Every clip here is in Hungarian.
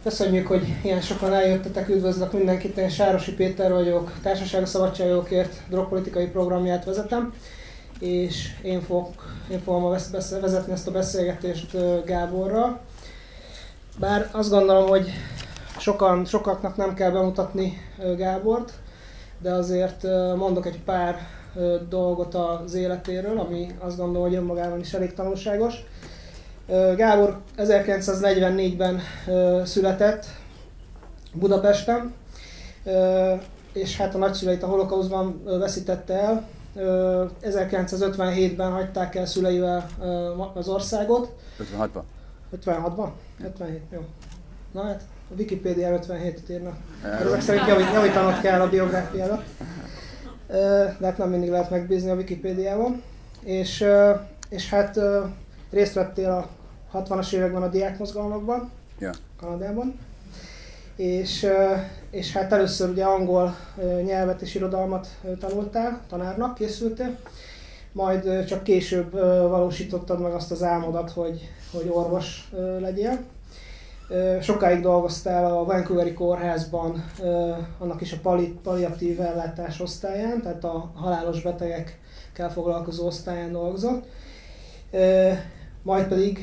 Köszönjük, hogy ilyen sokan eljöttetek, üdvözlök mindenkit, én Sárosi Péter vagyok, Társaság a Szabadságjogokért drogpolitikai programját vezetem, és én fogom vezetni ezt a beszélgetést Gáborral. Bár azt gondolom, hogy sokaknak nem kell bemutatni Gábort, de azért mondok egy pár dolgot az életéről, ami azt gondolom, hogy önmagában is elég tanulságos. Gábor 1944-ben született Budapesten, és hát a nagyszüleit a holokausztban veszítette el. 1957-ben hagyták el szüleivel az országot. 56-ban? 56-ban? 77, jó. Na hát, a Wikipédián 57-et írnak. Ezek szerint javítanod kell a biográfiára. De hát nem mindig lehet megbízni a Wikipédiában. És hát részt vettél a 60-as években a diákmozgalmakban, Kanadában. És hát először ugye angol nyelvet és irodalmat tanultál, tanárnak készültél, majd csak később valósítottad meg azt az álmodat, hogy orvos legyél. Sokáig dolgoztál a Vancouveri kórházban, annak is a palliatív ellátás osztályán, tehát a halálos betegekkel foglalkozó osztályán dolgozott. Majd pedig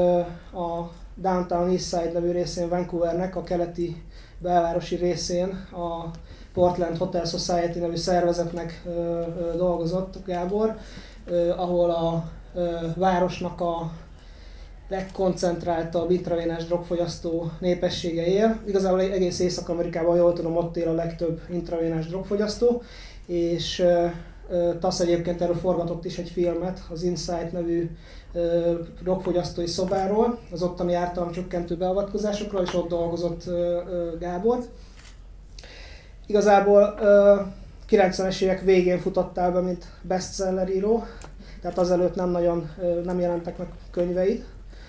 a Downtown Eastside nevű részén Vancouvernek, a keleti belvárosi részén a Portland Hotel Society nevű szervezetnek dolgozott Gábor, ahol a városnak a legkoncentráltabb intravénás drogfogyasztó népessége él. Igazából egész Észak-Amerikában, jól tudom, ott él a legtöbb intravénás drogfogyasztó, és TASZ egyébként erről forgatott is egy filmet, az Insight nevű drogfogyasztói szobáról, az ottani ártalomcsökkentő beavatkozásokról, és ott dolgozott Gábor. Igazából 90-es évek végén futottál be, mint bestseller író, tehát azelőtt nem jelentek meg könyveid.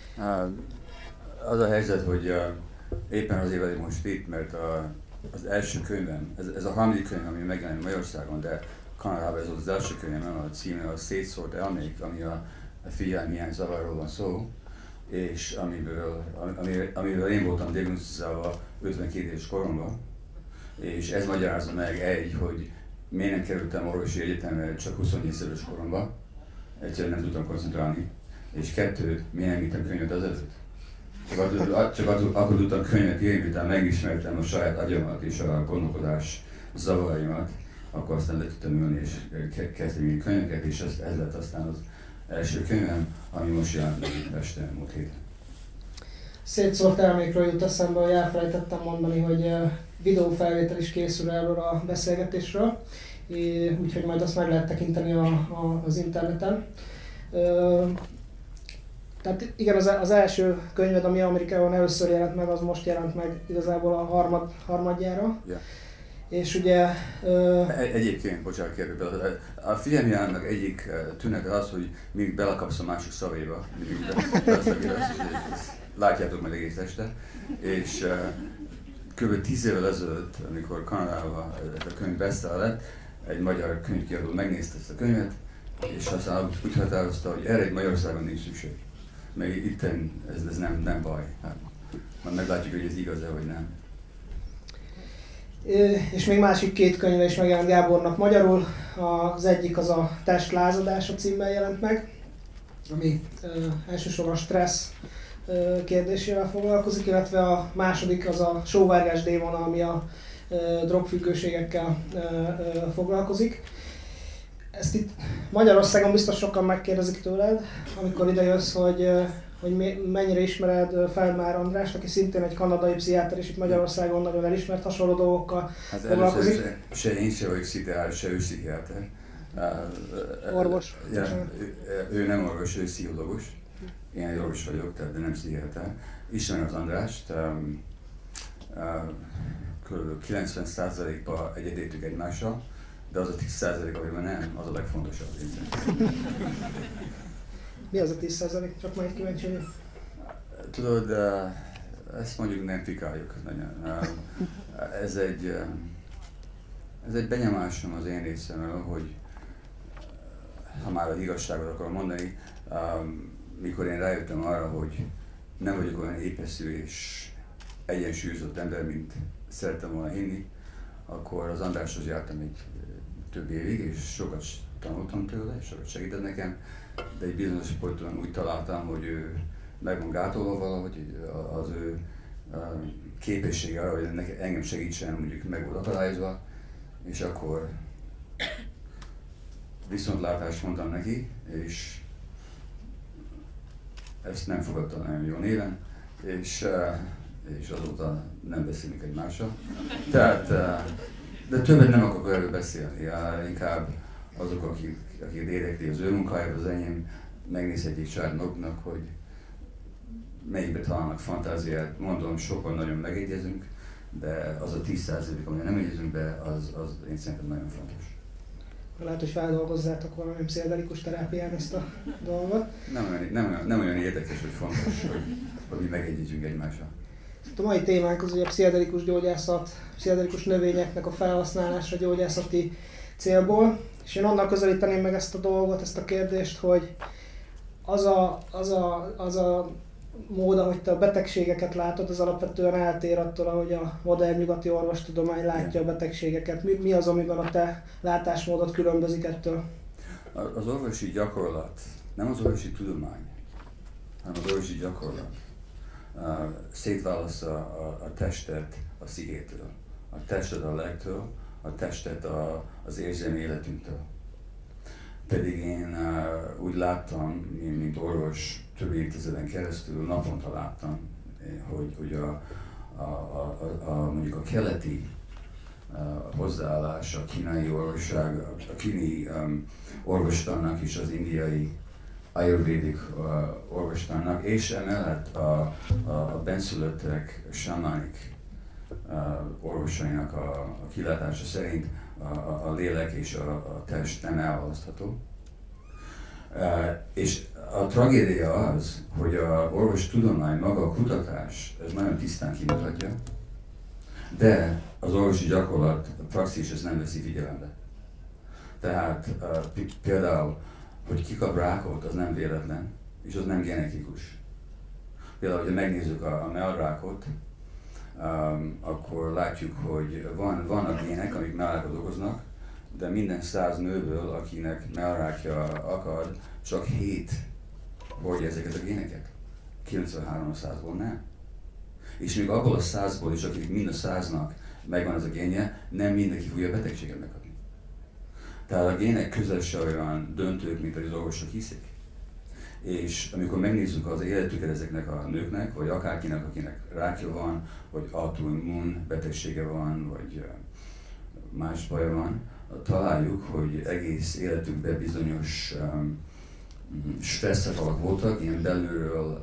Az a helyzet, hogy éppen azért vagyok most itt, mert az első könyvem, ez a harmadik könyv, ami megjelent Magyarországon, de Kanadában ez volt az első könyvem, a címe a Szétszórt elmék, ami a figyelmhiány zavarról van szó, és amiből én voltam diagnosztizálva 52 éves koromban, és ez magyarázza meg hogy miért nem kerültem orvosi egyetemre csak 24 éves koromban, egyszerűen nem tudtam koncentrálni, és kettő, miért nem írtam könyvet azelőtt? Csak akkor tudtam könyvet írni, miután megismertem a saját agyamat és a gondolkodás zavaraimat, akkor aztán le tudtam ülni és kezdtem írni könyveket, és ez lett aztán az első könyvem, ami most jelent meg itt este, múlt héten. Szétszórt elmékről jut eszembe, hogy elfelejtettem mondani, hogy videófelvétel is készül erről a beszélgetésről, úgyhogy majd azt meg lehet tekinteni az interneten. Tehát igen, az első könyved, ami Amerikában először jelent meg, az most jelent meg igazából a harmadjára. Yeah. És ugye... Egyébként, bocsánat kérdőben, a figyelmhiánynak egyik tünete az, hogy mindig belekapsz a másik szavéba, látjátok meg egész este, és kb. 10 évvel ezelőtt, amikor Kanadában ez a könyv bestseller lett, egy magyar könyvkiadó megnézte ezt a könyvet, és aztán úgy határozta, hogy erre egy Magyarországon nincs szükség. Meg itten ez nem baj. Hát, majd meglátjuk, hogy ez igaz-e, vagy nem. És még másik két könyve is megjelent Gábornak magyarul. Az egyik az a Test lázadása címmel jelent meg, ami elsősorban stressz kérdésével foglalkozik, illetve a második az a Sóvárgás démona, ami a drogfüggőségekkel foglalkozik. Ezt itt Magyarországon biztos sokan megkérdezik tőled, amikor idejössz, hogy mennyire ismered Feldmár Andrást, aki szintén egy kanadai pszichiáter, és itt Magyarországon nagyon elismert hasonló dolgokkal foglalkozik. Hát se én se vagyok pszichiáter, se ő pszichiáter. Orvos. Ő nem orvos, ő pszichológus. Én egy orvos vagyok, de nem pszichiáter. Ismerem az Andrást. Kb. 90%-ban egyetértünk egymással, de az a 10%, amiben nem, az a legfontosabb. Mi az a 10%? Csak majd kíváncsi vagyok. Tudod, ezt mondjuk nem fikáljuk nagyon. Ez egy benyomásom az én részemről, hogy ha már az igazságot akarom mondani, mikor én rájöttem arra, hogy nem vagyok olyan épeszű és egyensúlyozott ember, mint szerettem volna hinni, akkor az Andráshoz jártam egy több évig, és sokat tanultam tőle, és sokat segített nekem, de egy bizonyos ponton úgy találtam, hogy ő meg van gátolva valahogy, az ő képessége arra, hogy engem segítsen, mondjuk meg volt akadályozva, és akkor viszontlátást mondtam neki, és ezt nem fogadta nagyon jó néven, és azóta nem beszélünk egymással. Tehát, de többet nem akarok erről beszélni, inkább azok, akik érdekli az ő munkája, az enyém, megnézhetik saját maguknak, hogy melyikbe találnak fantáziát. Mondom, sokan nagyon megegyezünk, de az a 10%, amire nem egyezünk be, az én szerintem nagyon fontos. Lehet, hogy feldolgozzátok valami pszichedelikus terápián ezt a dolgot. Nem olyan érdekes, hogy fontos, hogy mi megegyezünk egymással. A mai témánk az ugye a pszichedelikus gyógyászat, pszichedelikus növényeknek a felhasználása gyógyászati célból. És én onnan közelíteném meg ezt a dolgot, ezt a kérdést, hogy az a mód, ahogy te a betegségeket látod, az alapvetően eltér attól, ahogy a modern nyugati orvostudomány látja a betegségeket. Mi az, amiben a te látásmódod különbözik ettől? Az orvosi gyakorlat, nem az orvosi tudomány, hanem az orvosi gyakorlat szétválasztja a testet a szívétől, a testet a lelktől, a testet az érzelmi életünktől. Pedig én úgy láttam, mint orvos több évtizeden keresztül, naponta láttam, hogy mondjuk a keleti hozzáállás, a kínai orvosság, a kínai orvostannak és az indiai ayurvédik orvostannak, és emellett a benszülöttek, samánik orvosainak a kilátása szerint a lélek és a test nem elválasztható. És a tragédia az, hogy a orvostudomány, maga a kutatás, ez nagyon tisztán kimutatja, de az orvosi gyakorlat, a praxis ezt nem veszi figyelembe. Tehát például, hogy kikap rákot, az nem véletlen, és az nem genetikus. Például, hogyha megnézzük a mellrákot, akkor látjuk, hogy vannak gének, amik mellrákot okoznak, de minden 100 nőből, akinek mellrákja akad, csak 7 hordja ezeket a géneket. 93%-ból nem. És még abból a 100-ból is, akik mind a 100-nak megvan ez a génje, nem mindenki fogja betegséget megkapni. Tehát a gének közel se olyan döntők, mint az orvosok hiszik. És amikor megnézzük az életüket ezeknek a nőknek, vagy akárkinek, akinek rákja van, vagy autoimmun betegsége van, vagy más baja van, találjuk, hogy egész életükben bizonyos stresszek alatt voltak, ilyen belülről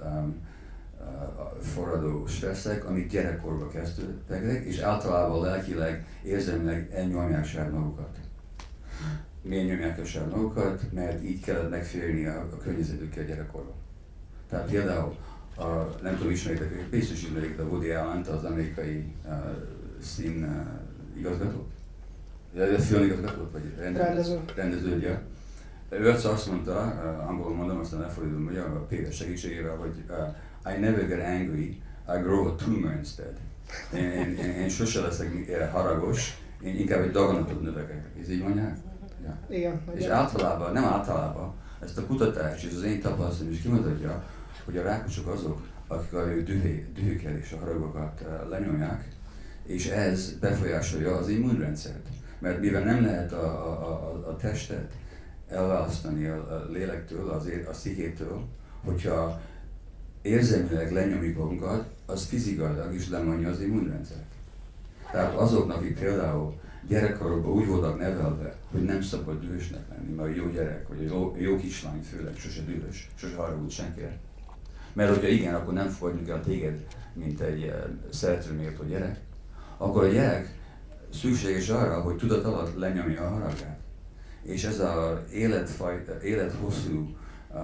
forradó stresszek, amik gyerekkorban kezdődtek, és általában lelkileg, érzelmileg elnyomják saját magukat. Miért nyomják a saját magukat? Mert így kellett megférni a környezetükkel gyerekkorban. Tehát például, nem tudom, ismeritek, biztos ismerik a Woody Allen-t, az amerikai szín igazgatót? Filmigazgatót, vagy rendező, ja. Ő azt mondta, angolul mondom, aztán elfordítom magyarul a Péter segítségével, hogy I never get angry, I grow a tumor instead. Én sose leszek haragos, én inkább egy daganatot növekek. Ez így mondják? Ja. Igen. És általában, nem általában, ezt a kutatás és az én tapasztalatom is kimutatja, hogy a rákosok azok, akik a dühöket és a haragokat lenyomják, és ez befolyásolja az immunrendszert. Mert mivel nem lehet a testet elválasztani a lélektől, a szívétől, hogyha érzelmileg lenyomjuk magunkat, az fizikailag is lemondja az immunrendszert. Tehát azoknak, akik például gyerekkorokban úgy voltak nevelve, hogy nem szabad dühösnek lenni, mert a jó gyerek, vagy a jó kislány főleg sose dühös, sose haragud senkire. Mert hogyha igen, akkor nem fogadjuk el téged, mint egy szeretőméltó gyerek, akkor a gyerek szükséges arra, hogy tudat alatt lenyomja a haragját. És ez az élethosszú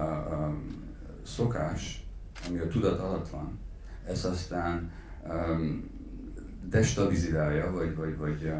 szokás, ami a tudat alatt van, ez aztán destabilizálja, vagy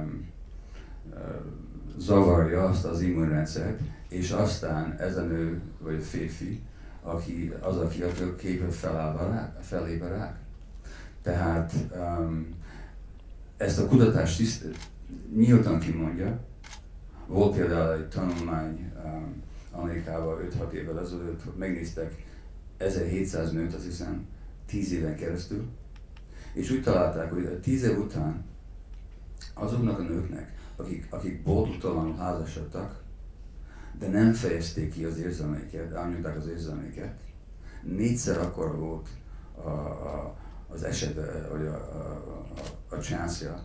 zavarja azt az immunrendszert, és aztán ez a nő, vagy a férfi, aki attól képül felép a rák. Tehát ezt a kutatást nyíltan kimondja. Volt például egy tanulmány Amerikában 5-6 évvel ezelőtt, megnéztek 1700 nőt, azt hiszem, 10 éven keresztül, és úgy találták, hogy 10 év után azoknak a nőknek, akik boldogtalanul házasodtak, de nem fejezték ki az érzelmeiket, elnyomták az érzelmeiket, 4-szer akkora volt az eset, vagy a chance-ja,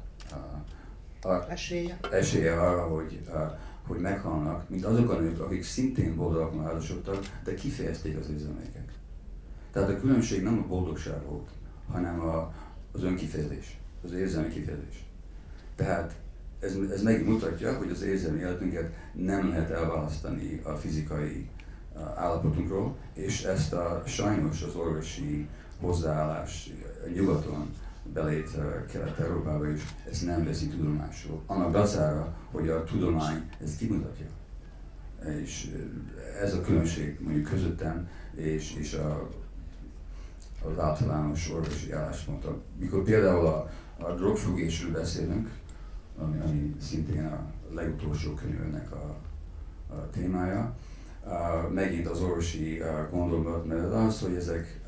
esélye arra, hogy meghalnak, mint azok a nők, akik szintén boldogtalanul házasodtak, de kifejezték az érzelmeiket. Tehát a különbség nem a boldogság volt, hanem az önkifejezés, az érzelmi kifejezés. Tehát ez megmutatja, hogy az érzelmi életünket nem lehet elválasztani a fizikai állapotunkról, és ezt sajnos az orvosi hozzáállás nyugaton belét Kelet-Európába is, ezt nem veszi tudomásul. Annak dacára, hogy a tudomány ezt kimutatja. És ez a különbség mondjuk közöttem és az általános orvosi álláspont. Mikor például a drogfüggésről beszélünk, ami szintén a legutolsó könyvnek a témája, megint az orvosi gondolat, mert az, hogy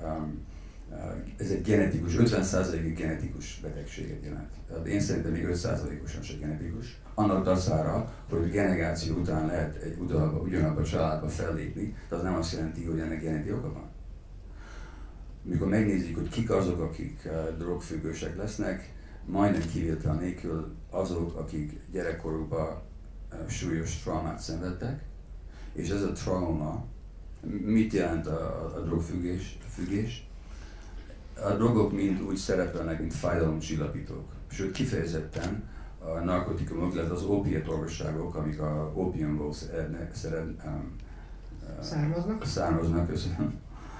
ez egy genetikus, 50%-ig genetikus betegséget jelent. Tehát én szerintem még 5%-osan se genetikus. Annak dacára, hogy generáció után lehet ugyanabban a családba fellépni, de az nem azt jelenti, hogy ennek geneti oka van. Mikor megnézzük, hogy kik azok, akik drogfüggősek lesznek, majdnem kivétel nélkül azok, akik gyerekkorukban súlyos traumát szenvedtek, és ez a trauma, mit jelent a drogfüggés? A drogok mind úgy szerepelnek, mint fájdalomcsillapítók. Sőt, kifejezetten a narkotikumok, illetve az ópiatorvosságok, amik a ópiumból származnak, köszönöm.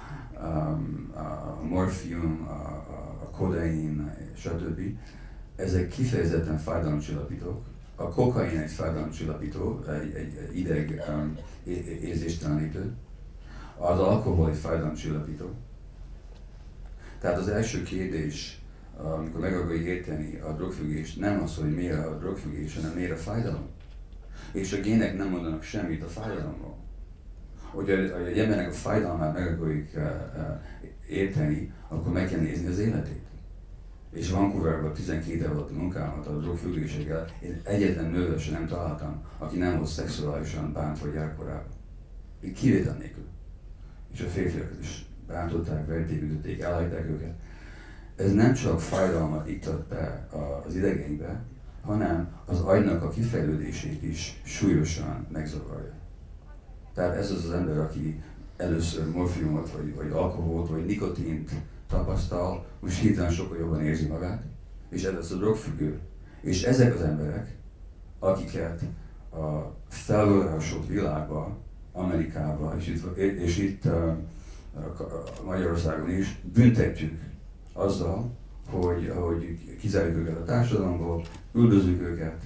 A morfium, a kodein, stb. Ezek kifejezetten fájdalomcsillapítók. A kokain egy fájdalomcsillapító, egy ideg érzéstelenítő. Az alkohol egy fájdalomcsillapító. Tehát az első kérdés, amikor meg akarjuk érteni a drogfüggést, nem az, hogy miért a drogfüggés, hanem miért a fájdalom. És a gének nem mondanak semmit a fájdalomról. Hogy egy embernek a fájdalmát meg akarjuk érteni, akkor meg kell nézni az életét. És Vancouverben 12 év alatt munkámat a drogfüggésekkel, én egyetlen nővel sem nem találtam, aki nem volt szexuálisan bántva gyerekkorában. Kivétel nélkül. És a férfiakat is bántották, verték, ütötték, elhagyták őket. Ez nem csak fájdalmat iktat be az idegeinkbe, hanem az agynak a kifejlődését is súlyosan megzavarja. Tehát ez az ember, aki először morfiumot, vagy alkoholt, vagy nikotint tapasztal, most hirtelen sokkal jobban érzi magát, és ez az a drogfüggő. És ezek az emberek, akiket a felvilágosult világban, Amerikában és itt Magyarországon is büntetjük azzal, hogy kizárjuk őket a társadalomból, üldözzük őket,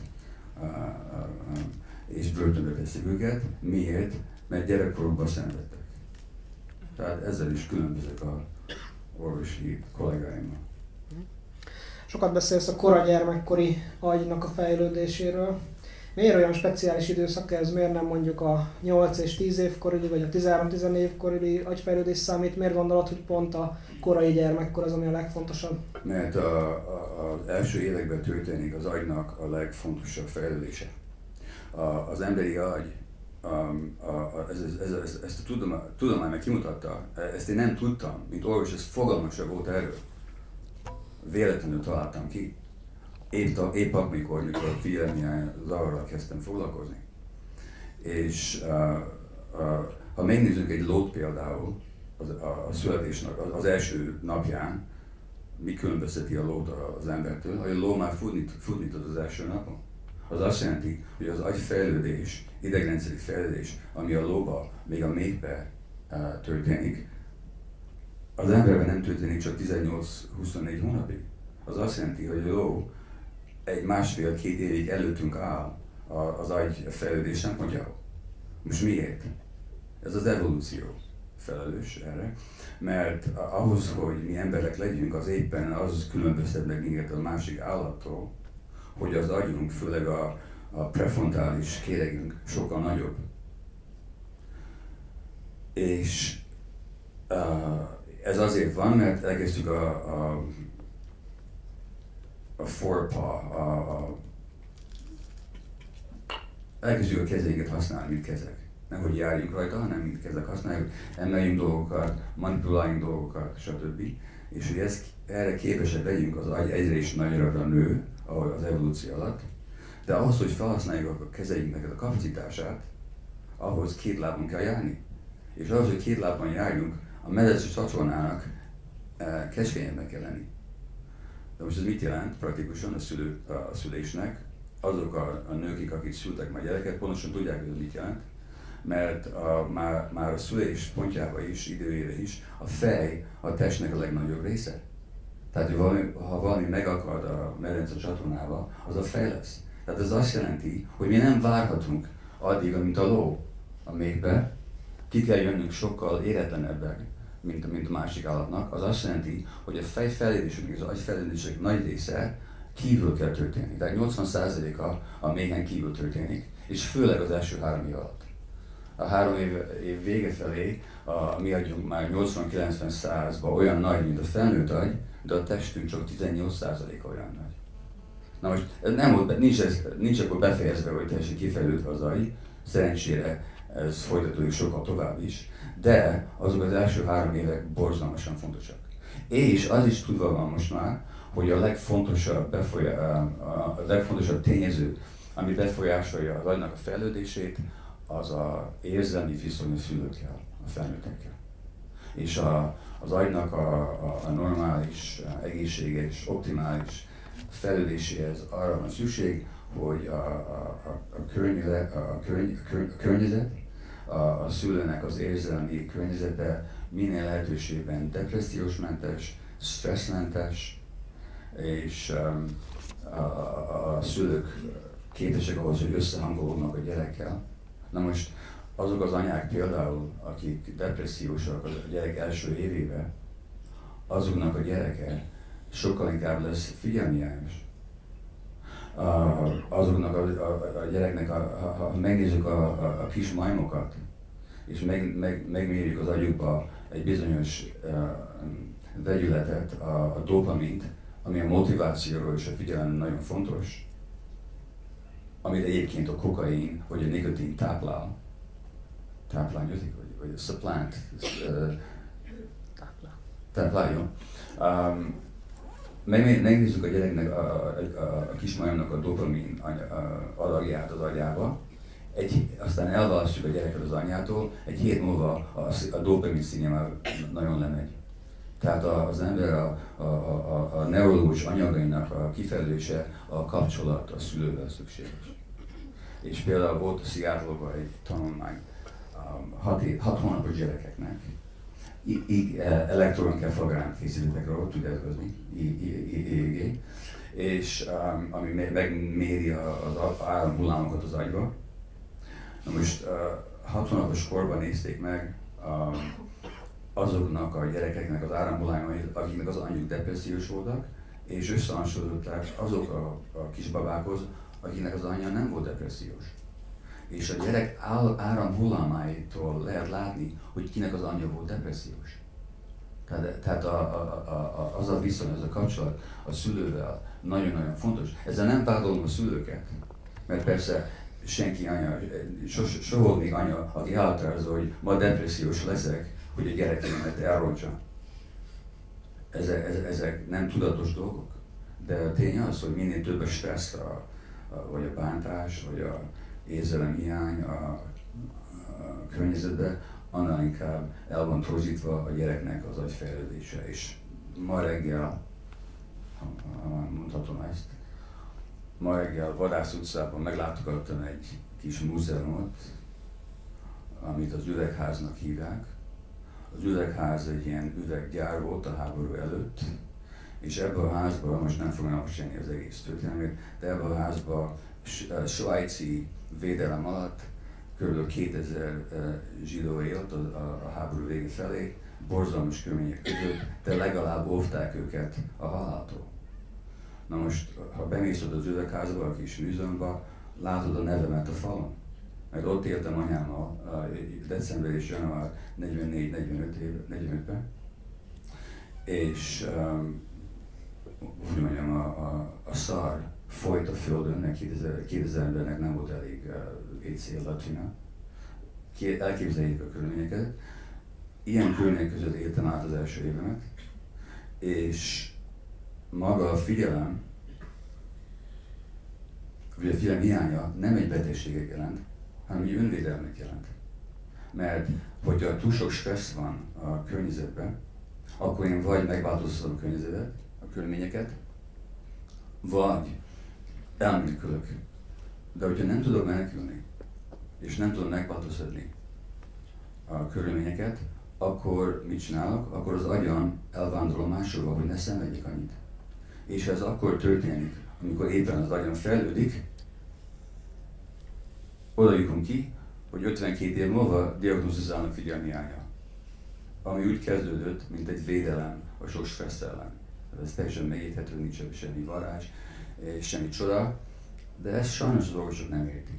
és börtönbe teszik őket. Miért? Mert gyerekkorukban szenvedtek. Tehát ezzel is különbözök a orvosi kollégáimmal. Sokat beszélsz a kora gyermekkori agynak a fejlődéséről. Miért olyan speciális időszak ez? Miért nem mondjuk a 8 és 10 évkori, vagy a 13-14 évkori agyfejlődés számít? Miért gondolod, hogy pont a korai gyermekkor az, ami a legfontosabb? Mert az első években történik az agynak a legfontosabb fejlődése. Az emberi agy, ezt a tudomány meg kimutatta, ezt én nem tudtam, mint orvos, ez fogalmam sem volt erről. Véletlenül találtam ki. Épp amikor figyelmi zavarral kezdtem foglalkozni. És ha megnézzük egy lót például, a születésnek az első napján, mi különbözteti a lót az embertől, hogy a ló már futni tud az első napon. Az azt jelenti, hogy az agyfejlődés, idegrendszeri fejlődés, ami a lóba, még a méhbe történik, az emberben nem történik csak 18-24 hónapig. Az azt jelenti, hogy a ló egy 1,5-2 évig előttünk áll az agy fejlődés szempontjából. Most miért? Ez az evolúció. felelős erre, mert ahhoz, hogy mi emberek legyünk, az éppen az különböztet meg minket a másik állattól, hogy az agyunk, főleg a prefrontális kéregünk sokkal nagyobb. És ez azért van, mert elkezdtük a forepaw, elkezdjük a kezeinket használni, mint kezek. Nem, hogy járjunk rajta, hanem mint kezek használjuk, emeljünk dolgokat, manipuláljunk dolgokat, stb. És hogy erre képesek legyünk, az agy egyre is nagyra nő az evolúció alatt. De ahhoz, hogy felhasználjuk a kezeinknek a kapacitását, ahhoz két lábon kell járni. És ahhoz, hogy két lábon járjunk, a medence csatornának keskenyebbnek kell lenni. De most ez mit jelent praktikusan a szülésnek? Azok a nők, akik szültek már gyereket, pontosan tudják, hogy ez mit jelent. Mert már a szülés pontjában is, időére is, a fej a testnek a legnagyobb része. Tehát, ha valami megakad a medence csatornába, az a fej lesz. Tehát ez azt jelenti, hogy mi nem várhatunk addig, mint a ló a méhbe, ki kell jönnünk sokkal éretlenebbek, mint a másik állatnak. Az azt jelenti, hogy a fej fejlődésünk és az agy fejlődések nagy része kívül kell történni. Tehát 80%-a a méhen kívül történik, és főleg az első 3 év alatt. A 3 év vége felé a mi agyunk már 80-90%-ban olyan nagy, mint a felnőtt agy, de a testünk csak 18%-a olyan nagy. Na most nincs akkor befejezve, hogy teljesen kifejlődve az agy, szerencsére ez folytatódik sokkal tovább is, de azok az első 3 évek borzalmasan fontosak. És az is tudva van most már, hogy a legfontosabb tényező, ami befolyásolja az agynak a fejlődését, az az érzelmi viszony a szülőkkel, a felnőttekkel. És az agynak a normális, egészséges, optimális fejlődéséhez arra van szükség, hogy a környezet, a szülőnek az érzelmi környezete minél lehetőségben depressziósmentes, stresszmentes, és a szülők képesek ahhoz, hogy összehangolódnak a gyerekkel. Na most azok az anyák például, akik depressziósak a gyerek első évében, azoknak a gyereke sokkal inkább lesz figyelmihiányos. Azoknak a gyereknek, ha megnézzük a kis majmokat, és megmérjük az agyukba egy bizonyos vegyületet, a dopamint, ami a motivációról és a figyelemben nagyon fontos, amit egyébként a kokain vagy a nikotin táplálnyozik, vagy supplant, tápláljon. Megnézzük a gyereknek, a kismajomnak a dopamin adagját az agyába, aztán elválasztjuk a gyereket az anyától, egy hét múlva a dopamin színje már nagyon lemegy. Tehát az ember a neurológus anyagainak a kifejlődése, a kapcsolat a szülővel szükséges. És például volt a Seattle-ban egy tanulmány 6 hónapos gyerekeknek, elektroenkefalogram készítettek róla, tudják hozni, EEG, és ami megméri az áramhullámokat az agyba. Na most 6 hónapos korban nézték meg azoknak a gyerekeknek az áramhullámait, akiknek az anyjuk depressziós voltak, és összehasonlították azok a kisbabákhoz, akiknek az anyja nem volt depressziós. És a gyerek áramhullámáitól lehet látni, hogy kinek az anyja volt depressziós. Tehát az a viszony, az a kapcsolat a szülővel nagyon-nagyon fontos. Ezzel nem vádolom a szülőket, mert persze senki anya, soha még anya, aki elhatározza, hogy ma depressziós leszek, hogy a gyerekemet elrontsa. Ezek nem tudatos dolgok. De a tény az, hogy minél több a stressz, vagy a bántás, vagy a érzelemhiány a környezetben, annál inkább el van torzítva a gyereknek az agyfejlődése. És ma reggel, ha mondhatom ezt, ma reggel Vadász utcában meglátogattam egy kis múzeumot, amit az Üvegháznak hívják. Az Üvegház egy ilyen üveggyár volt a háború előtt, és ebben a házban, most nem fogom elmosni az egész történelmét, de ebben a házban svájci védelem alatt kb. 2000 zsidó élt a háború vége felé, borzalmas körülmények között, de legalább óvták őket a haláltól. Na most, ha bemész oda az üvegházba, a kis műzőmba, látod a nevemet a falon. Mert ott éltem anyámmal december és január 44-45-ben, és úgy mondjam, a szar folyt a földön, 2000 embernek nem volt elég WC latrina. Elképzeljék a körülményeket. Ilyen körülmények között éltem át az első évemet, és maga a figyelem, vagy a figyelem hiánya nem egy betegséget jelent, hanem egy önvédelmet jelent. Mert hogyha túl sok stressz van a környezetben, akkor én vagy megváltoztatom a környezetet, a körülményeket, vagy elmenekülök. De hogyha nem tudok menekülni, és nem tudom megváltoztatni a körülményeket, akkor mit csinálok? Akkor az agyam elvándorol máshova, hogy ne szenvedjek annyit. És ez akkor történik, amikor éppen az agyam fejlődik, oda jutunk ki, hogy 52 év múlva diagnosztizálnak figyelmhiánya. Ami úgy kezdődött, mint egy védelem a sok stressz ellen. Ez teljesen megérthető, nincs semmi varázs, semmi csoda, de ezt sajnos az orvosok nem értik.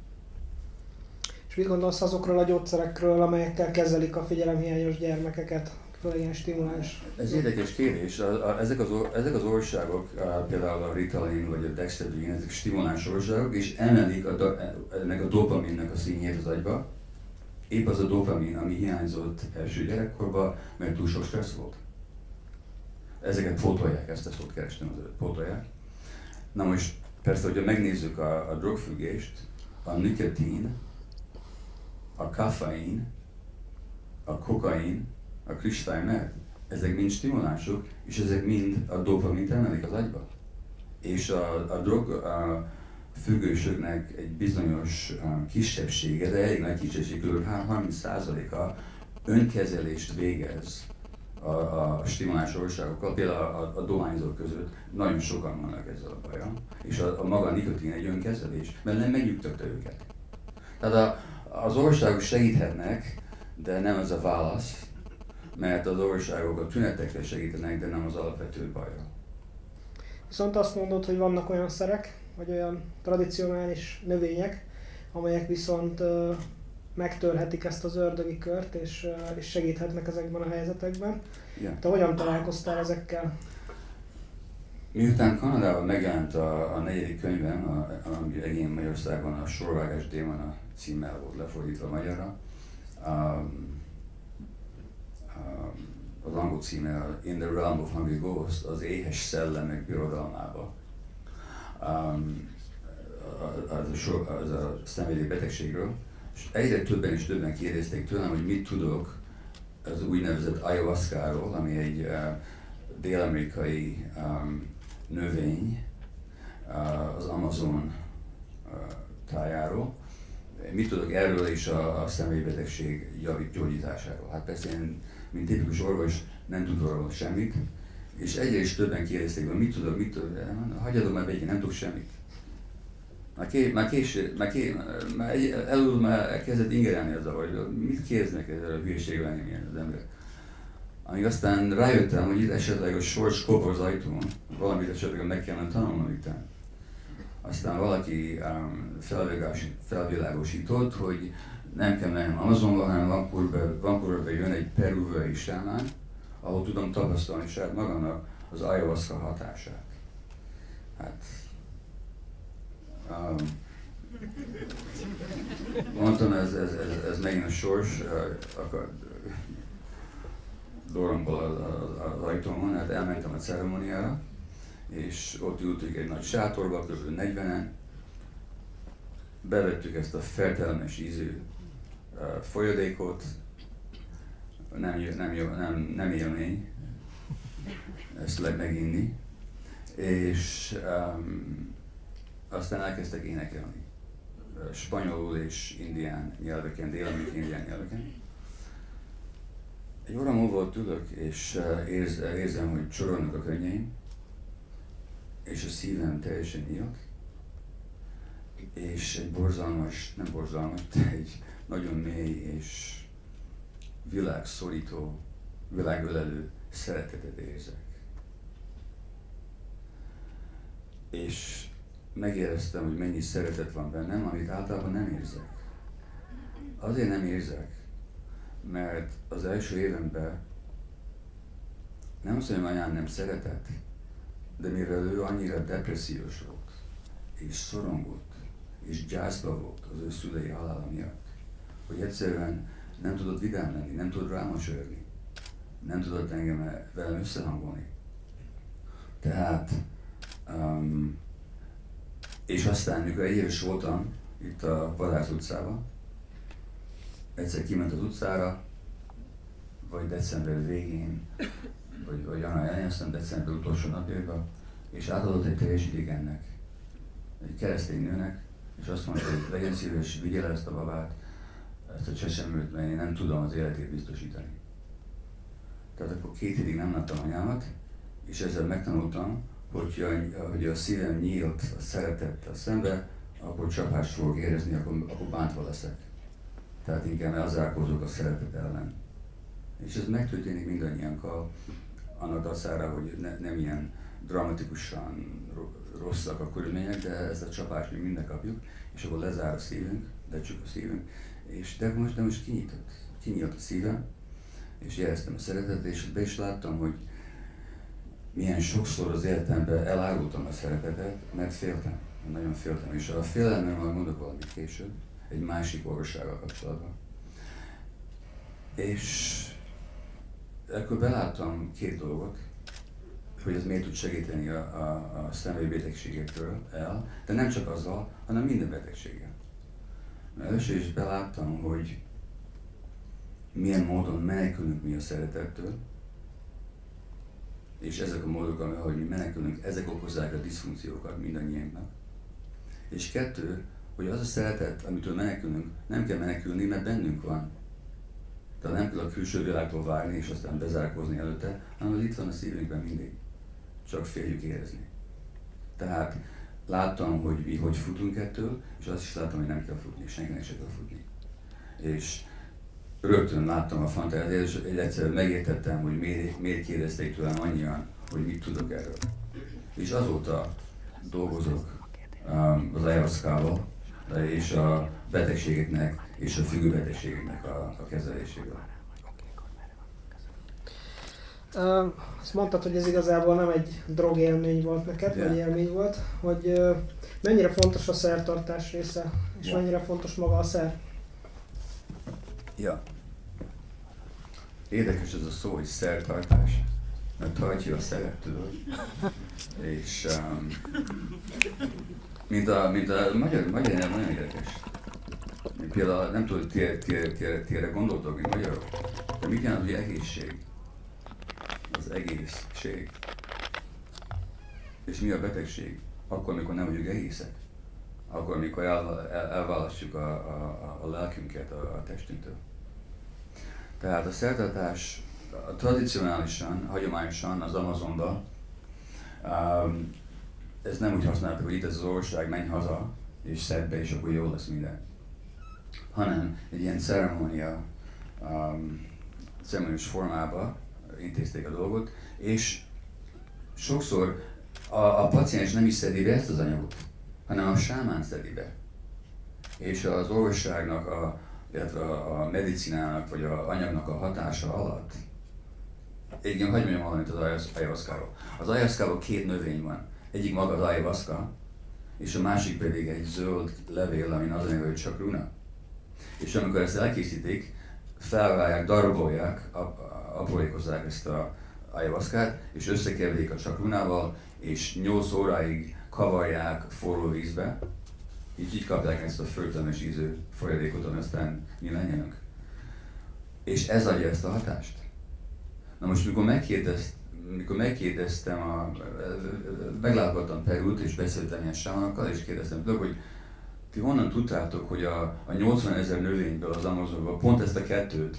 És mit gondolsz azokról a gyógyszerekről, amelyekkel kezelik a figyelemhiányos gyermekeket, főleg ilyen stimuláns? Ez érdekes kérdés. Ezek az orvosságok, például a Ritalin vagy a Dexedrine, ezek stimuláns orvosságok, és emelik ennek a dopaminnak a színjét az agyba. Épp az a dopamin, ami hiányzott első gyerekkorban, mert túl sok stressz volt. Ezeket pótolják, ezt a szót kerestem, az pótolják. Na most persze, hogyha megnézzük a drogfüggést, a nikotin, a kaffein, a kokain, a kristálymer, ezek mind stimulánsok, és ezek mind a dopamint emelik az agyba. És a drog függősöknek egy bizonyos kisebbsége, de elég nagy kisebbség, kb. 30%-a önkezelést végez a stimuláns orvosságokkal, például a dohányzók között nagyon sokan vannak ezzel a bajjal, és a maga nikotin egy önkezelés, mert nem megnyugtatta őket. Tehát az orvosságok segíthetnek, de nem ez a válasz, mert az orvosságok a tünetekre segítenek, de nem az alapvető bajra. Viszont azt mondod, hogy vannak olyan szerek, vagy olyan tradicionális növények, amelyek viszont megtörhetik ezt az ördögi kört, és segíthetnek ezekben a helyzetekben. Yeah. Te hogyan találkoztál ezekkel? Miután Kanadában megjelent a negyedik könyvem, ami Egén Magyarországon a Sorvágás démona címmel volt lefordítva magyarra, az angol címe In the Realm of Hungry Ghosts, az éhes szellemek birodalmába. Az a szenvedély betegségről, és egyre többen és többen kérdezték tőlem, hogy mit tudok az úgynevezett ayahuasca-ról, ami egy dél-amerikai növény az Amazon tájáról. Mit tudok erről és a szenvedélybetegség gyógyításáról? Hát persze én, mint tipikus orvos, nem tudok arról semmit, és egyre is többen kérdezték, hogy mit tudok, hagyjatok már békén, nem tudok semmit. Már elkezdett ingerelni azzal, hogy mit kérdeznek ezzel a hülyeségről engem ilyen az ember. Amíg aztán rájöttem, hogy itt esetleg a sors kopor az ajtón, valamit esetleg meg kellene tanulnom itt. Aztán valaki felvilágosított, hogy nem kell mennem Amazonba, hanem Vancouverbe jön egy peruvai sámán, ahol tudom tapasztalni saját magamnak az ayahuasca hatását. Hát, mondtam, ez megint a sors, doromból az ajtómon, hát elmentem a ceremóniára, és ott ültük egy nagy sátorba, kb. 40-en, bevettük ezt a fertelmes ízű folyadékot, nem élmény ezt meginni, és aztán elkezdtek énekelni spanyolul és indián nyelveken, dél-amerikai indián nyelveken. Egy óra múlva ott ülök, és érzem, hogy csorognak a könnyeim, és a szívem teljesen nyílt, és egy borzalmas, nem borzalmas, egy nagyon mély és világszorító, világölelő szeretetet érzek. És megéreztem, hogy mennyi szeretet van bennem, amit általában nem érzek. Azért nem érzek, mert az első évemben nem azt mondjam, anyám nem szeretett, de mivel ő annyira depressziós volt, és szorongott, és gyászba volt az ő szülei halála miatt, hogy egyszerűen nem tudott vidám lenni, nem tudott rámosolyogni, nem tudott engem velem összehangolni. Tehát, és aztán, mikor egy éves voltam itt a Vadász utcában, egyszer kiment az utcára, vagy december végén, vagy január elején, aztán december utolsó napjaiban, és átadott egy teljes idegennek, egy keresztény nőnek, és azt mondta, hogy legyen szíves, vigyél ezt a babát, ezt a csecsemőt, mert én nem tudom az életét biztosítani. Tehát akkor 2 évig nem láttam anyámat, és ezzel megtanultam, hogy a szívem nyílt a szeretettel szembe, akkor csapást fogok érezni, akkor bántva leszek. Tehát inkább elzárkózok a szeretet ellen. És ez megtörténik mindannyiankkal, annak dacára, hogy nem ilyen dramatikusan rosszak a körülmények, de ezt a csapást mi minden kapjuk, és akkor lezár a szívünk, lecsuk a szívünk, és de most kinyílt a szívem, és éreztem a szeretetet, és be is láttam, hogy milyen sokszor az életemben elárultam a szeretetet, mert féltem, nagyon féltem, és a félelemről majd mondok valamit később, egy másik orvossággal kapcsolatban. És akkor beláttam 2 dolgot, hogy ez miért tud segíteni a szenvedélybetegségekről el, de nem csak azzal, hanem minden betegséggel. Először is beláttam, hogy milyen módon menekülünk mi a szeretettől, és ezek a módok, ahogy mi menekülünk, ezek okozzák a diszfunkciókat mindannyiunknak. És 2, hogy az a szeretet, amitől menekülünk, nem kell menekülni, mert bennünk van. Tehát nem kell a külső világtól várni, és aztán bezárkózni előtte, hanem az itt van a szívünkben mindig. Csak féljük érezni. Tehát láttam, hogy mi hogy futunk ettől, és azt is láttam, hogy nem kell futni, senkinek se kell futni. És rögtön láttam a fantáziát, és egyszerűen megértettem, hogy miért kérdezték tőlem annyian, hogy mit tudok erről. És azóta dolgozok az ayahuaszkával, és a betegségeknek és a függőbetegségeknek a kezelésével. Azt mondtad, hogy ez igazából nem egy drogélmény volt neked, vagy élmény volt, hogy mennyire fontos a szertartás része, és mennyire fontos maga a szer? Ja. Érdekes ez a szó, hogy szertartás, mert tartja a szeret, tudod. És mint a magyar nyelv nagyon érdekes. Például nem tudom, ti erre gondoltok, mint magyarok, de mit jelent, hogy egészség? Az egészség. És mi a betegség? Akkor, amikor nem vagyunk egészek. Akkor, amikor elválasztjuk a lelkünket a testünktől. Tehát a szertartás tradicionálisan, hagyományosan az Amazonban, ez nem úgy használtuk, hogy itt ez az orvosság, menj haza, és szedd be, és akkor jó lesz minden. Hanem egy ilyen ceremoniós formában intézték a dolgot, és sokszor a paciens nem is szedi be ezt az anyagot, hanem a sámán szedi be. És az orvosságnak, illetve a medicinának, vagy az anyagnak a hatása alatt, igen, hagyj mondjam valamit az ayahuaszkáról. Az ayahuaszkában 2 növény van. Egyik maga az ayahuaszka, és a másik pedig egy zöld levél, amin az a neve, hogy chacruna. És amikor ezt elkészítik, felvágják, darabolják, aprólékozzák ezt a ayahuaszkát, és összekeverik a chacrunával, és 8 óráig kavarják forró vízbe, így kapják ezt a földtelenes ízű folyadékot, aztán mi lenjenek. És ez adja ezt a hatást. Na most, mikor megkérdeztem, meglátogattam Perút, és beszéltem ilyen sámanokkal, és kérdeztem tőlük, hogy ti honnan tudtátok, hogy a 80 000 növényből az Amazonban pont ezt a 2-t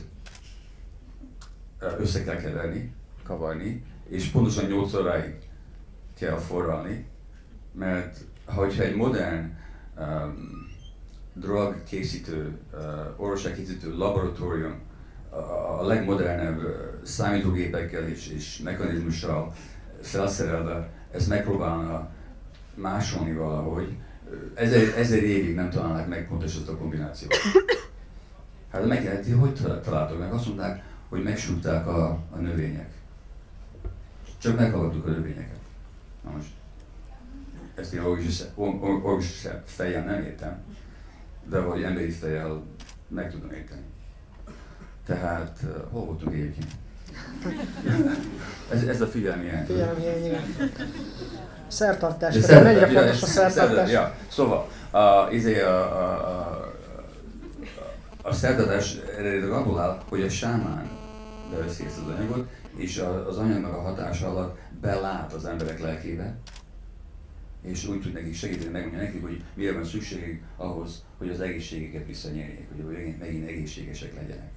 össze kell keverni, kavarni, és pontosan 8 óráig kell forralni, mert hogyha egy modern drogkészítő, orvosságkészítő laboratórium a legmodernebb számítógépekkel és mechanizmussal felszerelve ezt megpróbálna másolni valahogy. Ezer évig nem találnák meg pontosan ezt a kombinációt. Hát megkérdezték, hogy találtak meg? Azt mondták, hogy megsúgták a növények. Csak meghallgattuk a növényeket. Na most, ezt én orvosi fejjel nem értem, de vagy emberi fejjel meg tudom érteni. Tehát, hol voltunk egyébként? Ez a figyelemhiány. Figyelemhiány, igen. Szertartás, mennyire fontos a szertartás? Ja. Szóval, a szertartás eredetileg abból áll, hogy a sámán beveszi ezt az anyagot, és az anyagnak a hatása alatt belát az emberek lelkébe, és úgy tud nekik segíteni, megmondja nekik, hogy mire van szükségük ahhoz, hogy az egészségüket visszanyerjék, hogy megint egészségesek legyenek.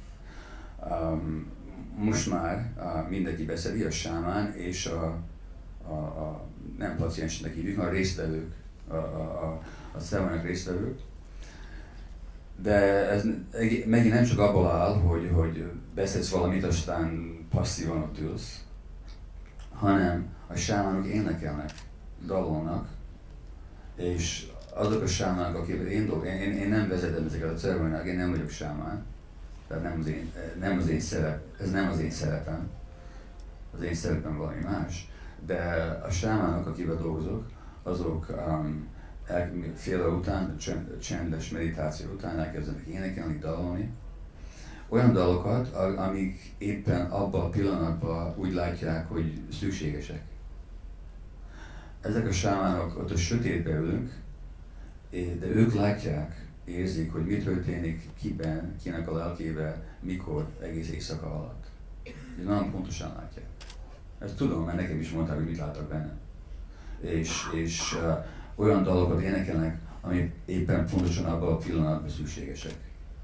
Most már mindenki beszedi, a sámán és a nem paciensnek hívjuk, a résztvevők, a ceremóniák résztvevők. De ez megint nem csak abból áll, hogy beszedsz valamit, aztán passzívan ott ülsz, hanem a sámánok énekelnek, dalolnak, és azok a sámánok, akivel én nem vezetem ezeket a ceremóniákat, én nem vagyok sámán, tehát nem az én szerepem, az én szerepem valami más, de a sámánok, akivel dolgozok, azok fél óra után, csendes meditáció után elkezdenek énekelni, dalolni. Olyan dalokat, amik éppen abban a pillanatban úgy látják, hogy szükségesek. Ezek a sámánok, ott a sötétbe ülünk, de ők látják, érzik, hogy mi történik kiben, kinek a lelkébe, mikor, egész éjszaka alatt. És nagyon pontosan látják. Ezt tudom, mert nekem is mondták, hogy mit láttak bennem. És olyan dalokat énekelnek, amik éppen pontosan abban a pillanatban szükségesek.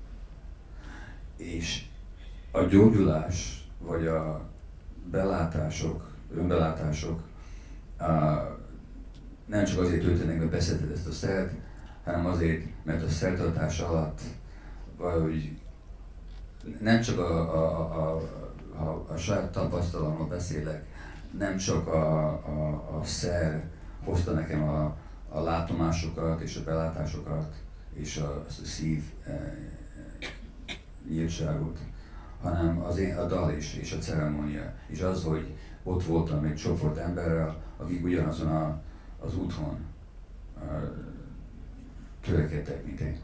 És a gyógyulás, vagy a belátások, önbelátások nem csak azért történnek, mert beszedted ezt a szert, hanem azért, mert a szertartás alatt valahogy nem csak a saját tapasztalamról beszélek, nem csak a szer hozta nekem a látomásokat és a belátásokat és a szív nyíltságot, hanem a dal és a ceremónia, és az, hogy ott voltam egy csoport emberrel, akik ugyanazon az úton törekedtek, mint én.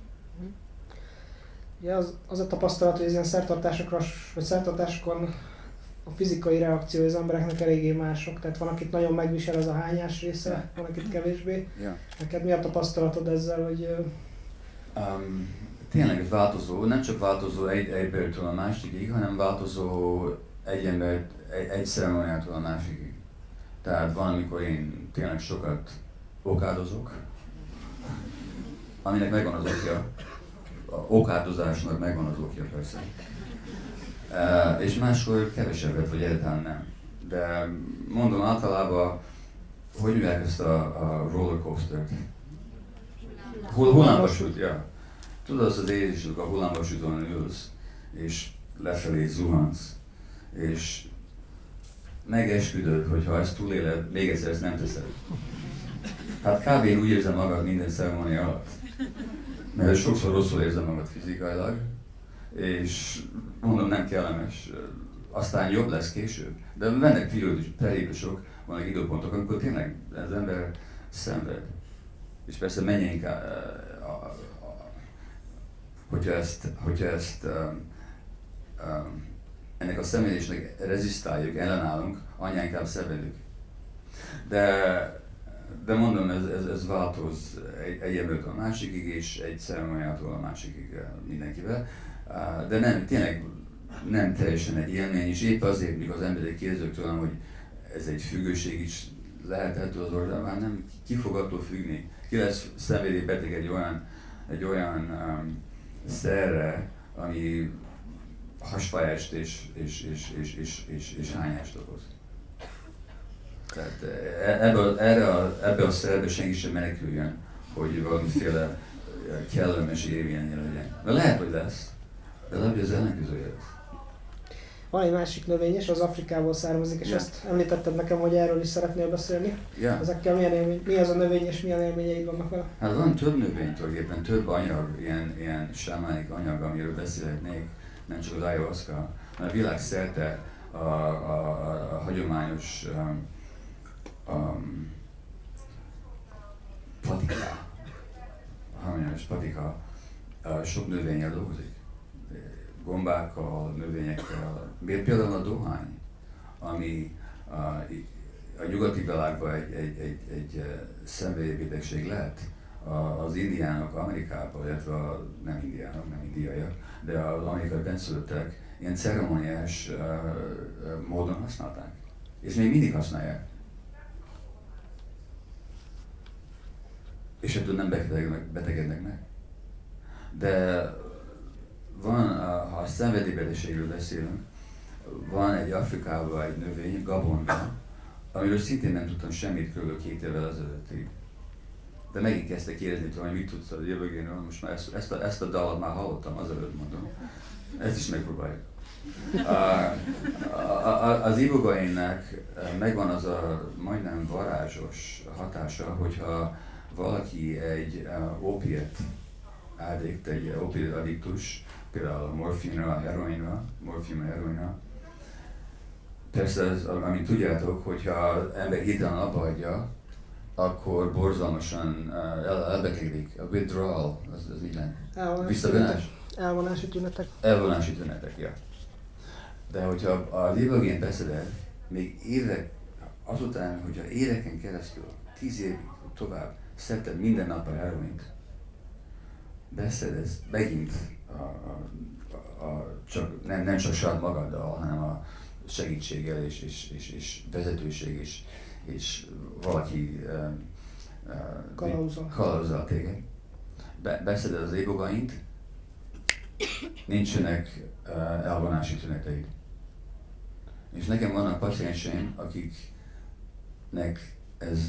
Ja, az a tapasztalat, hogy az ilyen szertartásokon a fizikai reakció az embereknek eléggé mások, tehát van, akit nagyon megvisel az a hányás része, van, akit kevésbé. Ja. Neked mi a tapasztalatod ezzel, hogy... Tényleg ez változó, nem csak változó egy embertől a másikig, hanem változó egy ceremóniától a másikig. Tehát van, amikor én tényleg sokat okádozok, aminek megvan az okja, a okádozásnak megvan az okja persze. És máskor kevesebbet, vagy egyáltalán nem. De mondom általában, hogy hívják ezt a rollercoastert? Hullámvasút, ja. Tudod azt az érzést, a hullámvasúton ülsz, és lefelé zuhansz, és megesküdöd, hogy ha ezt túléled, még egyszer ezt nem teszed. Hát kb. Én úgy érzem magad minden ceremónia alatt. Mert sokszor rosszul érzem magad fizikailag, és mondom, nem kellemes. Aztán jobb lesz később. De vannak periódusok, vannak időpontok, amikor tényleg az ember szenved. És persze menjénk, hogyha ezt ennek a szenvedésnek rezisztáljuk, ellenállunk, annál inkább szenvedünk. De mondom, ez változ egy embertől a másikig, és egy ceremóniától a másikig mindenkivel. De nem, tényleg nem teljesen egy élmény, és épp azért, mikor az emberek kérdezik tőlem, hogy ez egy függőség is lehet ettől az oldalán, már nem, ki fog attól függni. Ki lesz szenvedélybeteg egy olyan szerre, ami hasfájást és hányást okoz. Tehát ebbe a szerbe senki sem meneküljön, hogy valamiféle kellemes élménye legyen. De lehet, hogy lesz, de lehet, hogy az ellenkezője lesz. Van egy másik növény is, az Afrikából származik, és ezt említetted nekem, hogy erről is szeretnél beszélni. Ezekkel mi az a növény, és milyen élményeid vannak vele? Hát van több növény tulajdonképpen, több anyag, ilyen sámánik anyag, amiről beszélhetnék, nem csak az ayahuasca, hanem világszerte a hagyományos patika, sok növényel dolgozik. Gombákkal, növényekkel, például a dohány, ami a nyugati világban egy szenvedélybetegség lett, az indiánok Amerikában, illetve nem indiánok, nem indiaiak, de az amerikai benszülöttek ilyen ceremoniás módon használták. És még mindig használják. És ettől nem betegednek meg. De van, ha a szenvedélybetegségről beszélünk, van egy Afrikában egy növény, gabonga, amiről szintén nem tudtam semmit kb. 2 évvel ezelőttig. De megint kezdtek kérdezni tőlem, hogy mit tudsz a jövőgénről, most már ezt a dalat már hallottam, azelőtt mondom. Ezt is megpróbáljuk. Az ibogainnek megvan az a majdnem varázsos hatása, hogyha valaki egy opiát addikt, egy opiát addiktus, például a morfinra, a heroinra, persze, amint tudjátok, hogyha az ember hirtelen abbahagyja, akkor borzalmasan elbetegedik. A withdrawal, az mit jelent? Visszavonás? Elvonási tünetek. Elvonási tünetek, ja. De hogyha az ibogaint beszeded, még évek, azután, hogyha éveken keresztül, 10 évig tovább szedted minden nap a heroint, beszedez megint nem csak saját magaddal, hanem a segítséggel és vezetőség és valaki kalauzzal téged. Beszeded az ibogaint, nincsenek elvonási tüneteid. És nekem vannak pacienseim, akiknek ez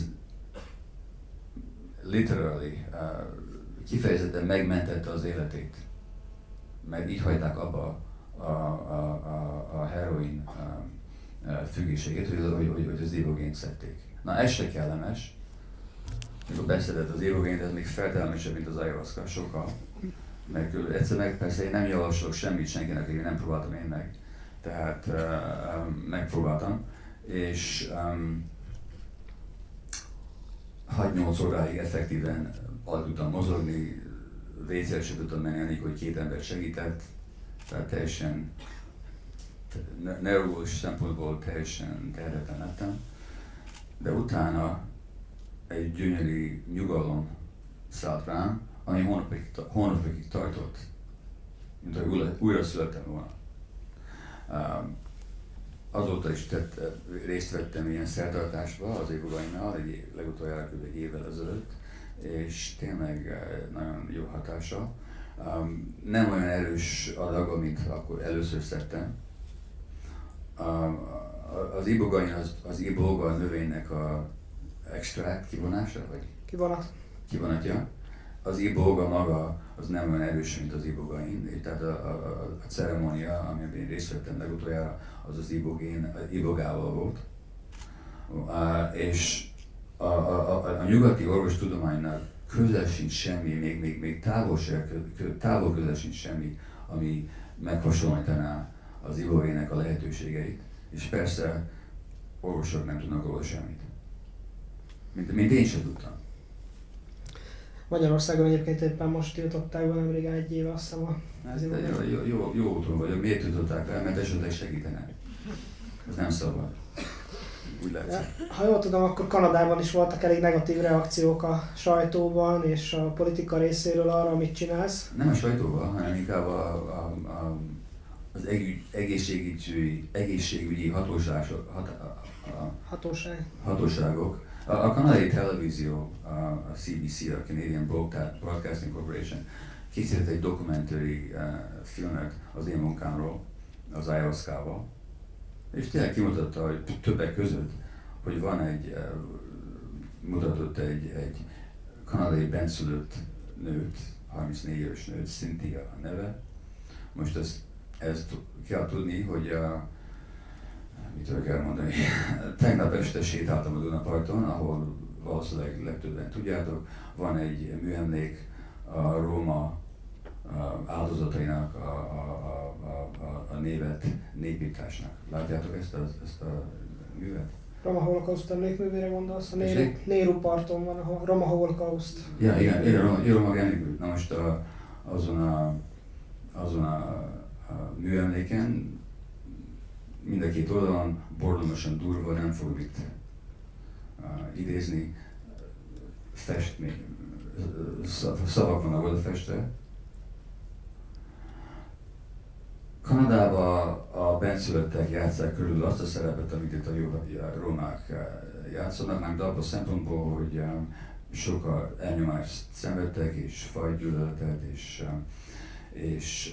literally, kifejezetten megmentette az életét, mert így hagyták abba a heroin függőségét, hogy az ibogént szedték. Na ez se kellemes, mikor beszedett az ibogént, ez még feltelmesebb, mint az ayahuasca, sokkal. Mert egyszerűen persze én nem javaslok semmit senkinek, hogy nem próbáltam én meg. Tehát megpróbáltam, és 6-8 óráig effektíven alig tudtam mozogni, WC-re sem tudtam menni, anélkül, hogy 2 ember segített, tehát teljesen neurológus szempontból teljesen terhetlen lettem. De utána egy gyönyörű nyugalom szállt rám, ami hónapokig tartott, mint hogy újra születtem volna. Azóta is részt vettem ilyen szertartásba az ibogainnal, legutoljára kb. 1 évvel ezelőtt, és tényleg nagyon jó hatása. Nem olyan erős adaga, mint akkor először szedtem. Az ibogain az iboga növénynek a extrakt kivonása, vagy? Kivonatja. Az iboga maga az nem olyan erős, mint az ibogain, tehát a ceremónia, amiben én részt vettem legutoljára, az ibogával volt. És a nyugati orvostudománynak közel sincs semmi, még távol közel sincs semmi, ami meghasonlítaná az ibogének a lehetőségeit, és persze orvosok nem tudnak róla semmit. Mint én sem tudtam. Magyarországon egyébként éppen most tiltották be nemrég 1 éve, azt hiszem jó úton vagyok. Miért tiltották el? Mert esetleg segítenek. Ez nem szabad. Úgy látszik. Ha jól tudom, akkor Kanadában is voltak elég negatív reakciók a sajtóban és a politika részéről arra, amit csinálsz. Nem a sajtóban, hanem inkább az egészségügyi hatóságok. A kanadai televízió, a CBC, a Canadian Broadcasting Corporation készített egy dokumentari filmet az én munkámról, az ayahuascával, és tényleg kimutatta, hogy többek között, hogy van mutatott egy kanadai benszülött nőt, 34 éves nőt, Cynthia a neve. Most ezt kell tudni, hogy mit kell mondani, tegnap este sétáltam a Dunaparton, ahol valószínűleg legtöbben tudjátok, van egy műemlék a Róma áldozatainak a névet népírtásnak. Látjátok ezt a művet? Roma holokauszt emlékművére gondolsz? A Nehru parton van a Roma holokauszt. Ja, igen, Roma emlékmű. Na most azon a műemléken mind a két oldalon borzalmasan durva, nem fogok itt idézni, szavak vannak oda festve. Kanadában a benszülöttek játsszák körül azt a szerepet, amit itt a romák játszanak, nem abban a szempontból, hogy sokkal elnyomást szenvedtek, és fajgyűlöletet, és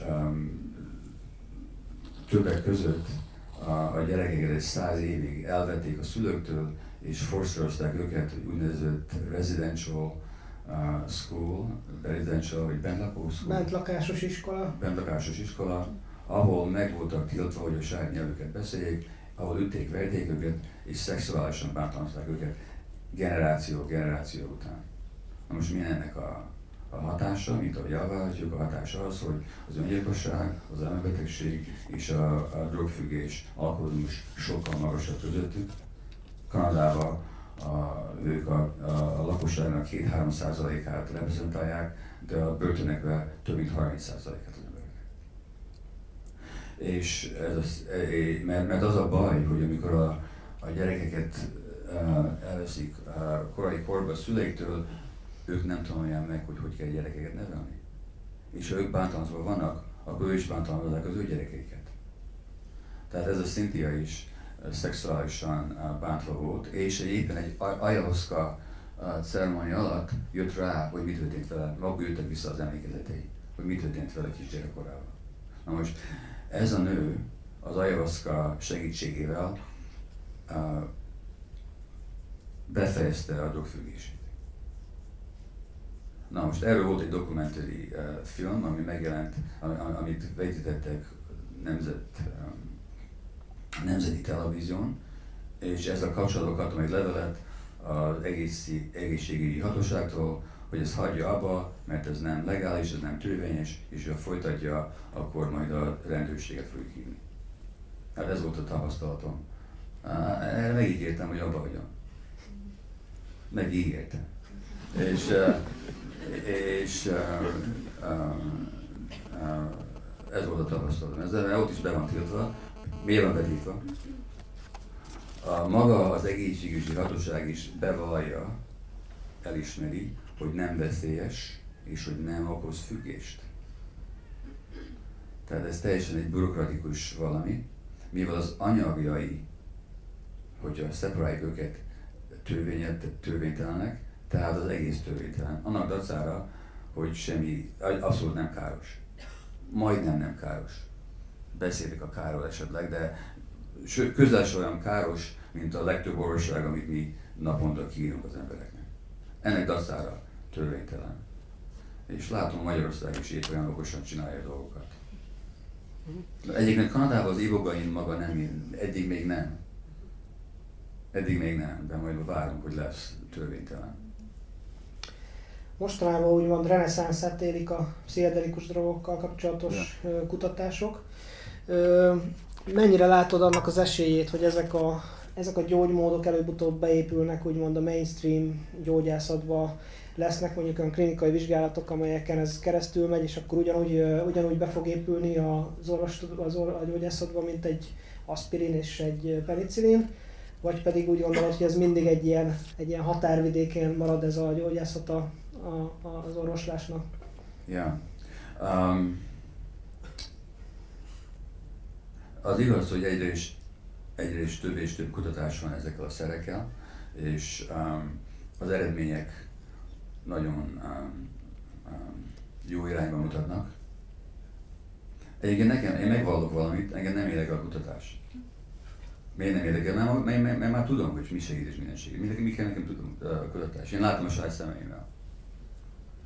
többek között a gyerekeket 100 évig elvették a szülőktől, és forszírozták őket úgynevezett residential school, residential vagy bentlakó school. Bentlakásos iskola, ahol meg voltak tiltva, hogy a saját nyelvüket beszéljék, ahol ütték, verték őket, és szexuálisan bántalmazták őket generáció után. Na most milyen ennek a hatása, mint ahogy elvállalhatjuk, a hatása az, hogy az öngyilkosság, az elmebetegség és a drogfüggés, alkoholizmus sokkal magasabb közöttük. Kanadában ők a lakosságnak 2-3%-át reprezentálják, de a börtönekben több mint 30%-át az embereknek. És mert az a baj, hogy amikor a gyerekeket elveszik korai korban a szüleiktől, ők nem tanulják meg, hogy kell gyerekeket nevelni. És ha ők bántalmazva vannak, akkor ő is bántalmazzák az ő gyerekeiket. Tehát ez a Cynthia is szexuálisan bántva volt, és éppen egy ayahuasca ceremónia alatt jött rá, hogy mi történt vele, akkor jöttek vissza az emlékezetei, hogy mi történt vele kisgyerekkorában. Na most ez a nő az ayahuasca segítségével befejezte a drogfüggését. Na most erről volt egy dokumentari film, ami megjelent, amit vetítettek nemzeti televízión, és ezzel kapcsolatban kaptam egy levelet az egészségügyi hatóságtól, hogy ezt hagyja abba, mert ez nem legális, ez nem törvényes, és ha folytatja, akkor majd a rendőrséget fogjuk hívni. Hát ez volt a tapasztalatom. Erre megígértem, hogy abba hagyom. Megígértem. És ez volt a tapasztalatom. Ez ott is be van tiltva, miért van betiltva? Maga az egészségügyi hatóság is bevallja, elismeri, hogy nem veszélyes, és hogy nem okoz függést. Tehát ez teljesen egy bürokratikus valami, mivel az anyagjai, hogyha szeparáljuk őket, törvénytelenek, tehát az egész törvénytelen. Annak dacára, hogy semmi, abszolút nem káros. Majdnem nem káros. Beszélek a káról esetleg, de közel sem olyan káros, mint a legtöbb orvosság, amit mi naponta kiírunk az embereknek. Ennek dacára törvénytelen. És látom, Magyarország is épp olyan okosan csinálja a dolgokat. Egyébként Kanadában az ibogain maga nem, eddig még nem. Eddig még nem, de majd várunk, hogy lesz törvénytelen. Mostanában úgymond reneszánszát élik a pszichedelikus drogokkal kapcsolatos kutatások. Mennyire látod annak az esélyét, hogy ezek a gyógymódok előbb-utóbb beépülnek úgymond a mainstream gyógyászatba, lesznek mondjuk olyan klinikai vizsgálatok, amelyeken ez keresztül megy, és akkor ugyanúgy be fog épülni a gyógyászatba, mint egy aspirin és egy penicillin, vagy pedig úgy gondolod, hogy ez mindig egy ilyen határvidéken marad ez a gyógyászata az orvoslásnak? Ja. Az igaz, hogy egyre is több és több kutatás van ezekkel a szerekkel, és az eredmények nagyon jó irányba mutatnak. Egyébként én megvallok valamit, engem nem érdekel a kutatás. Miért nem érdekel? Mert már tudom, hogy mi segít és mi nem segít. Mi kell nekem tudom a kutatás. Én látom a saját szemeimmel.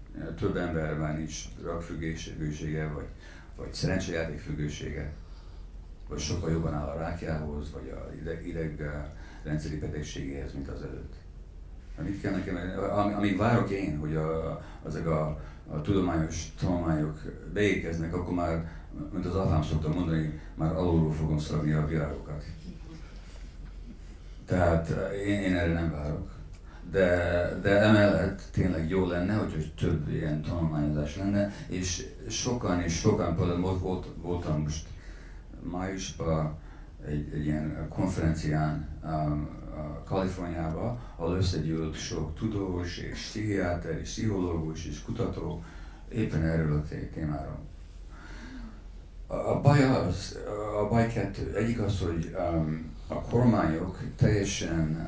több emberben nincs rakfüggősége, vagy szerencsejáték függősége, vagy sokkal jobban áll a rákjához, vagy a idegrendszeri betegségéhez, mint az előtt. Mit kell nekem, amíg várok én, hogy ezek a tudományos tanulmányok beérkeznek, akkor már, mint az apám szokta mondani, már alulról fogom szagni a virágokat. Tehát én erre nem várok. De emellett tényleg jó lenne, hogy több ilyen tanulmányozás lenne, és sokan, például voltam most májusban egy ilyen konferencián Kaliforniában, ahol összegyűlt sok tudós, és pszichiáter, és pszichológus, és kutató éppen erről a témáról. A baj kettő. Egyik az, hogy a kormányok teljesen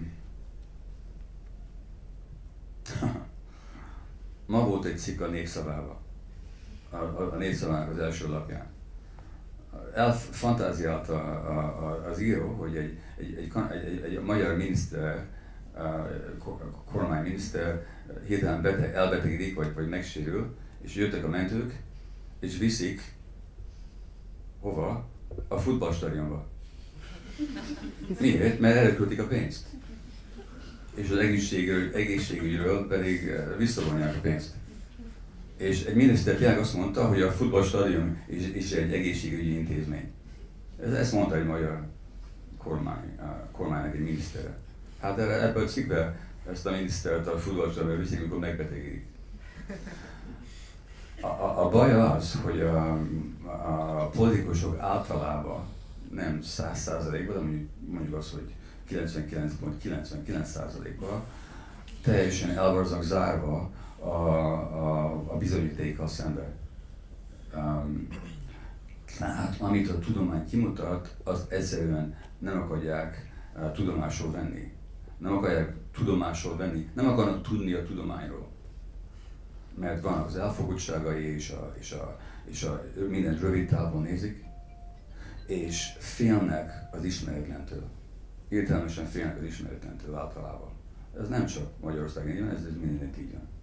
ma volt egy cikk a Népszavában, a Népszavának az első lapján. Fantáziálta az író, hogy egy magyar miniszter, kormányminiszter hirtelen elbetegedik, vagy megsérül, és jöttek a mentők, és viszik hova? A futballstadionba. Miért? Mert elköltik a pénzt. És az egészségügyről pedig visszavonják a pénzt. És egy miniszter tényleg azt mondta, hogy a futballstadion is egy egészségügyi intézmény. Ezt mondta egy magyar kormánynak egy minisztere. Hát ebből a cikkben ezt a minisztert a futballstadionra viszik, amikor megbetegedik. A baj az, hogy a politikusok általában nem 100%-ban, de mondjuk az, hogy 99,99%-ban teljesen el vannak zárva a bizonyítékkal szemben. Tehát amit a tudomány kimutat, azt egyszerűen nem akarják tudomásul venni. Nem akarják tudomásul venni, nem akarnak tudni a tudományról. Mert vannak az elfogottságai, és mindent rövid távon nézik, és félnek az ismeretlentől. Értelmesen félnek az ismeretlentől általában. Ez nem csak Magyarországon így van, ez mindenütt így van.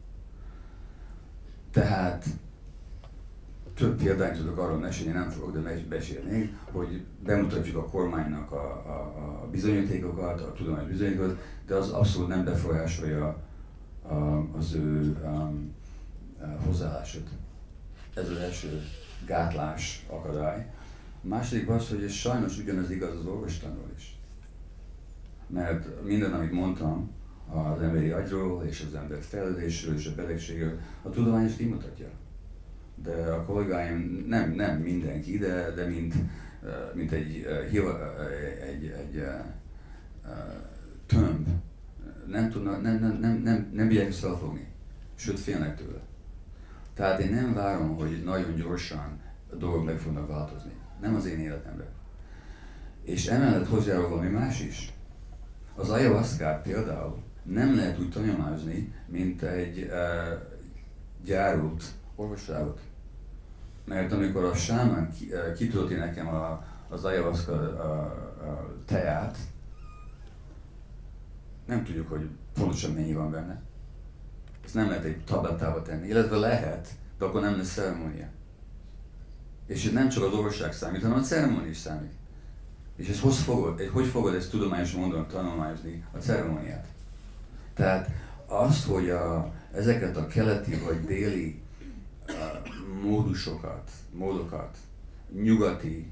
Tehát több példányt tudok arról mesélni, nem fogok, de mesélnék, hogy bemutatjuk a kormánynak a bizonyítékokat, a tudományos bizonyítékokat, de az abszolút nem befolyásolja az ő hozzáállását. Ez az első gátlás, akadály. A második az, hogy ez sajnos ugyanez igaz az orvostanról is. Mert minden, amit mondtam az emberi agyról, és az ember fejlődésről, és a betegségről, a tudomány is kimutatja. De a kollégáim, nem mindenki, de mint egy tömb, nem bírják ezt felfogni, sőt félnek tőle. Tehát én nem várom, hogy nagyon gyorsan a dolgok meg fognak változni. Nem az én életemben. És emellett hozzájárul valami más is. Az ayahuaszkát például nem lehet úgy tanulmányozni, mint egy gyárult orvosságot. Mert amikor a sámán kitölti nekem az ayahuaszka teát, nem tudjuk, hogy pontosan mennyi van benne. Ezt nem lehet egy tablettába tenni, illetve lehet, de akkor nem lesz ceremónia. És itt nem csak az orvosság számít, hanem a ceremónia is számít. És ezt hogy fogod ezt tudományos módon tanulmányozni a ceremóniát? Tehát azt, hogy ezeket a keleti vagy déli módokat, nyugati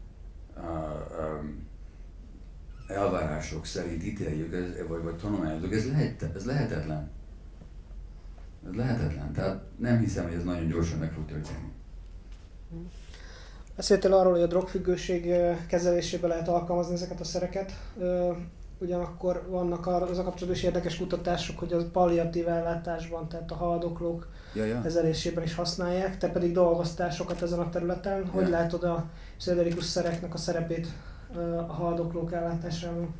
elvárások szerint ítéljük, vagy tanulmányozunk, ez lehetetlen. Ez lehetetlen. Tehát nem hiszem, hogy ez nagyon gyorsan meg fog történni. Beszéltél arról, hogy a drogfüggőség kezelésében lehet alkalmazni ezeket a szereket. Ugyanakkor vannak az a kapcsolatban is érdekes kutatások, hogy a palliatív ellátásban, tehát a haldoklók kezelésében is használják. Te pedig dolgoztál sokat ezen a területen. Hogy látod a pszichedelikus szereknek a szerepét a haldoklók ellátásában?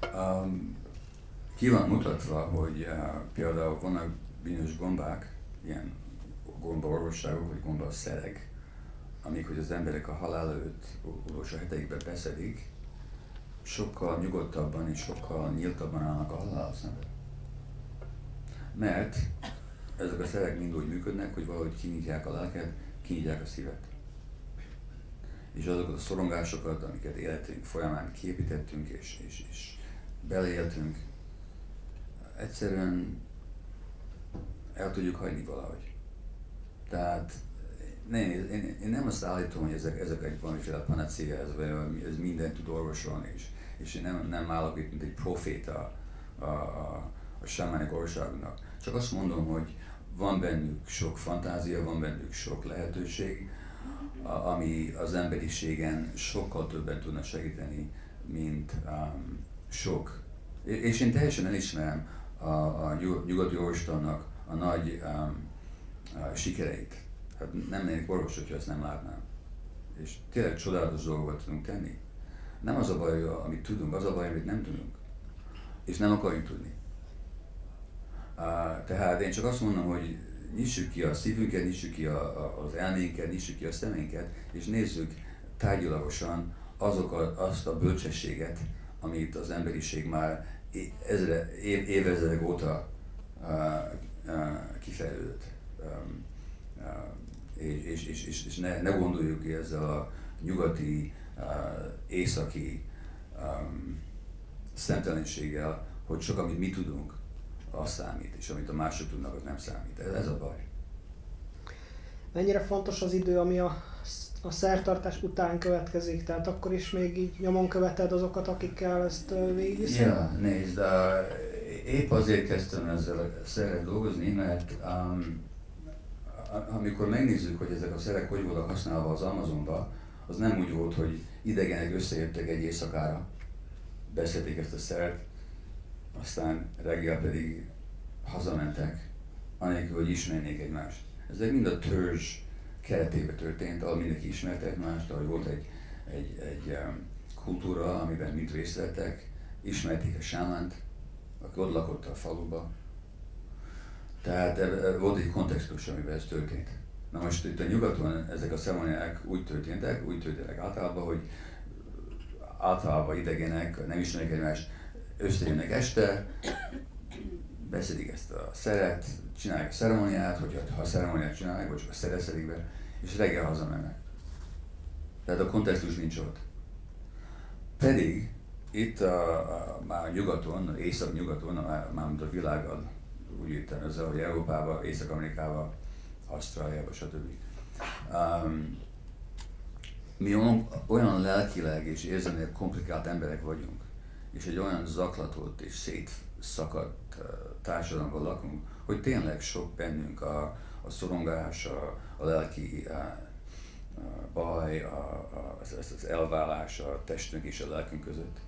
Ki van mutatva, hogy például vannak bizonyos gombák, ilyen gombaorvosságok, vagy gombaszerek, amikor az emberek a halál előtt utolsó heteikben beszedik, sokkal nyugodtabban és sokkal nyíltabban állnak a halál szemben. Mert ezek a szerek mind úgy működnek, hogy valahogy kinyitják a lelket, kinyitják a szívet. És azokat a szorongásokat, amiket életünk folyamán kiépítettünk és beleéltünk, egyszerűen el tudjuk hagyni valahogy. Tehát én nem azt állítom, hogy ezek egy valamiféle panacea, ez mindent tud orvosolni, és én nem állok itt, mint egy proféta a sámánik országunknak. Csak azt mondom, hogy van bennük sok fantázia, van bennük sok lehetőség, ami az emberiségen sokkal többen tudna segíteni, mint sok. És én teljesen elismerem a nyugati orvostannak a nagy sikereit. Hát nem lennék orvos, hogyha ezt nem látnám. És tényleg csodálatos dolgokat tudunk tenni. Nem az a baj, amit tudunk, az a baj, amit nem tudunk. És nem akarjuk tudni. Tehát én csak azt mondom, hogy nyissuk ki a szívünket, nyissuk ki az elménket, nyissuk ki a szeménket, és nézzük tárgyilagosan azt a bölcsességet, amit az emberiség már évezredek óta kifejlődött. És ne gondoljuk ki ezzel a nyugati, északi szemtelenséggel, hogy csak amit mi tudunk, az számít, és amit a mások tudnak, az nem számít. Ez a baj. Mennyire fontos az idő, ami a szertartás után következik? Tehát akkor is még így nyomon követed azokat, akikkel ezt végigviszed? Ja, nézd, épp azért kezdtem ezzel a szerrel dolgozni, mert amikor megnézzük, hogy ezek a szerek hogy voltak használva az Amazonba, az nem úgy volt, hogy idegenek összejöttek egy éjszakára, beszélték ezt a szert, aztán reggel pedig hazamentek, anélkül, hogy ismernék egymást. Ezek mind a törzs keretében történt, ahol mindenki ismerte egymást, ahol volt egy kultúra, amiben mind részt vettek, ismerték a sámánt, aki ott lakott a faluba. Tehát volt egy kontextus, amiben ez történt. Na most itt a nyugaton ezek a ceremóniák úgy történtek általában, hogy általában idegenek, nem ismerik egymást, összejönnek este, beszedik ezt a szeret, csinálják a ceremóniát, ha a ceremóniát csinálják, vagy csak a szeret szedik be, és reggel hazamennek. Tehát a kontextus nincs ott. Pedig itt már nyugaton, észak-nyugaton, már mint a világgal, úgy jöttem ezzel, hogy Európába, Észak-Amerikába, Ausztráliába, stb. Mi olyan lelkileg és érzelmileg komplikált emberek vagyunk, és egy olyan zaklatott és szétszakadt társadalomban lakunk, hogy tényleg sok bennünk a szorongás, a lelki baj, az elválás a testünk és a lelkünk között.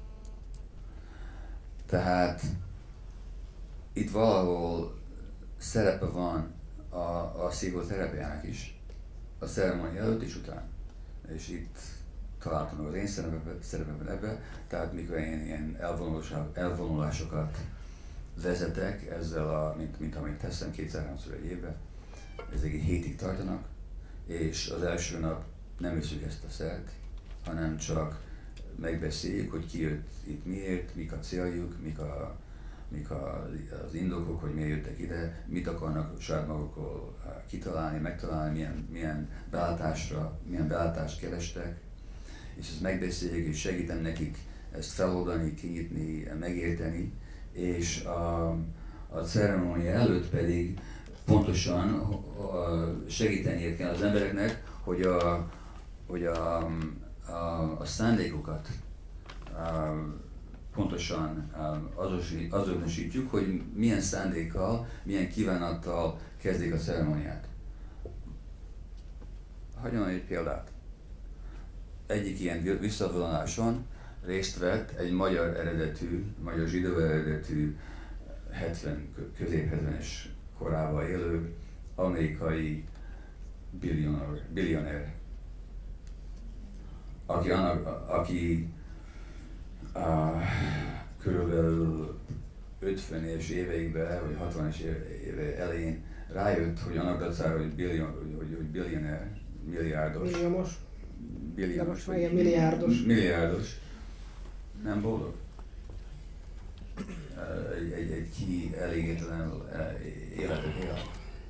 Tehát itt valahol szerepe van a pszichoterápiának is, a ceremónia előtt és után. És itt találtam az én szerepemben ebbe, tehát mikor én ilyen elvonulásokat vezetek ezzel, mint amit teszem 2-3-szor egy évben, ezek egy hétig tartanak, és az első nap nem iszük ezt a szert, hanem csak megbeszéljük, hogy ki jött itt miért, mik a céljuk, mik az indokok, hogy miért jöttek ide, mit akarnak saját magukról kitalálni, megtalálni, milyen belátást kerestek, és ezt megbeszéljük, és segítem nekik ezt feloldani, kinyitni, megérteni, és a ceremónia előtt pedig pontosan segíteni kell az embereknek, hogy a szándékokat pontosan azonosítjuk, hogy milyen szándékkal, milyen kívánattal kezdik a ceremóniát. Hagyom egy példát. Egyik ilyen visszavonuláson részt vett egy magyar zsidó eredetű, közép-70-es korában élő amerikai billionaire, aki körülbelül 50-es éveiben, vagy 60-es éve elején rájött, hogy annak dacára, hogy billionaire, milliárdos. Milliárdos. Nem boldog? Egy kielégítlen életet él.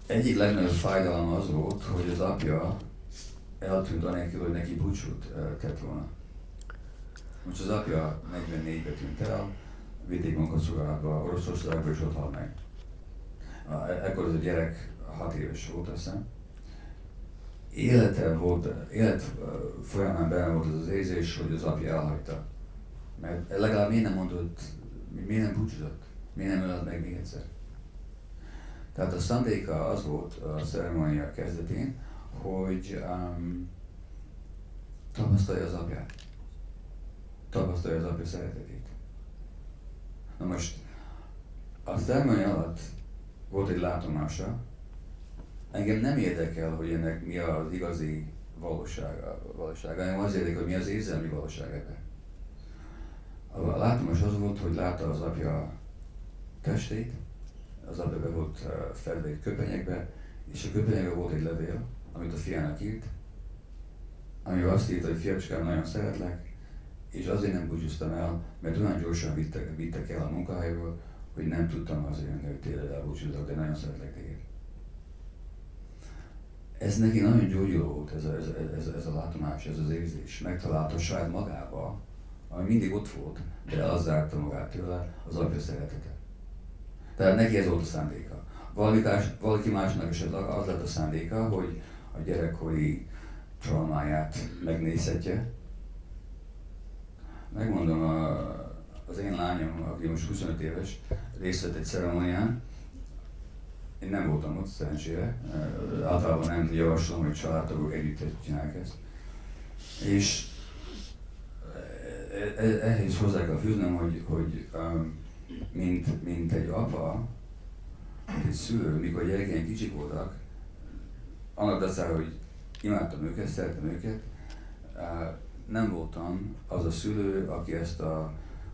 egyik legnagyobb fájdalom az volt, hogy az apja eltűnt anélkül, hogy neki búcsút tett volna. Most az apja 44-ben tűnt el, vitték munkaszolgálatba Oroszországba, és ott halt meg. Ekkor az a gyerek 6 éves volt, azt hiszem. Élet folyamán benne volt az érzés, hogy az apja elhagyta. Mert legalább miért nem mondott, miért nem búcsúzott, miért nem ölt meg még egyszer. Tehát a szándéka az volt a ceremónia kezdetén, hogy tapasztalja az apját. Tapasztalja az apja szeretetét. Na most, a ceremónia alatt volt egy látomása. Engem nem érdekel, hogy ennek mi az igazi valósága, hanem az érdekel, hogy mi az érzelmi valóság ebben. A látomás az volt, hogy látta az apja testét, az apja be volt fedve egy köpenyekbe, és a köpenyekben volt egy levél, amit a fiának írt, amivel azt írta, hogy fiacskám, nagyon szeretlek, és azért nem búcsúztam el, mert olyan gyorsan vittek el a munkahelyről, hogy nem tudtam hazajönni, hogy tényleg elbúcsúzok, de nagyon szeretlek téged. Ez neki nagyon gyógyuló volt, ez a látomás, ez az érzés. Megtalálta saját magába, ami mindig ott volt, de elzárta magát tőle, az apja szeretete. Tehát neki ez volt a szándéka. Valaki másnak esetleg az lett a szándéka, hogy a gyerekkori traumáját megnézhetje. Megmondom, az én lányom, aki most 25 éves, részt vett egy ceremónián. Én nem voltam ott, szerencsére. Általában nem javaslom, hogy családtagok együtt csinálják ezt. És ehhez hozzá kell fűznöm, hogy mint egy apa, mint egy szülő, mikor a gyerekeim kicsik voltak, annak dacára, hogy imádtam őket, szerettem őket, nem voltam az a szülő, aki ezt a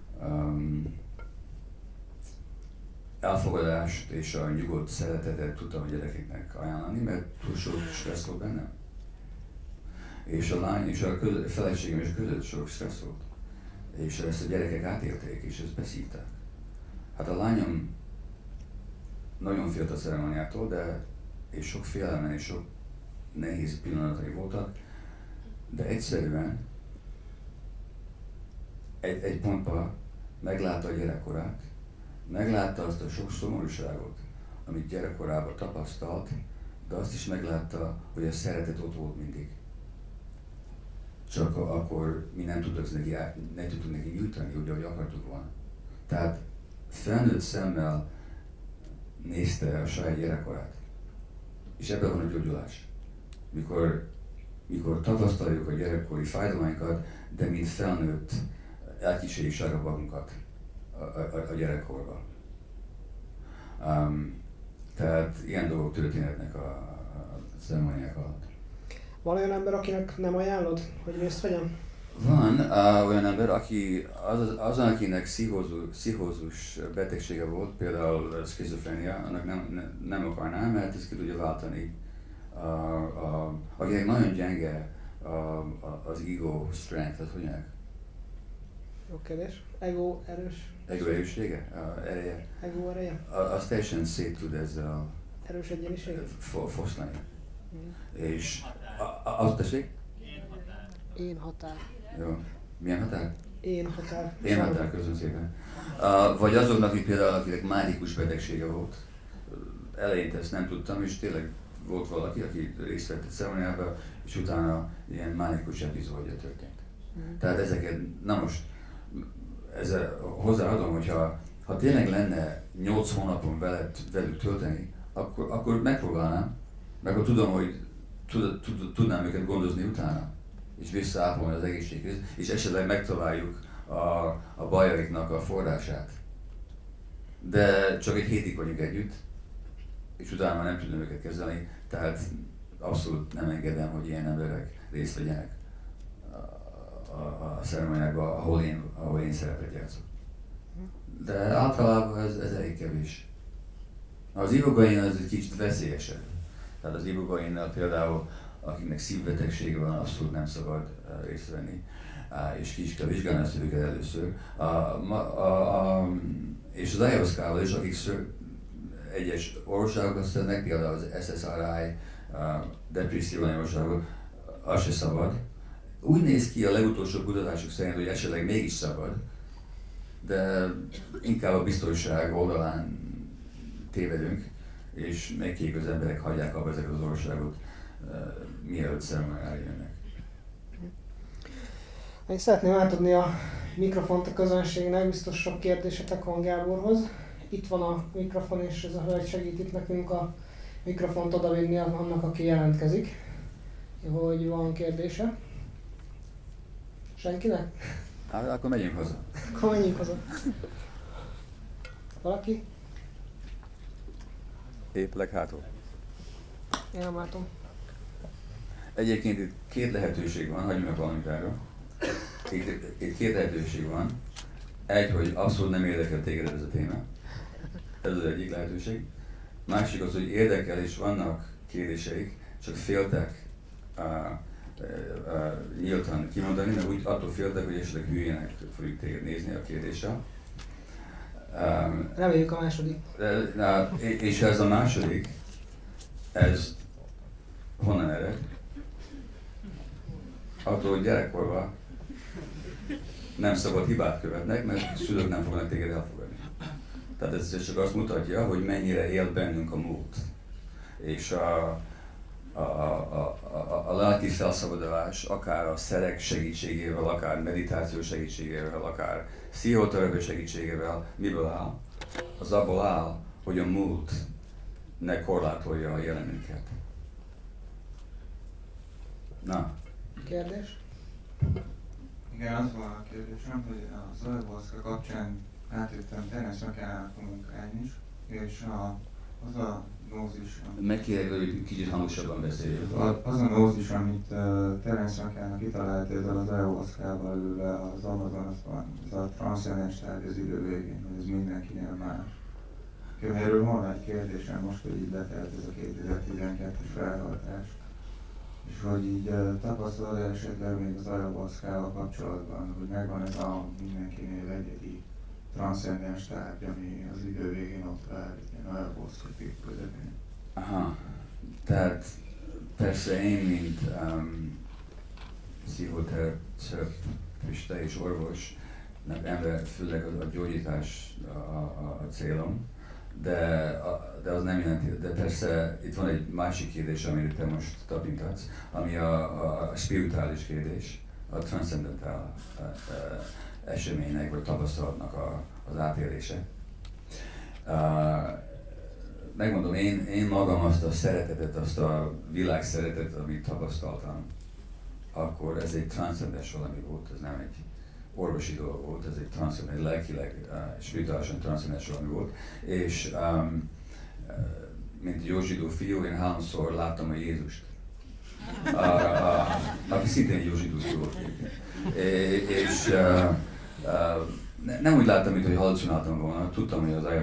elfogadást és a nyugodt szeretetet tudtam a gyerekeknek ajánlani, mert túl sok stressz volt bennem. És a lány és a feleségem is között sok stressz volt. És ezt a gyerekek átélték, és ezt beszívták. Hát a lányom nagyon félt a ceremóniától, és sok félelmen és sok nehéz pillanatai voltak, de egyszerűen egy pontban meglátta a gyerekkorát, meglátta azt a sok szomorúságot, amit gyerekkorában tapasztalt, de azt is meglátta, hogy a szeretet ott volt mindig. Csak akkor mi nem tudtuk neki nyújtani, úgy, ahogy akartuk volna. Tehát felnőtt szemmel nézte a saját gyerekkorát. És ebben van a gyógyulás. Mikor tapasztaljuk a gyerekkori fájdalmainkat, de mint felnőtt elkísérjük saját magunkat a gyerekkorban. Tehát ilyen dolgok történhetnek a ceremóniák alatt. Van olyan ember, akinek nem ajánlod, hogy részt vegyen? Van olyan ember, akinek pszichózus betegsége volt, például szkizofrénia, annak nem akarnám, mert ezt ki tudja váltani. Akinek nagyon gyenge az ego strength, az hogy mondják? Jó kérdés. Ego erős. Ego erőssége? Ereje? Ego ereje? Az teljesen szét tud ezzel erős egyéniség? Foszlani. És azt tessék? Én határ. Jó. Milyen határ? Én határ. Én határ, köszönöm szépen. Vagy azoknak, akinek mánikus betegsége volt. Eleinte ezt nem tudtam, és tényleg volt valaki, aki részt vett egy ceremóniában, és utána ilyen mánikus epizódja történt. Tehát ezeket, na most, ezzel hozzáadom, hogyha tényleg lenne 8 hónapon velük tölteni, akkor megpróbálnám, mert akkor tudom, hogy tudnám őket gondozni utána, és visszaápolni az egészséghez, és esetleg megtaláljuk a bajaiknak a forrását. De csak egy hétig vagyunk együtt, és utána már nem tudom őket kezelni, tehát abszolút nem engedem, hogy ilyen emberek részt vegyenek a ceremóniákban, ahol én szerepet játszok. De általában ez elég kevés. Az ibogain az egy kicsit veszélyesebb. Tehát az ibogainnal például, akiknek szívbetegsége van, abszolút nem szabad részt venni, és ki is kell vizsgálni a szívüket először. És az ayahuaszkával is, akik egyes orvosságok azt szednek, például az SSRI, depressziós orvosságok, az se szabad. Úgy néz ki a legutolsó kutatások szerint, hogy esetleg mégis szabad, de inkább a biztonság oldalán tévedünk, és megkérjük az emberek, hagyják abba ezeket az orvosságot, mielőtt szemben eljönnek. Én szeretném átadni a mikrofont a közönségnek, biztos sok kérdésetek van Gáborhoz. Itt van a mikrofon, és ez a hölgy segít itt nekünk a mikrofont odavinni annak, aki jelentkezik, hogy van kérdése. Senkinek? Hát akkor megyünk haza. Akkor menjünk haza. Valaki? Épp leghátul. Én nem látom. Egyébként itt két lehetőség van, hagyj meg valamit erről. Itt két lehetőség van. Egy, hogy abszolút nem érdekel téged ez a téma. Ez az egyik lehetőség. Másik az, hogy érdekel és vannak kérdéseik, csak féltek nyíltan kimondani, mert úgy attól féltek, hogy esetleg hülyének fogjuk téged nézni a kérdéssel. Reméljük a második. És ez a második, ez honnan ered? Attól, hogy gyerekkorban nem szabad hibát követnek, mert szülők nem fognak téged elfogadni. Tehát ez csak azt mutatja, hogy mennyire él bennünk a múlt. És a lelki felszabadulás akár a szerek segítségével, akár meditáció segítségével, akár pszichoterápia segítségével miből áll? Az abból áll, hogy a múlt ne korlátolja a jelenünket. Na? Kérdés? Igen, az van a kérdésem, hogy az ayahuasca kapcsán átjöttem Terence McKenna munkáján is, és az a nózis... Megkérjük, hogy kicsit hangosabban beszéljük. Az a nózis, amit Terence McKenna kitalált ezzel az ayahuascával ülve az Amazonasban, ez a transzcendens tárgy az idő végén, hogy ez mindenkinél más. Erről van egy kérdésem most, hogy így letelt ez a 2012-es feltartás. És hogy így tapasztalod esetleg még az ayahuascával kapcsolatban, hogy megvan ez a mindenkinél egyedi transzcendens tárgy, ami az idő végén ott vár, ilyen ayahuasca közepén. Aha, tehát persze én, mint pszichoterapeuta és orvos, ember főleg a gyógyítás a célom, de az nem jelenti, de persze itt van egy másik kérdés, amire te most tapintatsz, ami a spirituális kérdés, a transzcendentál eseménynek vagy tapasztalatnak az átélése. Megmondom, én magam azt a szeretetet, azt a világ szeretetet, amit tapasztaltam, akkor ez egy transzcendens valami volt, ez nem egy orvosi dolog volt, ez egy transzcendens, lelkileg, spirituálisan transzcendens valami volt, és mint jó zsidó fiú, én 3-szor láttam a Jézust, aki szintén jó zsidó fiú volt. És nem úgy láttam, mint hogy halucináltam volna, tudtam, hogy az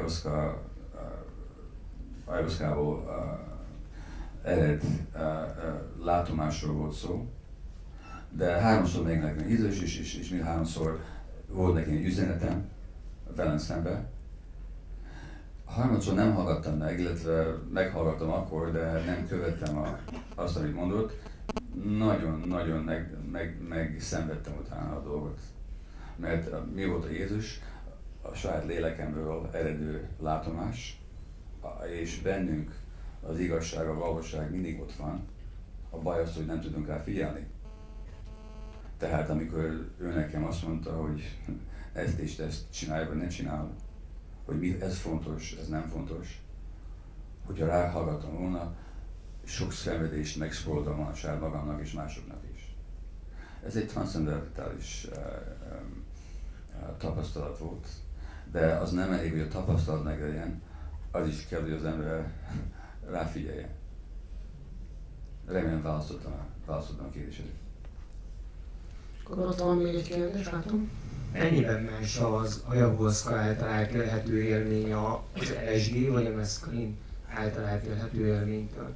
ayahuascából ered látomásról volt szó, de 3-szor megjelent Jézus, és mind 3-szor volt neki egy üzenetem velem szembe. 3-szor nem hallgattam meg, illetve meghallgattam akkor, de nem követtem azt, amit mondott. Nagyon megszenvedtem utána a dolgot. Mert mi volt a Jézus? A saját lélekemből eredő látomás, és bennünk az igazság, a valóság mindig ott van. A baj az, hogy nem tudunk rá figyelni. Tehát amikor ő nekem azt mondta, hogy ezt és ezt csinálj, vagy ne csinálj, hogy ez fontos, ez nem fontos, hogyha ráhallgattam volna, sok szenvedést megspóroltam volna saját magamnak és másoknak is. Ez egy transzcendentális tapasztalat volt, de az nem elég, hogy a tapasztalat meglegyen, az is kell, hogy az ember ráfigyeljen. Remélem választottam a kérdésre. Akkor ott van még egy kérdés, látom. Mennyiben más az ayahuasca által átélhető élmény az LSD vagy a meszkalin által átélhető élménytől?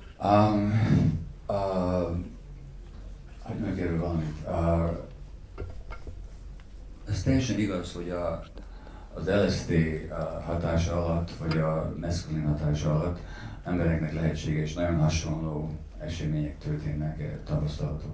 Hogy megérül valamit. Ez teljesen igaz, hogy az LSD hatása alatt, vagy a meszkulin hatása alatt embereknek lehetséges, nagyon hasonló események történnek, tapasztalatok.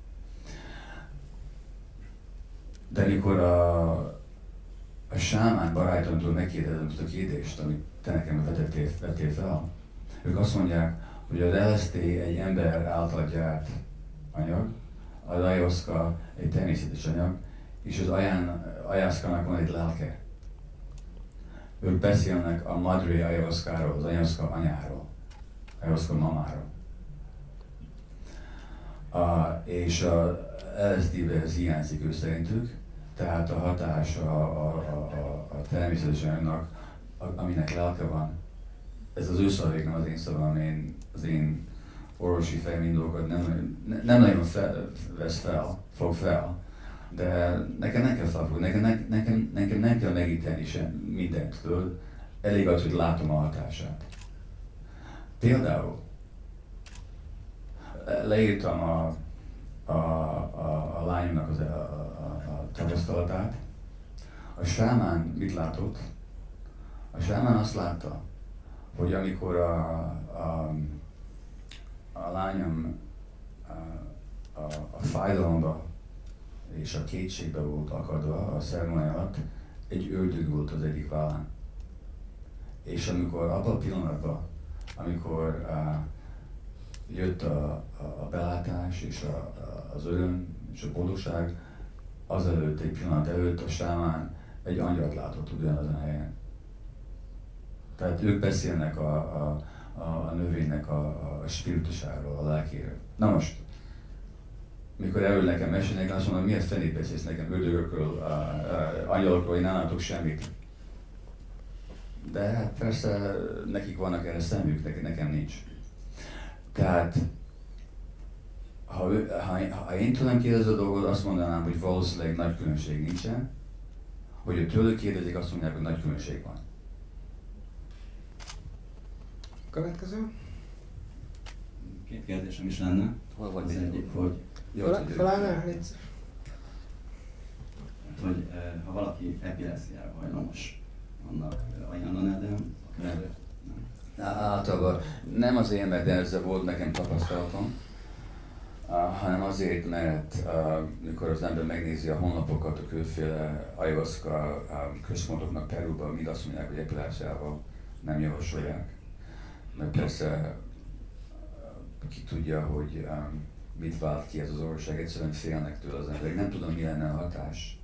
De mikor a sámán barátomtól megkérdezem azt a kérdést, amit te nekem vettél fel, ők azt mondják, hogy az LSD egy ember által gyárt anyag, az ayahuasca egy természetes anyag, és az ayahuasca-nak van egy lelke. Ők beszélnek a madre ayahuasca-ról, az ayahuasca anyáról, ayahuasca mamáról. És a LSD-be ez hiányzik ő szerintük, tehát a hatás a természetes anyagnak, aminek lelke van. Ez az ő szavég, nem az én szavam, az én orvosi fejlmény dolgokat nem nagyon fog fel, de nekem nem kell felfogni, nekem nem kell megítélni sem mindent, tudod? Elég az, hogy látom a hatását. Például leírtam a lányomnak a tapasztalatát. A sámán mit látott? A sámán azt látta, hogy amikor a lányom a fájdalomba és a kétségbe volt akadva a ceremónia alatt, egy ördög volt az egyik vállán. És amikor abban a pillanatban, amikor jött a belátás és az öröm és a boldogság, azelőtt, egy pillanat előtt a sámán egy angyalt látott ugyanazon a helyen. Tehát ők beszélnek a növénynek a spiritusáról, a lelkéről. Na most, mikor erről nekem mesélnek, azt mondom, miért fenét beszélsz nekem ördögökről, angyalokról, én nem látok semmit. De hát persze nekik vannak erre szemük, nekem nincs. Tehát, ha én tőlem kérdez a dolgot, azt mondanám, hogy valószínűleg nagy különbség nincsen. Hogy tőlük kérdezik, azt mondják, hogy nagy különbség van. Következő. Két kérdésem is lenne. Hol vagy az egyik, hogy... Felállnál? Hogy ha valaki epilepsziára hajlamos, annak ajánlanád el? Általában nem azért, mert ezzel volt nekem tapasztalatom, hanem azért, mert mikor az ember megnézi a honlapokat a különféle ayahuasca központoknak Perúban, mind azt mondják, hogy epilepsziával nem javasolják. Mert persze ki tudja, hogy mit vált ki ez az orvosság, egyszerűen félnek tőle az emberek. Nem tudom, mi lenne a hatás,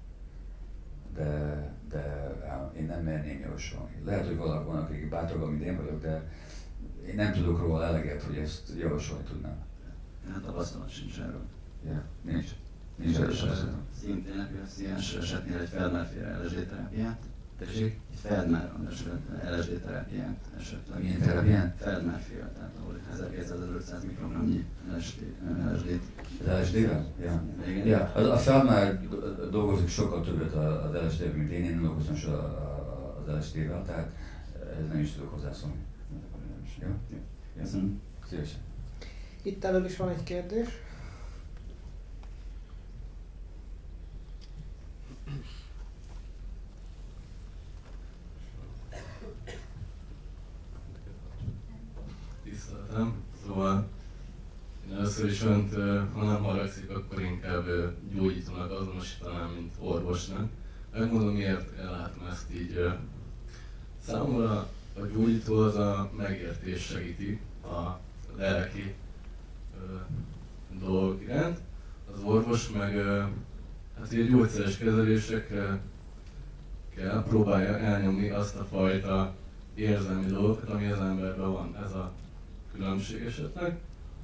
de én nem merném javasolni. Lehet, hogy valaki van, akik bátrabb, mint én vagyok, de én nem tudok róla eleget, hogy ezt javasolni tudnám. Hát tapasztalat sincs erről. Ja, nincs. Nincs erről tapasztalat. Szintén epilepsziás esetnél egy Feldmer-féle LSD terápiát. Tessék? Feldmer LSD terápiát esetleg. Milyen terápiát? Feldmer-féle, tehát ahol 1200-1500 mikrogramnyi LSD-t. Az LSD-vel? Ja. A Feldmer dolgozik sokkal többet az LSD-vel, mint én nem dolgozom soha az LSD-vel, tehát ez nem is tudok hozzászólni. Jó? Köszönöm. Szívesen. Itt elől is van egy kérdés. Tiszteltem. Szóval én először is önt, ha nem haragszik, akkor inkább gyógyítónak azonosítanám, mint orvosnak. Megmondom, miért látom ezt így. Számomra a gyógyító az a megértés segíti a lelki dolgok iránt. Az orvos meg hát így gyógyszeres kezelésekre kell próbálja elnyomni azt a fajta érzelmi dolgokat, ami az emberben van. Ez a különbség esetleg.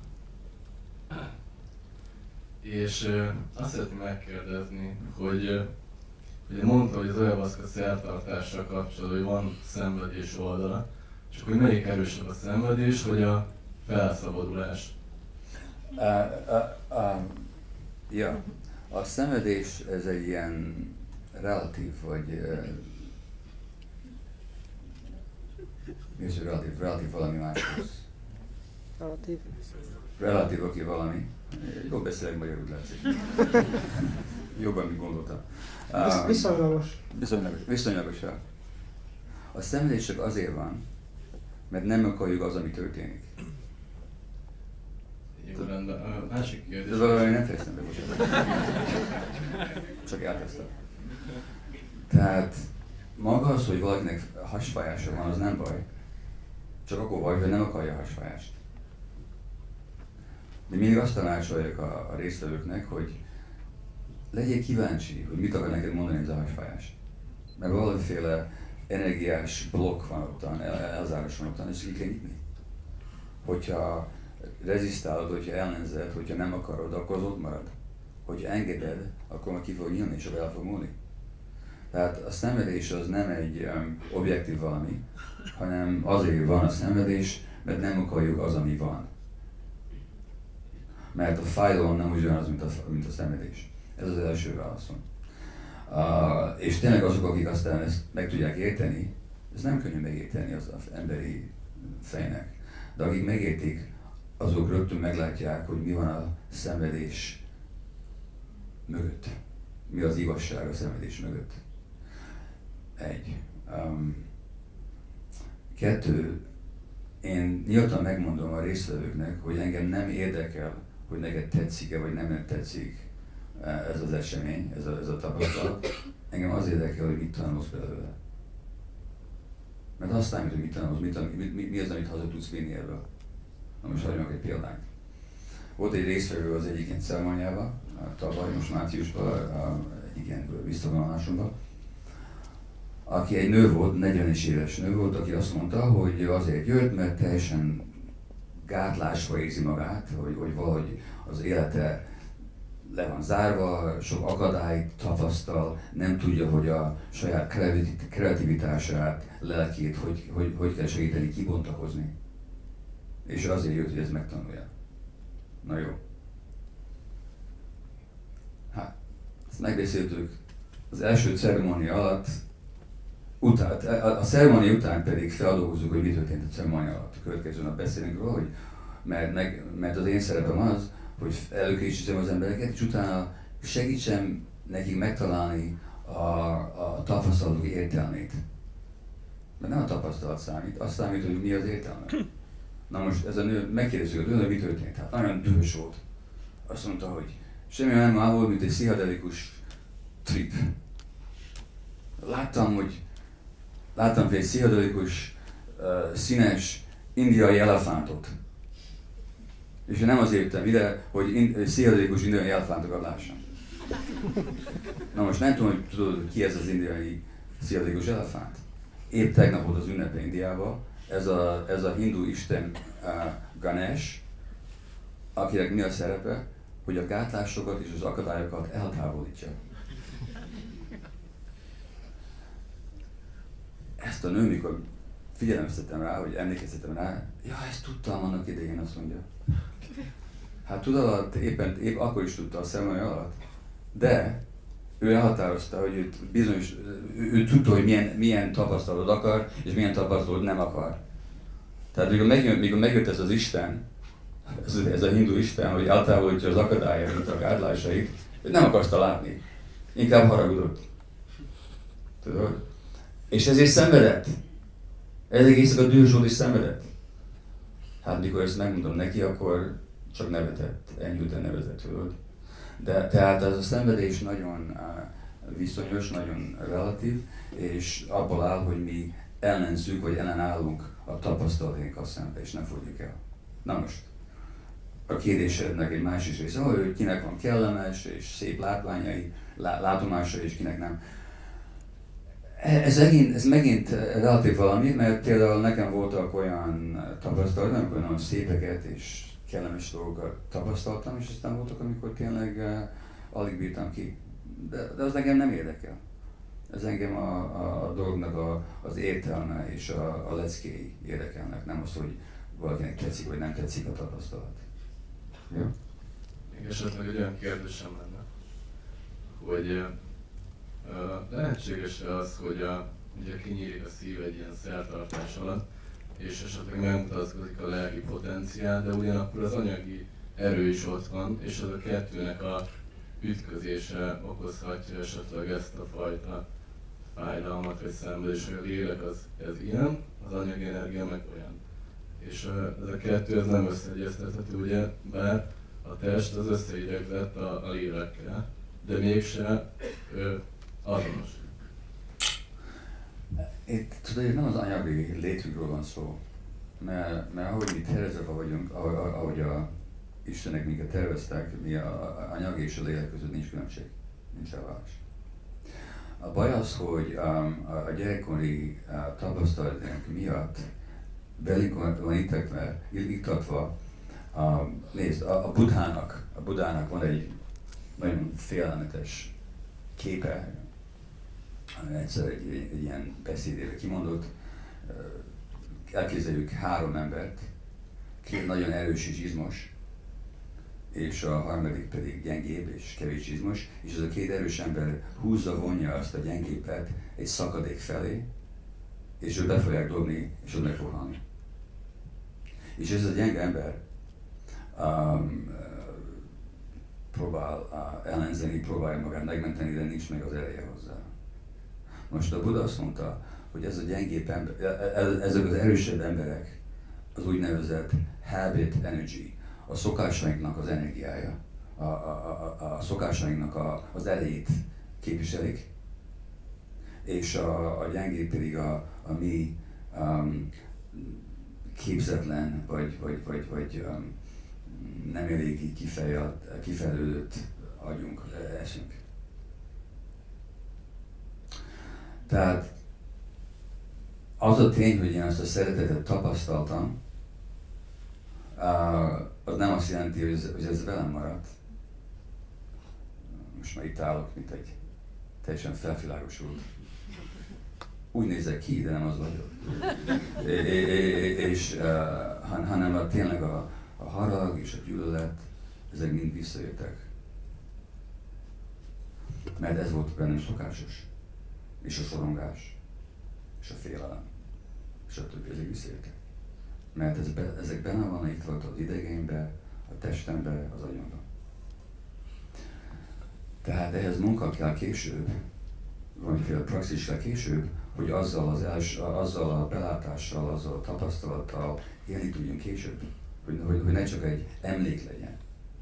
És azt szeretném megkérdezni, hogy ugye mondta, hogy az ayahuasca szertartással kapcsolatban, hogy van szenvedés oldala, és akkor hogy melyik erősebb a szenvedés, vagy a felszabadulás? Ja, a szenvedés ez egy ilyen relatív, vagy mi is relatív valami máshoz. Relatív. Relatív, aki valami. Jól beszélek magyarul, látszik. Jobban, mint gondoltam. Viszonylagos. Viszonylagos. A szenvedés csak azért van, mert nem akarjuk az, ami történik. Jó, rendben. A másik kérdés... Ez valami nem fejeztem be, bocsánat. Csak elkezdtem. Tehát maga az, hogy valakinek hasfájása van, az nem baj. Csak akkor baj, hogy nem akarja a hasfájást. De mindig azt tanácsoljuk a résztvevőknek, hogy legyél kíváncsi, hogy mit akar neked mondani ez a hasfájás. Mert valamiféle energiás blokk van ottan, elzárás van ottan, és ki kell nyitni. Hogyha rezisztálod, hogyha ellenzed, hogyha nem akarod, akkor az ott marad. Hogyha engeded, akkor majd ki fog nyílni, és el fog múlni. Tehát a szenvedés az nem egy objektív valami, hanem azért van a szenvedés, mert nem akarjuk az, ami van. Mert a fájdalom nem ugyanaz, mint a szenvedés. Ez az első válaszom. És tényleg azok, akik aztán ezt meg tudják érteni, ez nem könnyű megérteni az emberi fejnek. De akik megértik, azok rögtön meglátják, hogy mi van a szenvedés mögött. Mi az igazság a szenvedés mögött. Egy. Kettő, én nyíltan megmondom a résztvevőknek, hogy engem nem érdekel, hogy neked tetszik-e vagy nem tetszik ez az esemény, ez a tapasztalat. Engem az érdekel, hogy mit tanulsz belőle. Mert azt számít, hogy mit tanulsz, mi az, amit haza tudsz vinni ebből. Na most hagyjuk egy példányt. Volt egy résztvevő az egyik ilyen ceremóniában, tavaly, most márciusban, egy ilyen visszavonulásomban, aki egy nő volt, 40 éves nő volt, aki azt mondta, hogy azért jött, mert teljesen gátlásba érzi magát, hogy valahogy az élete le van zárva, sok akadályt tapasztal, nem tudja, hogy a saját kreativitását, lelkét, hogy kell segíteni kibontakozni. És azért jött, hogy ezt megtanulja. Na jó. Hát, ezt megbeszéltük az első ceremónia alatt, a ceremónia után pedig feldolgozzuk, hogy mi történt a ceremónia alatt. A következő nap beszélünk róla, hogy mert az én szerepem az, hogy előkészítsem az embereket, és utána segítsem nekik megtalálni a tapasztalatok értelmét. Mert nem a tapasztalat számít, az számít, hogy mi az értelme. Na most ez a nő, megkérdezzük a nőt, mi történt. Hát nagyon dühös volt. Azt mondta, hogy semmi nem már volt, mint egy pszichedelikus trip. Láttam egy pszichedelikus, színes indiai elefántot. És én nem azért jöttem ide, hogy pszichedelikus indiai elefántokat lássam. Na most nem tudom, hogy tudod, ki ez az indiai pszichedelikus elefánt. Épp tegnap volt az ünnepe Indiában, ez a hindu isten Ganesh, akinek mi a szerepe, hogy a gátlásokat és az akadályokat eltávolítja. Ezt a nő, mikor figyelemeztettem rá, hogy emlékeztetem rá, ja, ezt tudtam annak idején, azt mondja. Hát tudod, épp akkor is tudta a szemlélő alatt, de ő elhatározta, hogy ő tudta, hogy milyen tapasztalatot akar, és milyen tapasztalatot nem akar. Tehát mikor megjött ez az Isten, ez a hindu Isten, hogy eltávolítja az akadályait, a gátlásait, nem akarta látni. Inkább haragudott. Tudod? És ezért szenvedett. Ez egész a dühös volt és szenvedett. Hát mikor ezt megmondom neki, akkor csak nevetett, enyhülten nevezett, tudod. De tehát ez a szenvedés nagyon viszonyos, nagyon relatív, és abból áll, hogy mi ellenszük, vagy ellenállunk a tapasztalatainkkal szemben, és nem fordjuk el. Na most, a kérdésednek egy másik része, hogy kinek van kellemes és szép látványai, látomása, és kinek nem. Ez megint relatív valami, mert például nekem voltak olyan tapasztalatok, amikor nagyon szépeket és kellemes dolgokat tapasztaltam, és aztán voltak, amikor tényleg alig bírtam ki. De az engem nem érdekel. Ez engem a dolognak az értelme és a leckéi érdekelnek, nem az, hogy valakinek tetszik vagy nem tetszik a tapasztalat. Jó? Még esetleg egy olyan kérdésem lenne, hogy lehetséges az, hogy ugye kinyílik a szív egy ilyen szertartás alatt, és esetleg megmutatkozik a lelki potenciál, de ugyanakkor az anyagi erő is ott van, és az a kettőnek a ütközése okozhatja esetleg ezt a fajta fájdalmat vagy szenvedést, hogy a lélek ez ilyen, az anyagi energia meg olyan. És ez a kettő ez nem összeegyeztethető, ugye, bár a test az összeidegzett a lélekkel, de mégse azonos. Itt tudod, nem az anyagi létünkről van szó, mert ahogy mi tervezve vagyunk, ahogy a Istenek minket terveztek, mi a anyag és a lélek között nincs különbség, nincs elválás. A baj az, hogy a gyerekkori tapasztalatunk miatt belünk van iktatva, nézd, a Buddhának van egy nagyon félelmetes képe, egyszer egy ilyen beszédére kimondott, elképzeljük 3 embert, 2 nagyon erős és izmos, és a harmadik pedig gyengébb és kevés izmos, és az a 2 erős ember húzza, vonja azt a gyengébbet egy szakadék felé, és ő be fogják dobni, és ott meg fog halni. És ez a gyenge ember próbál ellenzeni, próbálja magát megmenteni, de nincs meg az ereje hozzá. Most a Buddha azt mondta, hogy ez a gyengébb ember, ezek az erősebb emberek az úgynevezett habit energy, a szokásainknak az energiája, a szokásainknak az erejét képviselik, és a gyengébb pedig a mi képzetlen, vagy nem elég kifejlődött agyunk, eszünk. Tehát az a tény, hogy én ezt a szeretetet tapasztaltam, az nem azt jelenti, hogy ez velem maradt. Most már itt állok, mint egy teljesen felvilágosult. Úgy nézek ki, de nem az vagyok. És hanem tényleg a harag és a gyűlölet, ezek mind visszajöttek. Mert ez volt bennem szokásos. És a szorongás, és a félelem, és a többi, ezek visszajöttek. Mert ezek benne van itt volt az idegeimben, a testemben, az agyamban. Tehát ehhez munka kell később, valamiféle praxis kell később, hogy azzal a belátással, azzal a tapasztalattal élni tudjunk később. Hogy ne csak egy emlék legyen.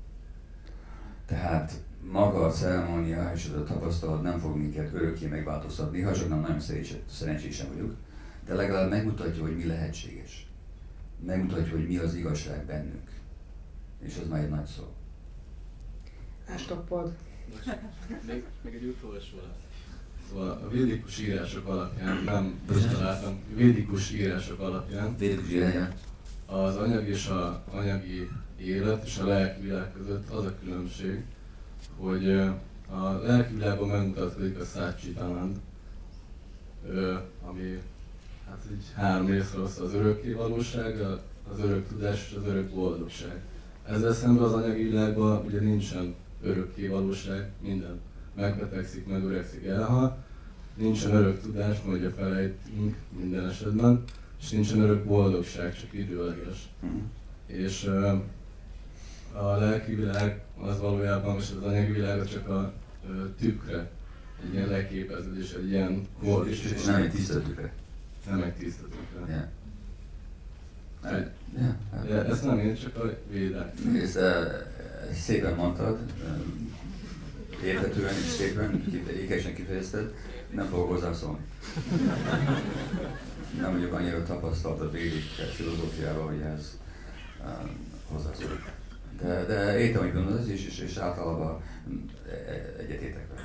Tehát maga a ceremónia és az a tapasztalat nem fog minket örökké megváltoztatni, ha csak nem nagyon szerencsésen vagyok, de legalább megmutatja, hogy mi lehetséges. Megmutatja, hogy mi az igazság bennünk. És az már egy nagy szó. Ástoppod. Még egy utolsó lesz. Szóval a védikus írások alapján, nem találtam, védikus írások alapján az anyag és a anyagi élet és a lelki világ között az a különbség, hogy a lelki világban megmutatkozik a Satchitanand, ami hát így 3 részről osztja, az örökké valóság, az örök tudás és az örök boldogság. Ezzel szemben az anyagi világban ugye nincsen örökké valóság, minden megbetegszik, megöregszik, elhal, nincsen örök tudás, majd a felejtünk minden esetben, és nincsen örök boldogság, csak időleges. És a lelki világ az valójában, és az anyagi világ csak a tükre, egy ilyen leképeződés, egy ilyen és nem egy tiszta tükre. Nem egy tiszta tükre. Yeah. Ezt nem én, csak a védák. Ezt szépen mondtad, érthetően és szépen, ékesen kifejezted, nem fogok hozzászólni. Nem vagyok annyira tapasztalt a védik filozófiával, hogy ez hozzászól. De értem, hogy gondolod, és általában egyetértek vele.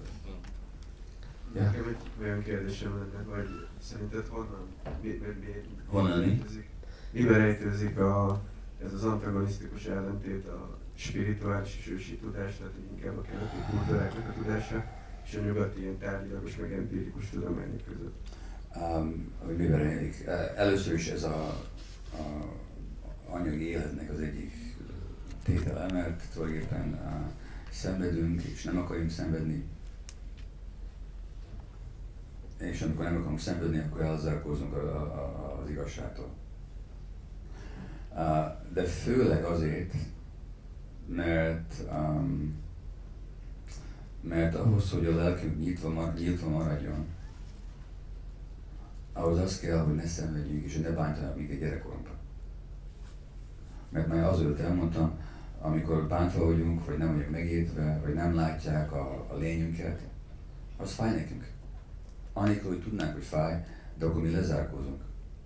Nekem egy olyan kérdésem lenne, hogy szerinted honnan miben rejtőzik ez az antagonisztikus ellentét a spirituális és ősi tudás, tehát inkább a keleti kultúráknak a tudása, és a nyugati ilyen tárgyilagos meg empirikus tudományok között? Hogy miben rejlik? Először is ez a anyagi életnek az egyik tétele, mert tulajdonképpen szenvedünk és nem akarunk szenvedni. és amikor nem akarunk szenvedni, akkor elzárkózunk az igazságtól. De főleg azért, mert ahhoz, hogy a lelkünk nyitva maradjon, ahhoz az kell, hogy ne szenvedjünk és ne bántanak minket gyerekkorunkban. Mert már azelőtt elmondtam, amikor bántva vagyunk, vagy nem vagyunk megértve, vagy nem látják a lényünket, az fáj nekünk. Anélkül, hogy tudnánk, hogy fáj, de akkor mi lezárkózunk.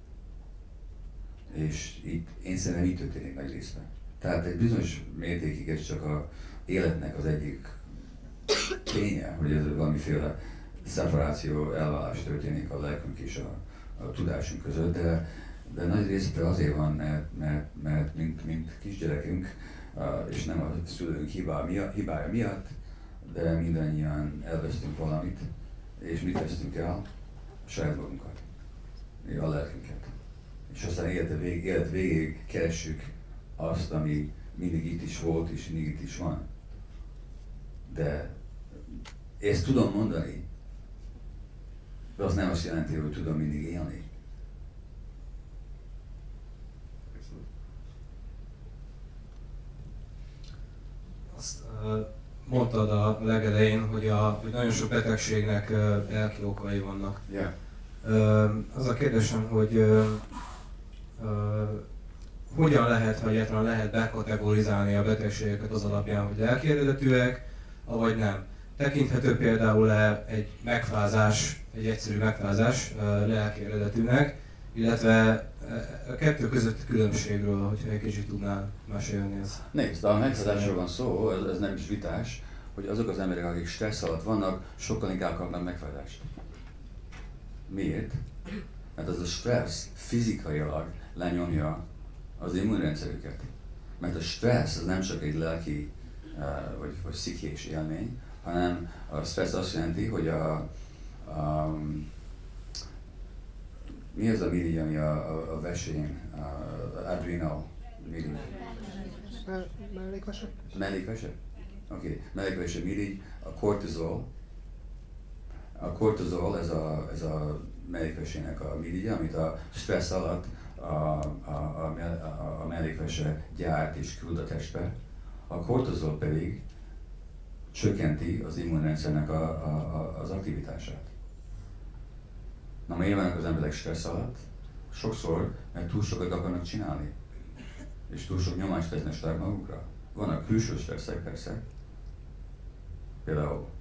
És itt, én szerintem így történik nagy részben. Tehát egy bizonyos mértékig ez csak az életnek az egyik ténye, hogy ez valamiféle szeparáció, elválás történik a lelkünk és a tudásunk között, de nagy részben azért van, mert mint kisgyerekünk, és nem a szülőnk hibája miatt, de mindannyian elvesztünk valamit, és mit vesztünk el? A saját magunkat, a lelkünket. És aztán élet végéig keressük azt, ami mindig itt is volt, és mindig itt is van. De ezt tudom mondani, de az nem azt jelenti, hogy tudom mindig élni. Azt mondtad a legelején, hogy nagyon sok betegségnek lelki okai vannak. Yeah. Az a kérdésem, hogy hogyan lehet, vagy egyáltalán lehet bekategorizálni a betegségeket az alapján, hogy lelki eredetűek, vagy nem. Tekinthető például egy megfázás, egy egyszerű megfázás lelki eredetűnek, illetve a kettő közötti különbségről, hogyha egy kicsit tudnál mesélni ezt. Nézd, a megfázásról van szó, ez nem is vitás, hogy azok az emberek, akik stressz alatt vannak, sokkal inkább kapnak megfázást. Miért? Mert az a stressz fizikailag lenyomja az immunrendszerüket. Mert a stressz az nem csak egy lelki vagy pszichés élmény, hanem a stressz azt jelenti, hogy mi az a mirigy, ami a vesén, adrenal mirigy? Mellékvese? Mellékvese? Oké, mellékvese mirigy, a kortizol. A kortizol ez a mellékvesének a mirigye, amit a stressz alatt a mellékvese gyárt és küld a testbe. A kortizol pedig csökkenti az immunrendszernek az aktivitását. Na, miért vannak az emberek stressz alatt? Sokszor, mert túl sokat akarnak csinálni, és túl sok nyomást tesznek saját magukra. Vannak külső stresszek persze, például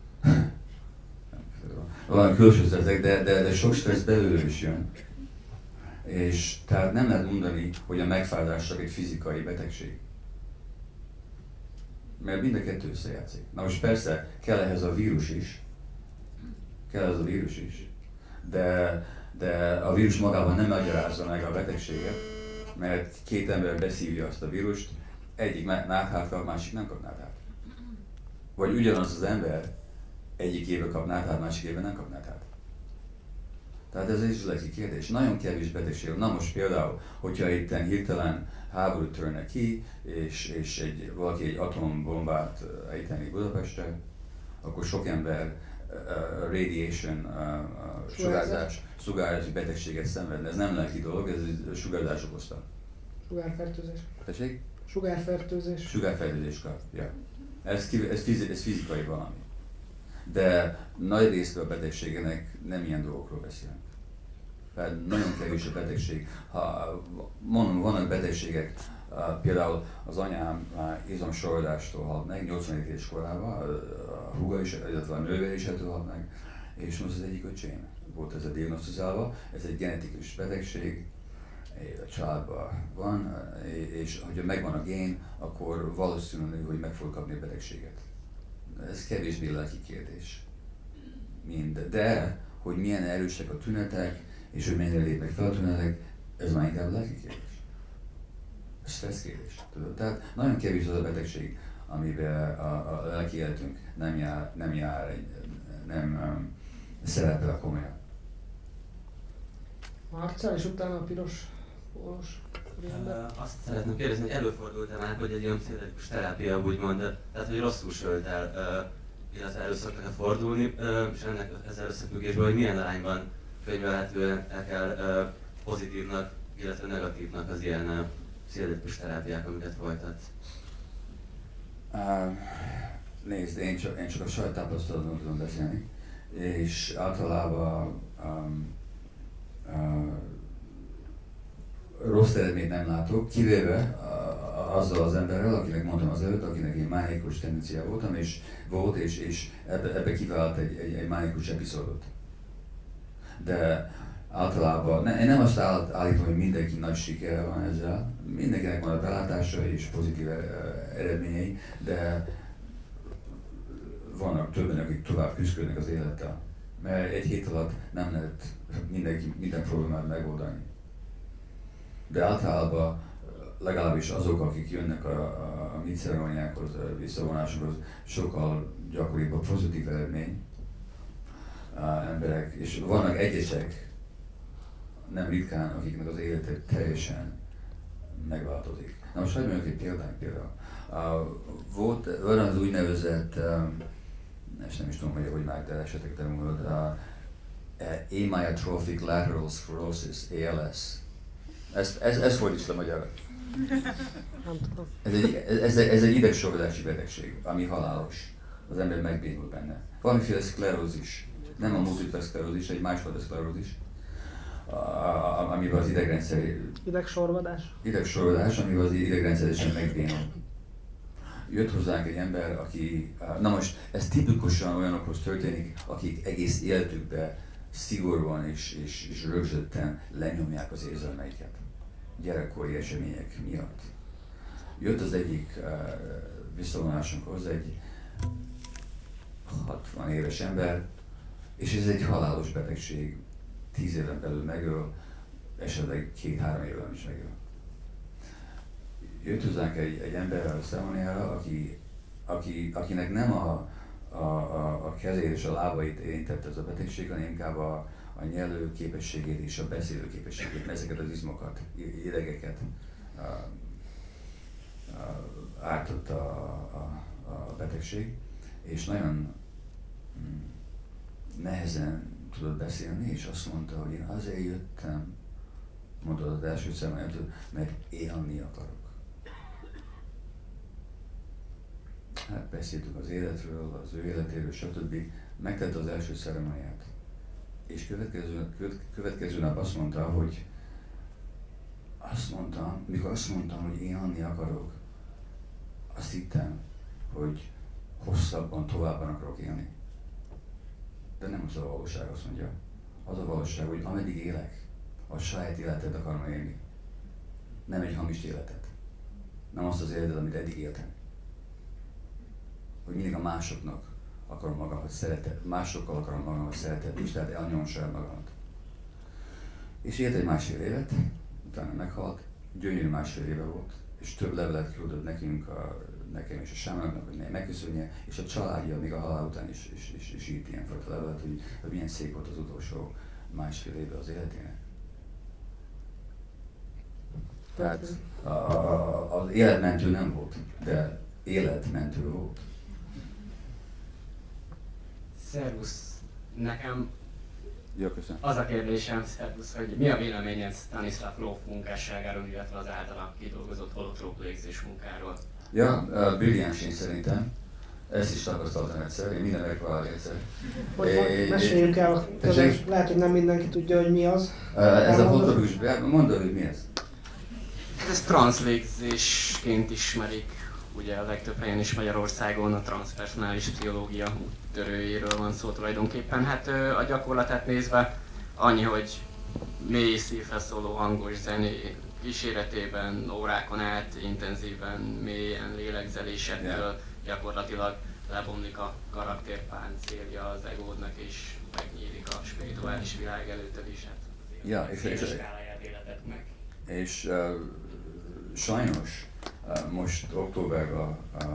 vannak külső stresszek, de sok stressz belőle is jön. És tehát nem lehet mondani, hogy a megfázás csak egy fizikai betegség. Mert mind a kettő összejátszik. Na most persze kell ehhez a vírus is, de a vírus magában nem magyarázza meg a betegséget, mert két ember beszívja azt a vírust, egyik náthát kap, másik nem kap náthát. Vagy ugyanaz az ember egyik éve kap náthát, másik éve nem kap náthát. Tehát ez egy üzleti kérdés. Nagyon kevés betegség. Na most például, hogyha itt hirtelen háború törne ki, és valaki egy atombombát ejteni Budapestre, akkor sok ember radiation, sugárzási betegséget szenvedne. Ez nem lelki dolog, ez sugárzás okozta. Sugárfertőzés. Tessék? Sugárfertőzés. Sugárfertőzés kap, ja. Ez fizikai valami. De nagy részt a betegségenek nem ilyen dolgokról beszélünk. Tehát nagyon kevés a betegség. Mondom, vannak betegségek, például az anyám izomsorodástól halt meg, 87 éves korában, a húga is, illetve a nővére is ettől halt meg, és most az egyik öcsém volt ez a diagnosztizálva. Ez egy genetikus betegség, a családban van, és hogyha megvan a gén, akkor valószínű, hogy meg fog kapni a betegséget. Ez kevésbé lelki kérdés. De, hogy milyen erősek a tünetek, és hogy mennyire lépnek fel a tünetek, ez már inkább lelki kérdés. Ez stressz kérdés. Tudod? Tehát nagyon kevés az a betegség, amiben a lelki életünk nem szerepel komolyan. Marcel, és utána a piros pólós ember. Azt szeretném kérdezni, hogy előfordult-e már, hogy egy ilyen pszichedelikus terápia úgymond, tehát hogy rosszul sült el, illetve elő szoktak fordulni, és ennek ezzel összefüggésben, hogy milyen arányban könyvelhetőek el pozitívnak, illetve negatívnak az ilyen pszichedelikus terápiák, amiket folytatsz? Nézd, én csak a saját tapasztalatomról tudom beszélni, és általában rossz eredményt nem látok, kivéve azzal az emberrel, akinek mondtam az előtt, akinek egy mánikus tendencia voltam, és ebbe kivált egy mánikus epizódot. De általában, én nem azt állítom, hogy mindenki nagy sikere van ezzel, mindenkinek van a belátása és pozitív eredményei, de vannak többen, akik tovább küzdködnek az élettel. Mert egy hét alatt nem lehet minden problémát megoldani. De általában legalábbis azok, akik jönnek a mi ceremóniákhoz, a visszavonásokhoz, sokkal gyakoribb a pozitív eredmény emberek, és vannak egyesek, nem ritkán, akiknek az élete teljesen megváltozik. Na most hagyj mondjak egy példát például. Van az úgynevezett, és nem is tudom, hogy már te esetek tanulod, amyotrophic lateral sclerosis, ALS. Ezt fordítsd le magyarra. Ez egy idegsorvadási betegség, ami halálos. Az ember megbénul benne. Valamiféle szklerózis, nem a multiple szklerózis, egy másfajta szklerózis, amiben az idegrendszer... Idegsorvadás, amiben az idegrendszeresen megbénul. Jött hozzánk egy ember, aki... Na most, ez tipikusan olyanokhoz történik, akik egész életükben szigorúan és rögzötten lenyomják az érzelmeiket. Gyerekkori események miatt. Jött az egyik visszavonásunkhoz egy 60 éves ember, és ez egy halálos betegség, 10 éven belül megöl, esetleg 2-3 évben is megöl. Jött hozzánk egy ember a ceremóniára, akinek nem a kezét és a lábait érintette ez a betegség, hanem inkább a nyelő képességét és a beszélő képességét, ezeket az izmokat, idegeket ártotta a betegség, és nagyon nehezen tudott beszélni, és azt mondta, hogy én azért jöttem, mondta az első szemben, mert élni akarok. Hát beszéltük az életről, az ő életéről, stb. Megtette az első ceremóniát. És következő nap azt mondta, mikor azt mondtam, hogy élni akarok, azt hittem, hogy hosszabban, továbban akarok élni. De nem az a valóság, azt mondja. Az a valóság, hogy ameddig élek, a saját életet akarom élni. Nem egy hamis életet. Nem azt az életet, amit eddig éltem. Hogy mindig a másoknak akarom magamat szeretetni, másokkal akarom magamat szeretetni, és tehát elnyomom saját magamat. És élt egy másfél évet, utána meghalt, gyönyörű másfél éve volt, és több levelet küldött nekem és a sámának, hogy megköszönje, és a családja még a halál után is írt ilyenfajta levelet, hogy milyen szép volt az utolsó másfél éve az életének. Tehát az életmentő nem volt, de életmentő volt. Szervusz! Nekem Jó, köszönöm. az a kérdésem, szervusz, hogy mi a véleményed Stanislav Grof munkásságáról, illetve az általa kidolgozott holotróp légzés munkáról? Ja, brilliáns én szerintem. Ezt is tapasztaltam egyszer, én minden megpróbálok egyszer. Meséljünk el, lehet, hogy nem mindenki tudja, hogy mi az. Ez a holotrópikus, mondd, hogy mi ez? Ez transzlégzésként ismerik, ugye a legtöbb helyen is Magyarországon a transzpersonális pszichológia úttörőjéről van szó tulajdonképpen. Hát a gyakorlatát nézve annyi, hogy mély szívhez szóló hangos zené kíséretében, órákon át, intenzíven, mélyen lélegzelésektől gyakorlatilag lebomlik a karakterpáncélja az egódnak és megnyílik a spirituális világ előtted is. Hát és skáláját életed meg. És sajnos most októberben,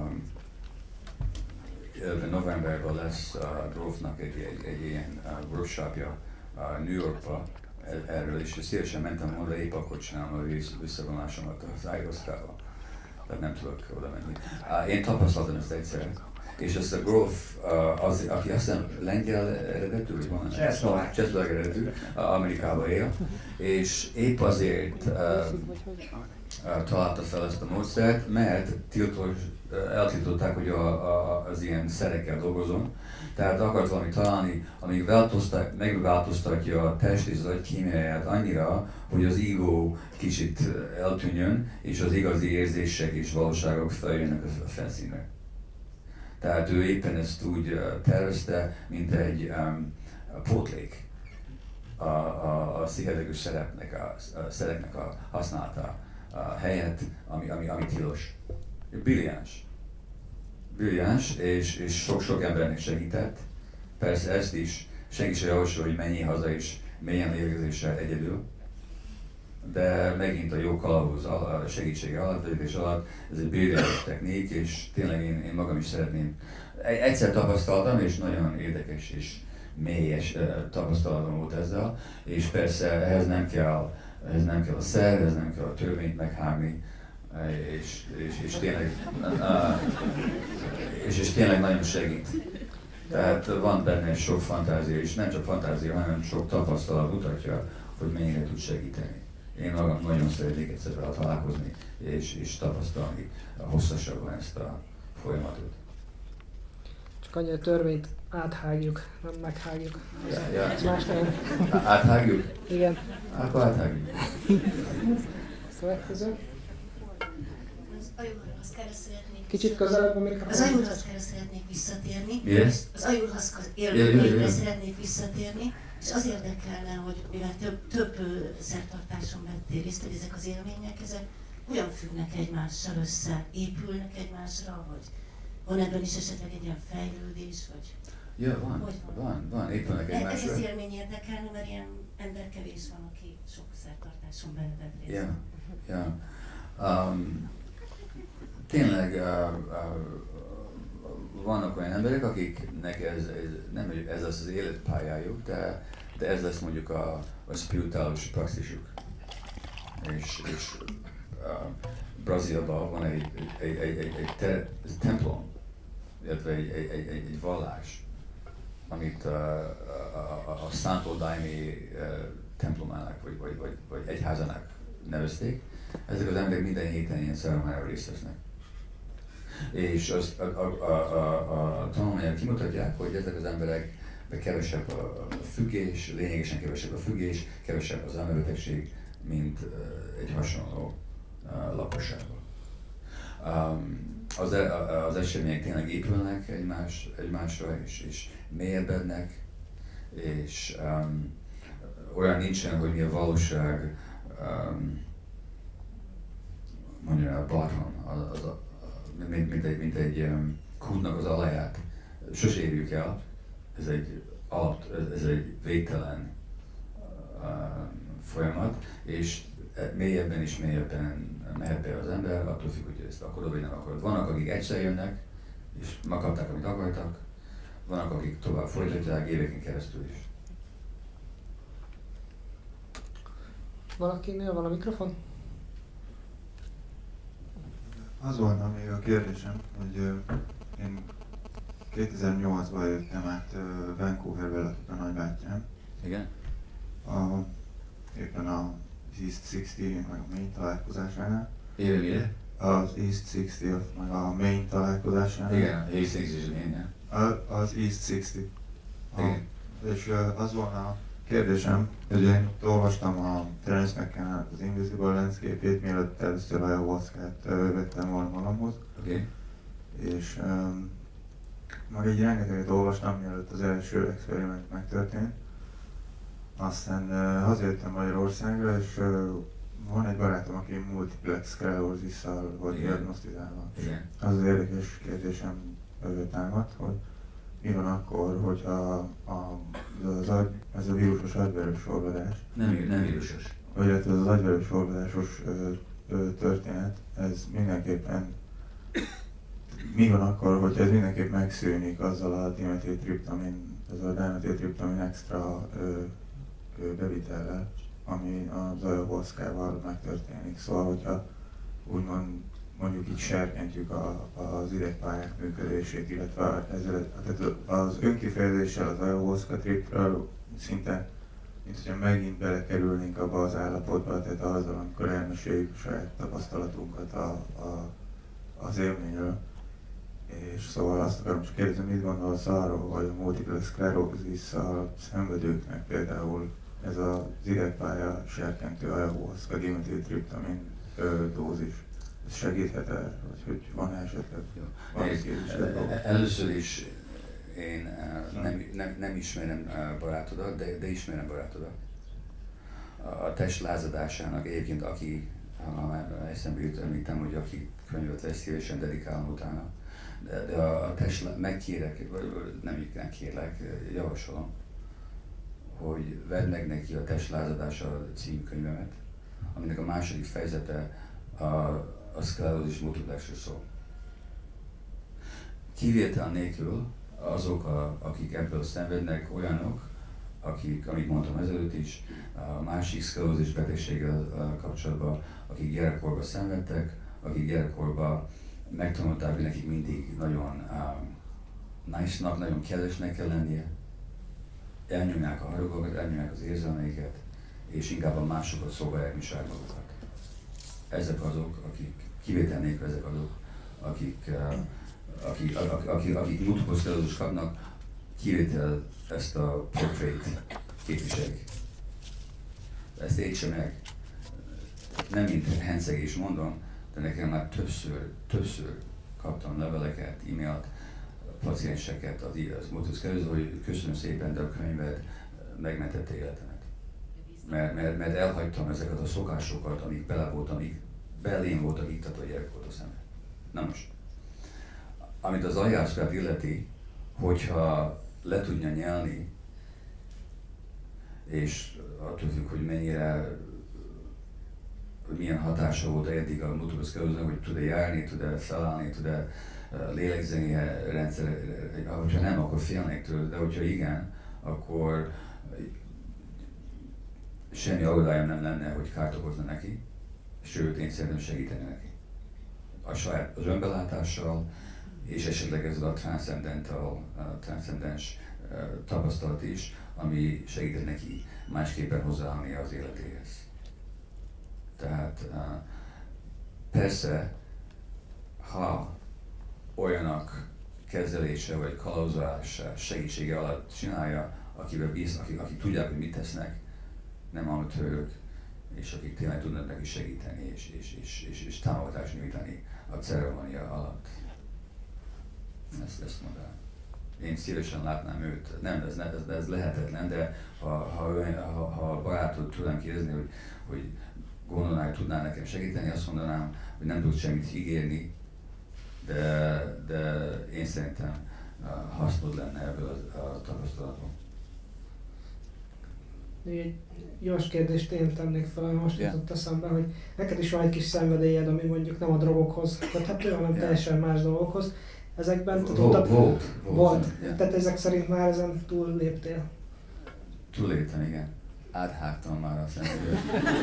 illetve novemberben lesz a Grofnak egy ilyen workshopja New Yorkba erről, és szívesen mentem volna, épp akkor csinálom a visszavonásomat az ayahuasca-val. Tehát nem tudok oda menni. Én tapasztaltam ezt egyszer, és ezt a Grof, az, aki azt hiszem lengyel eredetű, vagy van? Csehszlovák eredetű, Amerikában él, és épp azért találta fel ezt a módszert, mert eltiltották, hogy az ilyen szerekkel dolgozom. Tehát akart valamit találni, amíg megváltoztatja a test és az agy kémiáját annyira, hogy az ego kicsit eltűnjön, és az igazi érzések és valóságok feljönnek a felszínre. Tehát ő éppen ezt úgy tervezte, mint egy pótlék a pszichedelikus szereknek a használata helyett, ami tilos. Brilliáns, és sok embernek segített. Persze ezt is senki sem javasol, hogy menjél haza és mélyen lélegzéssel egyedül. De megint a jó kalauz segítsége alatt, vezetés alatt, ez egy brilliáns technik, és tényleg én magam is szeretném. Egyszer tapasztaltam, és nagyon érdekes és mélyes tapasztalatom volt ezzel, és persze ehhez nem kell a szer, ehhez nem kell a törvényt meghágni, és tényleg nagyon segít. Tehát van benne sok fantázia, és nem csak fantázia, hanem sok tapasztalat mutatja, hogy mennyire tud segíteni. Én magam nagyon szeretnék egyszer vele találkozni, és tapasztalni hosszasabban ezt a folyamatot. Csak annyi a törvényt áthágjuk, nem meghágjuk. Ja. Más nem. Áthágjuk? Igen. Akkor áthágjuk. Következő. Az ajurhoz kell szeretnék. Kicsit közelebb a mikrofon. Az ajurhoz kell szeretnék visszatérni. Yes. Az ajurhoz élményre szeretnék visszatérni. És az érdekelne, hogy mivel több szertartáson vettél részt, hogy ezek az élmények, ezek hogyan függnek egymással össze? Épülnek egymásra, vagy van ebben is esetleg egy ilyen fejlődés, vagy... Ja, van, épülnek egymásra. Ez az élmény érdekelne, mert ilyen ember kevés van, aki sok szertartáson vett részt. Tényleg vannak olyan emberek, akiknek ez nem ez lesz az életpályájuk, de ez lesz mondjuk a spirituális praxisuk. És Brazíliában van egy templom, illetve egy vallás, amit a Santo Daime templomának, vagy egyházának nevezték. Ezek az emberek minden héten ilyen ceremoniában részt vesznek. És a tanulmányok kimutatják, hogy ezek az emberek kevesebb a függés, lényegesen kevesebb a függés, kevesebb az elmebetegség, mint egy hasonló lakosságban. Az események tényleg épülnek egymásra, és mélyebbednek, és olyan nincsen, hogy mi a valóság, mondja a bottom, mint egy kútnak az alaját. Sose érjük el, ez egy végtelen folyamat, és mélyebben és mélyebben mehet be az ember, attól függ, hogy ezt akarod vagy nem akarod. Vannak, akik egyszer jönnek, és megkapták, amit akartak, vannak, akik tovább folytatják éveken keresztül is. Valakinél van a mikrofon? Az volna még a kérdésem, hogy én 2008-ban jöttem át Vancouverbe, lakik a nagybátyám. Igen? Éppen az East 60 meg a Main találkozásánál. Mire? Az East 60 meg a Main találkozásánál. Igen, East 60, az East 60. Igen. És az volna a kérdésem, hogy én olvastam a Terence McKenna az Invisible Landscape-ét, mielőtt először a ayahuaszkát vettem volna magamhoz. Okay. És meg így rengeteget olvastam, mielőtt az első experiment megtörtént. Aztán hazajöttem Magyarországra, és van egy barátom, aki multiplex sclerosis-szal volt diagnosztizálva. Az érdekes kérdésem támad, hogy mi van akkor, hogyha ez a vírusos agyverős olvadás. Nem vírusos. Vagy ez az agyverős olvadásos történet, ez mindenképpen mi van akkor, hogyha ez mindenképp megszűnik azzal a dimetiltriptamin, az a dimetiltriptamin extra bevitellel, ami az ayahuaszkával megtörténik. Szóval, hogyha úgymond mondjuk így serkentjük az idegpályák működését, illetve ezzel, tehát az önkifejezéssel az ayahuasca tripről szinte, mint hogyha megint belekerülnénk abba az állapotba, tehát azzal, amikor elmeséljük a saját tapasztalatunkat az élményről. És szóval azt akarom csak kérdezni, mit gondolsz arról, hogy a multiple sclerosis-szal szenvedőknek például ez az idegpálya serkentő ayahuasca dimetyltryptamin dózis, ez segíthet-e, vagy hogy van esetleg valami kérdés? Először is én nem ismerem barátodat, de ismerem barátodat. A test lázadásának egyébként, aki, ha már eszembe jut, említem, hogy aki könyvet vesz, szívesen dedikálom utána. De a test, megkérek, nem kérlek, javasolom, hogy vedd meg neki a Test lázadása című könyvemet, aminek a második fejezete a szklerózis multiplexről szól. Kivétel nélkül azok, akik ebből szenvednek, olyanok, akik, amit mondtam ezelőtt is, a másik szklerózis betegséggel kapcsolatban, akik gyerekkorban szenvedtek, akik gyerekkorban megtanulták, hogy nekik mindig nagyon nice-nak, nagyon kedvesnek kell lennie, elnyomják a harugokat, elnyomják az érzelmeiket, és inkább a másokat szolgálják, mint saját magukat. Ezek azok, akik, kivétel nélkül ezek azok, akik multiple sclerosis kapnak, kivétel ezt a portrét képviselik. Ezt értse meg. Nem mint hencegés mondom, de nekem már többször kaptam leveleket, e-mailt, pacienseket az multiple sclerosis, hogy köszönöm szépen, de a könyved megmentette életemet. Mert elhagytam ezeket a szokásokat, amik belém voltak iktatva gyerekkortól szemben. Na most, amit az ayahuascát illeti, hogyha le tudja nyelni, és attól függ, hogy mennyire, hogy milyen hatása volt eddig a multiple sclerosis, hogy tud-e járni, tud-e felállni, tud-e lélegzeni rendszer, hogyha nem, akkor félnék tőle, de hogyha igen, akkor semmi aggodalom nem lenne, hogy kárt okozna neki, sőt, én szerintem segíteni neki. Az önbelátással, és esetleg ez a transzcendens tapasztalat is, ami segít neki másképpen hozzáállni az életéhez. Tehát persze, ha olyanak kezelése vagy kalauzolása segítsége alatt csinálja, akivel bíznak, akik tudják, hogy mit tesznek, nem amatőrök, és akik tényleg tudnak neki segíteni és támogatást nyújtani a ceremónia alatt. Ezt mondanám. Én szívesen látnám őt, nem, ez lehetetlen, de ha barátod tőlem kérdezni, hogy gondolná, hogy tudná nekem segíteni, azt mondanám, hogy nem tud semmit ígérni, de én szerintem hasznod lenne ebből a tapasztalatból. Egy gyors kérdést én tennék fel, ami most jutott eszembe, hogy neked is van egy kis szenvedélyed, ami mondjuk nem a drogokhoz köthető, hanem teljesen más dolgokhoz. Ezekben volt. Tehát ezek szerint már ezen túl léptél. Túlléptem, igen. Áthágtam már a szenvedélyet.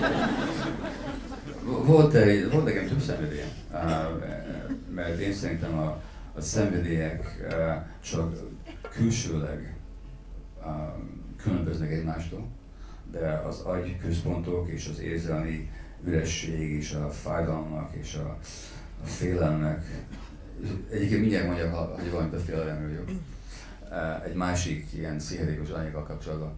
Volt nekem több szenvedélyem, mert én szerintem a szenvedélyek csak külsőleg különböznek egymástól, de az agyközpontok és az érzelmi üresség és a fájdalmak és a félelmek, egyébként mindjárt mondjak, hogy valamit a félelemről vagyok, egy másik ilyen pszichedélikus anyaggal kapcsolatban.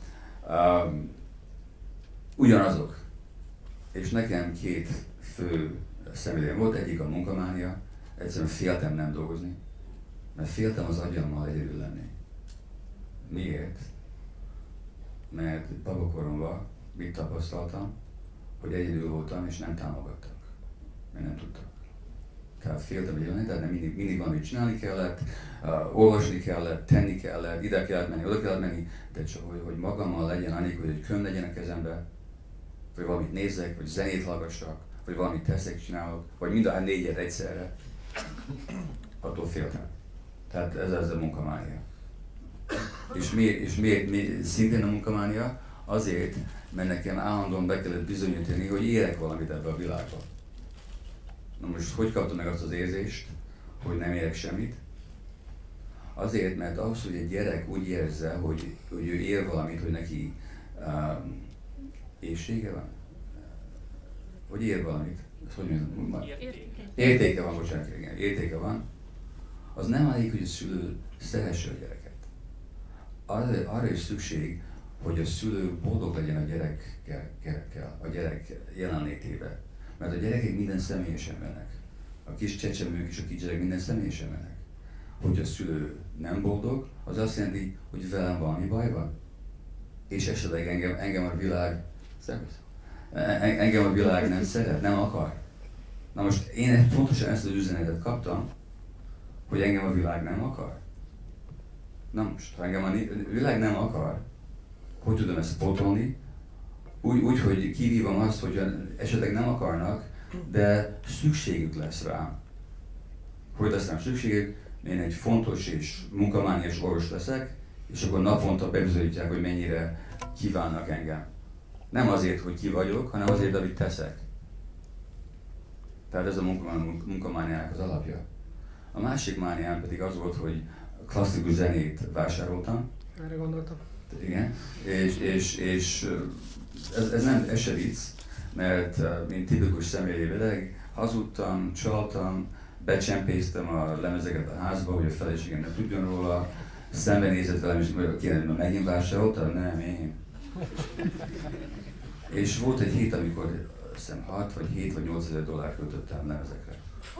Ugyanazok, és nekem két fő szenvedélyem volt, egyik a munkamánia, egyszerűen féltem nem dolgozni, mert féltem az agyammal egyedül lenni. Miért? Mert babakoromban mit tapasztaltam, hogy egyedül voltam és nem támogattak, mert nem tudtak. Tehát féltem egyedül lenni, tehát mindig valamit csinálni kellett, olvasni kellett, tenni kellett, ide kellett menni, oda kellett menni, de csak hogy magammal legyen annyi, hogy könyv legyen a kezembe, vagy valamit nézzek, vagy zenét hallgassak, vagy valamit teszek, csinálok, vagy mind a négyet egyszerre, attól féltem. Tehát ez a munkamánia. És miért szintén a munkamánia? Azért, mert nekem állandóan be kellett bizonyítani, hogy érek valamit ebbe a világba. Na most hogy kaptam meg azt az érzést, hogy nem érek semmit? Azért, mert ahhoz, hogy egy gyerek úgy érezze, hogy ő ér valamit, hogy neki éhsége van? Hogy ér valamit? Ezt hogy mondjam? Értéke van, bocsánat, igen. Értéke van. Az nem elég, hogy a szülő szeresse a gyereket. Arra is szükség, hogy a szülő boldog legyen a gyerekkel, a gyerek jelenlétében. Mert a gyerekek minden személyesen mennek. A kis csecsemők és a kisgyerek minden személyesen mennek. Hogy a szülő nem boldog, az azt jelenti, hogy velem valami baj van. És esetleg engem a világ, engem a világ nem szeret, nem akar. Na most én pontosan ezt az üzenetet kaptam, hogy engem a világ nem akar. Na most, ha engem a világ nem akar, hogy tudom ezt pótolni? Úgy, hogy kivívom azt, hogy esetleg nem akarnak, de szükségük lesz rám. Hogy lesz rám szükségük? Én egy fontos és munkamániás orvos leszek, és akkor naponta bebizonyítják, hogy mennyire kívánnak engem. Nem azért, hogy ki vagyok, hanem azért, amit teszek. Tehát ez a munkamániának az alapja. A másik mániám pedig az volt, hogy klasszikus zenét vásároltam. Erre gondoltam. Igen, és ez se vicc, mert mint tipikus személyi beteg, hazudtam, csaltam, becsempésztem a lemezeket a házba, hogy a feleségem ne tudjon róla, szembenézett velem, és kérdezem, megint vásároltam? Nem, én. És volt egy hét, amikor azt hiszem 6 vagy 7 vagy 8 ezer dollárt költöttem lemezekre.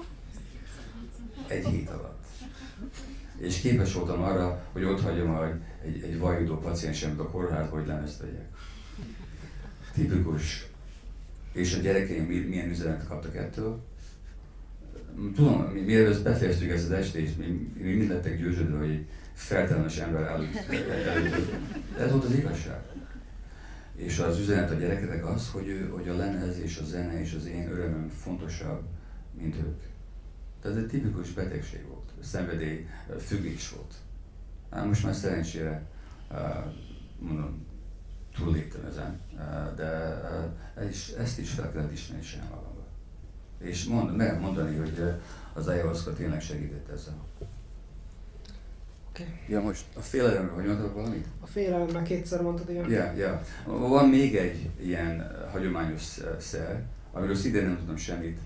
Egy hét alatt. És képes voltam arra, hogy ott hagyjam egy vajudó paciensemet a kórházba, hogy lemezt vegyek. Tipikus. És a gyerekeim milyen üzenetet kaptak ettől? Tudom, mielőtt befejeztük ezt az estést, mi mind lettek győződve, hogy egy feltelmes ember előtt. Ez volt az igazság. És az üzenet a gyerekeknek az, hogy a lemez és a zene és az én örömöm fontosabb, mint ők. Tehát ez egy tipikus betegség volt, szenvedély, függés volt. Most már szerencsére, mondom, túlléptem ezen, de ezt is fel kellett ismerni sem magamba. És mondani, hogy az ayahuasca tényleg segített ezzel. Okay. Ja, most a félelemről, hogy mondtad valamit? A félelemről kétszer mondtad, igen. Ja. Van még egy ilyen hagyományos szer, amiről szintén nem tudom semmit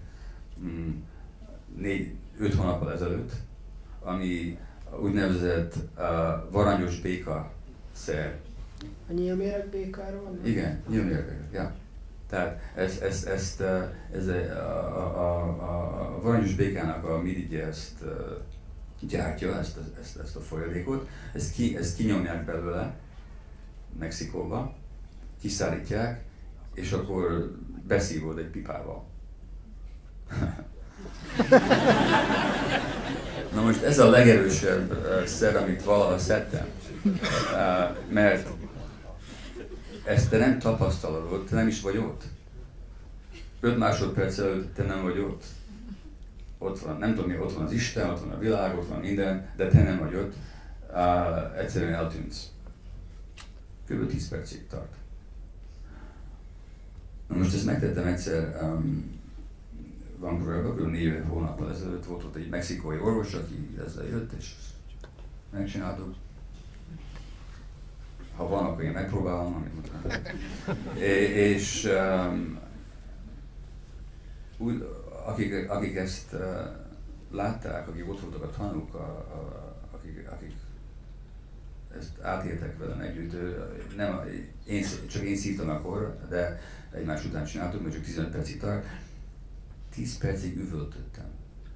5 hónappal ezelőtt, ami úgynevezett varangyos béka szer. A nyílméreg békáról van? Igen, nyílméreg béka, ja. Tehát ez a varangyos békának a mirigye ezt gyártja, ezt a folyadékot, ezt kinyomják belőle Mexikóba, kiszállítják, és akkor beszívod egy pipával. Na most ez a legerősebb szer, amit valaha szedtem, mert ezt te nem tapasztalod, te nem is vagy ott. 5 másodperc előtt te nem vagy ott. Ott van, nem tudom mi, ott van az Isten, ott van a világ, ott van minden, de te nem vagy ott. Egyszerűen eltűnsz. Kb. 10 percig tart. Na most ezt megtettem egyszer Vancouverben, kb. 4 hónappal ezelőtt volt ott egy mexikói orvos, aki ezzel jött, és megcsináltuk. Ha van, akkor én megpróbálom, amit mondtam. És úgy, akik ezt látták, akik ott voltak a tanúk, akik ezt átéltek velem együtt, csak én szívtam akkor, de egymás után csináltuk, mert csak 15 percig tart. 10 percig üvöltöttem.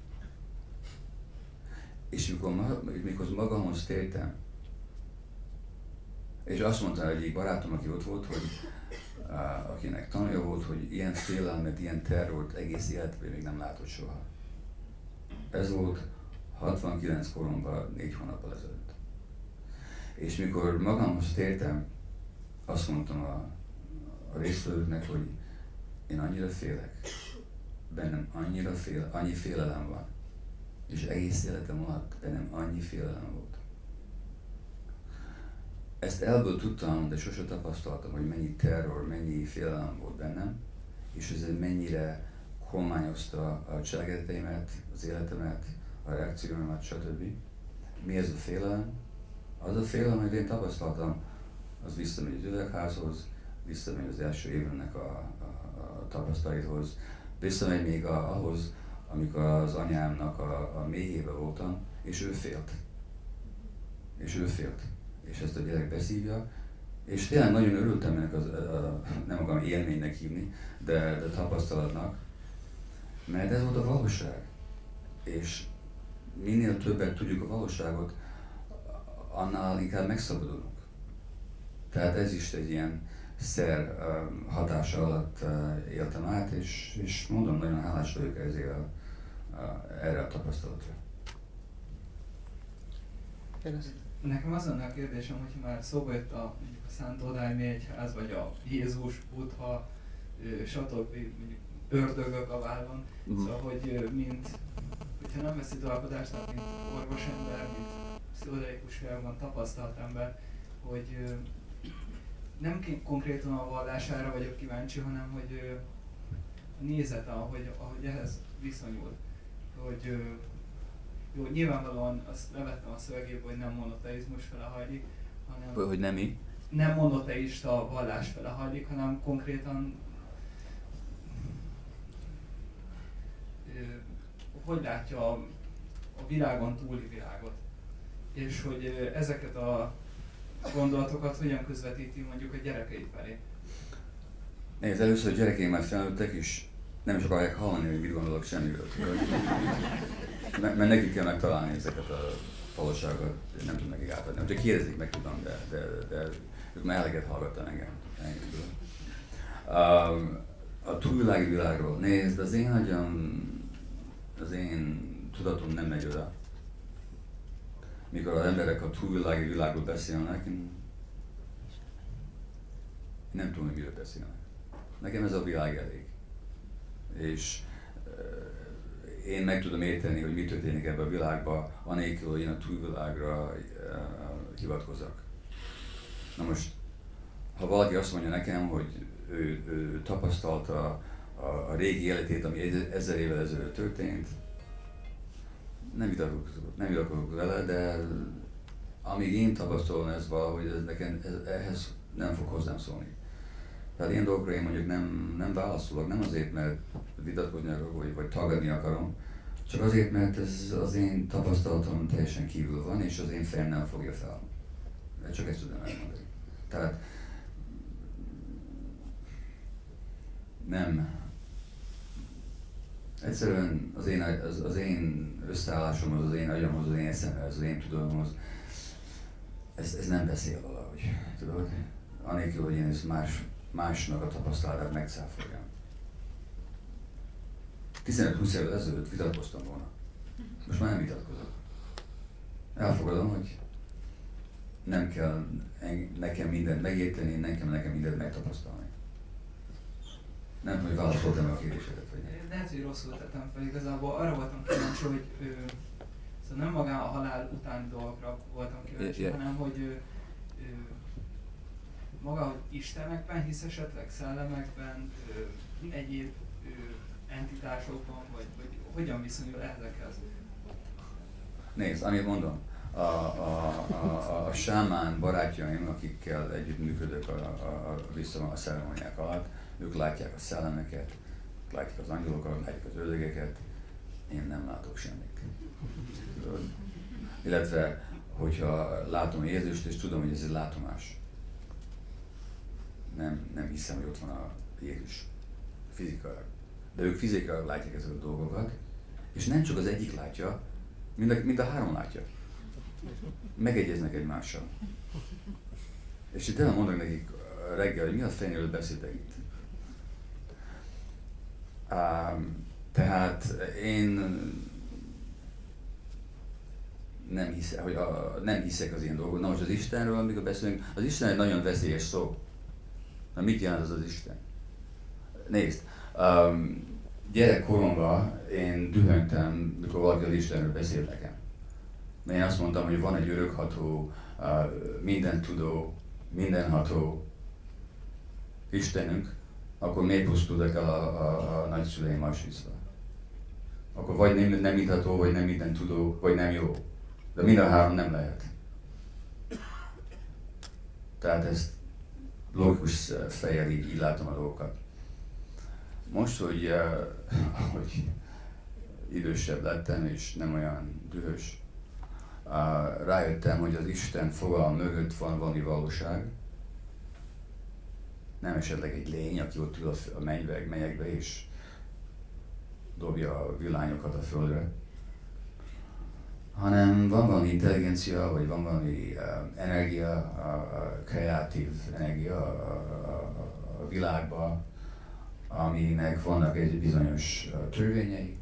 És mikor magamhoz tértem, és azt mondta egyik barátom, aki ott volt, hogy akinek tanulja volt, hogy ilyen félelmet, ilyen terrort egész életben még nem látott soha. Ez volt 69 koromban, 4 hónappal ezelőtt. És mikor magamhoz tértem, azt mondtam a résztvevőknek, hogy én annyira félek, bennem annyi félelem van, és egész életem alatt bennem annyi félelem volt. Ezt elből tudtam, de sose tapasztaltam, hogy mennyi terror, mennyi félelem volt bennem, és ez mennyire kormányozta a cselekedeteimet, az életemet, a reakcióimat, stb. Mi ez a félelem? Az a félelem, amit én tapasztaltam, az visszamegy az üvegházhoz, visszamegy az első évemnek a tapasztalaithoz, visszamegy még ahhoz, amikor az anyámnak a mélyébe voltam, és ő félt. És ezt a gyerek beszívja, és tényleg nagyon örültem ennek nem akarom élménynek hívni, de tapasztalatnak, mert ez volt a valóság. És minél többet tudjuk a valóságot, annál inkább megszabadulunk. Tehát ez is egy ilyen szer hatása alatt éltem át, és mondom, nagyon hálás vagyok ezért erre a tapasztalatra. Nekem az lenne a kérdésem, hogyha már szóba jött a Szent Odálmi Egyház, vagy a Jézus, Buddha, stb. Mondjuk ördögök a vállon, szóval, hogy hogyha nem veszi alkodást, tehát mint orvosember, mint pszichodelikus világban tapasztalt ember, hogy nem konkrétan a vallására vagyok kíváncsi, hanem hogy a nézete, ahogy ehhez viszonyul. Hogy jó, nyilvánvalóan azt levettem a szövegéből, hogy nem monoteizmus fele hajlik, hanem... Hogy nem mi? Nem monoteista vallás fele hajlik, hanem konkrétan hogy látja a világon túli világot. És hogy ezeket a gondolatokat hogyan közvetíti mondjuk a gyerekeit felé. Nézd, először a gyerekeim már felnőttek, és nem is akarják hallani, hogy mit gondolok semmiről. Mert nekik kell megtalálni ezeket a valóságokat, nem tudom nekik átadni. Hogyha kérdezik, meg tudom, de ők már eleget hallgattam engem. A túlvilági világról, nézd, az én tudatom nem megy oda. Mikor az emberek a túlvilági világról beszélnek, én nem tudom, hogy miről beszélnek. Nekem ez a világ elég. És én meg tudom érteni, hogy mi történik ebben a világban, anélkül, hogy én a túlvilágra hivatkozzak. Na most, ha valaki azt mondja nekem, hogy ő tapasztalta a régi életét, ami 1000 évvel ezelőtt történt, nem vitatkozok vele, de amíg én tapasztalom ez valahogy, ehhez nem fog hozzám szólni. Tehát ilyen dolgokra én mondjuk nem válaszolok, nem azért, mert vitatkozni akarok, vagy tagadni akarom, csak azért, mert ez az én tapasztalatom teljesen kívül van, és az én fejem nem fogja fel. Csak ezt tudom elmondani. Tehát nem. Egyszerűen az én összeállásomhoz, az én agyamhoz, az én eszemhez, az én tudomhoz, ez nem beszél valahogy, tudod? Anélkül, hogy én ezt másnak a tapasztalatát megcáfoljam. 15-20 évvel ezelőtt vitatkoztam volna. Most már nem vitatkozok. Elfogadom, hogy nem kell nekem mindent megérteni, nem kell nekem mindent megtapasztalni. Nem, hogy válaszoltam a kérdésedet, vagy nem. Lehet, hogy rosszul tettem fel, igazából arra voltam kíváncsi, hogy szóval nem magán a halál utáni dolgokra voltam kíváncsi, hanem hogy maga, hogy istenekben hisz esetleg, szellemekben, egyéb entitásokban, vagy hogyan viszonyul ezekhez? Nézd, amit mondom, a sámán barátjaim, akikkel együtt működök a ceremóniák alatt, ők látják a szellemeket, látják az angyalokat, látják az ördögeket, én nem látok semmit. Illetve, hogyha látom Jézust, és tudom, hogy ez egy látomás. Nem hiszem, hogy ott van a Jézus fizikailag. De ők fizikailag látják ezeket a dolgokat, és nem csak az egyik látja, mind a három látja. Megegyeznek egymással. És itt elmondok nekik reggel, hogy mi a fenéről beszéltek itt. Tehát én nem hiszek az ilyen dolgok. Na most az Istenről, amikor beszélünk, az Isten egy nagyon veszélyes szó. Na mit jelent az Isten? Nézd, gyerekkoromban én dühöngtem, mikor valaki az Istenről beszélt nekem. Mert én azt mondtam, hogy van egy örökható, mindent tudó, mindenható Istenünk, akkor miért pusztultak el a nagyszüleim Auschwitzba? Akkor vagy nem ítható, vagy nem minden tudó, vagy nem jó. De mind a három nem lehet. Tehát ezt logikus fejjel így látom a dolgokat. Most, hogy idősebb lettem és nem olyan dühös, rájöttem, hogy az Isten fogalom mögött van valami valóság. Nem esetleg egy lény, aki ott ül a mennyekbe és dobja a villányokat a földre, hanem van valami intelligencia, vagy van valami energia, kreatív energia a világban, aminek vannak egy bizonyos törvényei,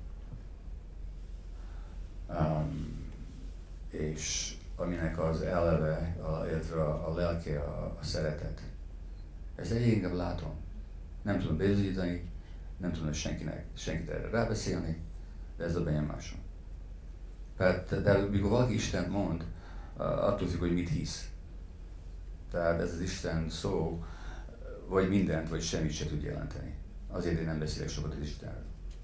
és aminek az eleve, illetve a lelke a szeretet. Ezt egyre inkább látom. Nem tudom bizonyítani, nem tudom senkit erre rábeszélni, de ez a benyomásom. De mikor valaki Istent mond, attól függ, hogy mit hisz. Tehát ez az Isten szó, vagy mindent, vagy semmit se tud jelenteni. Azért én nem beszélek sokat az Istenről.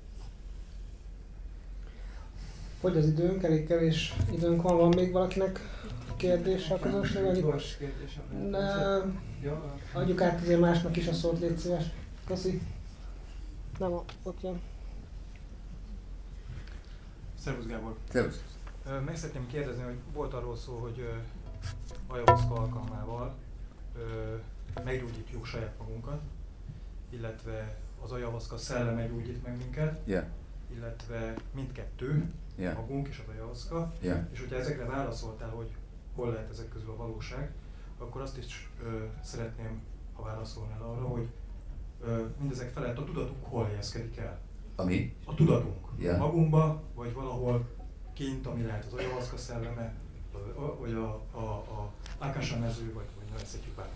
Fogy az időnk, elég kevés időnk van még valakinek kérdése a közönségnek? Gyors kérdésem. Adjuk át azért másnak is a szót, légy szíves. Köszi. Nem, ott jön. Szervusz Gábor. Szervusz. Meg szeretném kérdezni, hogy volt arról szó, hogy ayahuaszka alkalmával meggyógyítjuk saját magunkat, illetve az ayahuaszka szelleme gyógyít meg minket, illetve mindkettő, magunk és az ayahuaszka. És hogyha ezekre válaszoltál, hogy hol lehet ezek közül a valóság, akkor azt is szeretném, ha válaszolnál arra, hogy mindezek felett a tudatunk hol helyezkedik el. Ami? A tudatunk. Magunkba, vagy valahol kint, ami lehet az ayahuaszka szelleme, vagy a Akasha mező, vagy nevezhetjük bármit.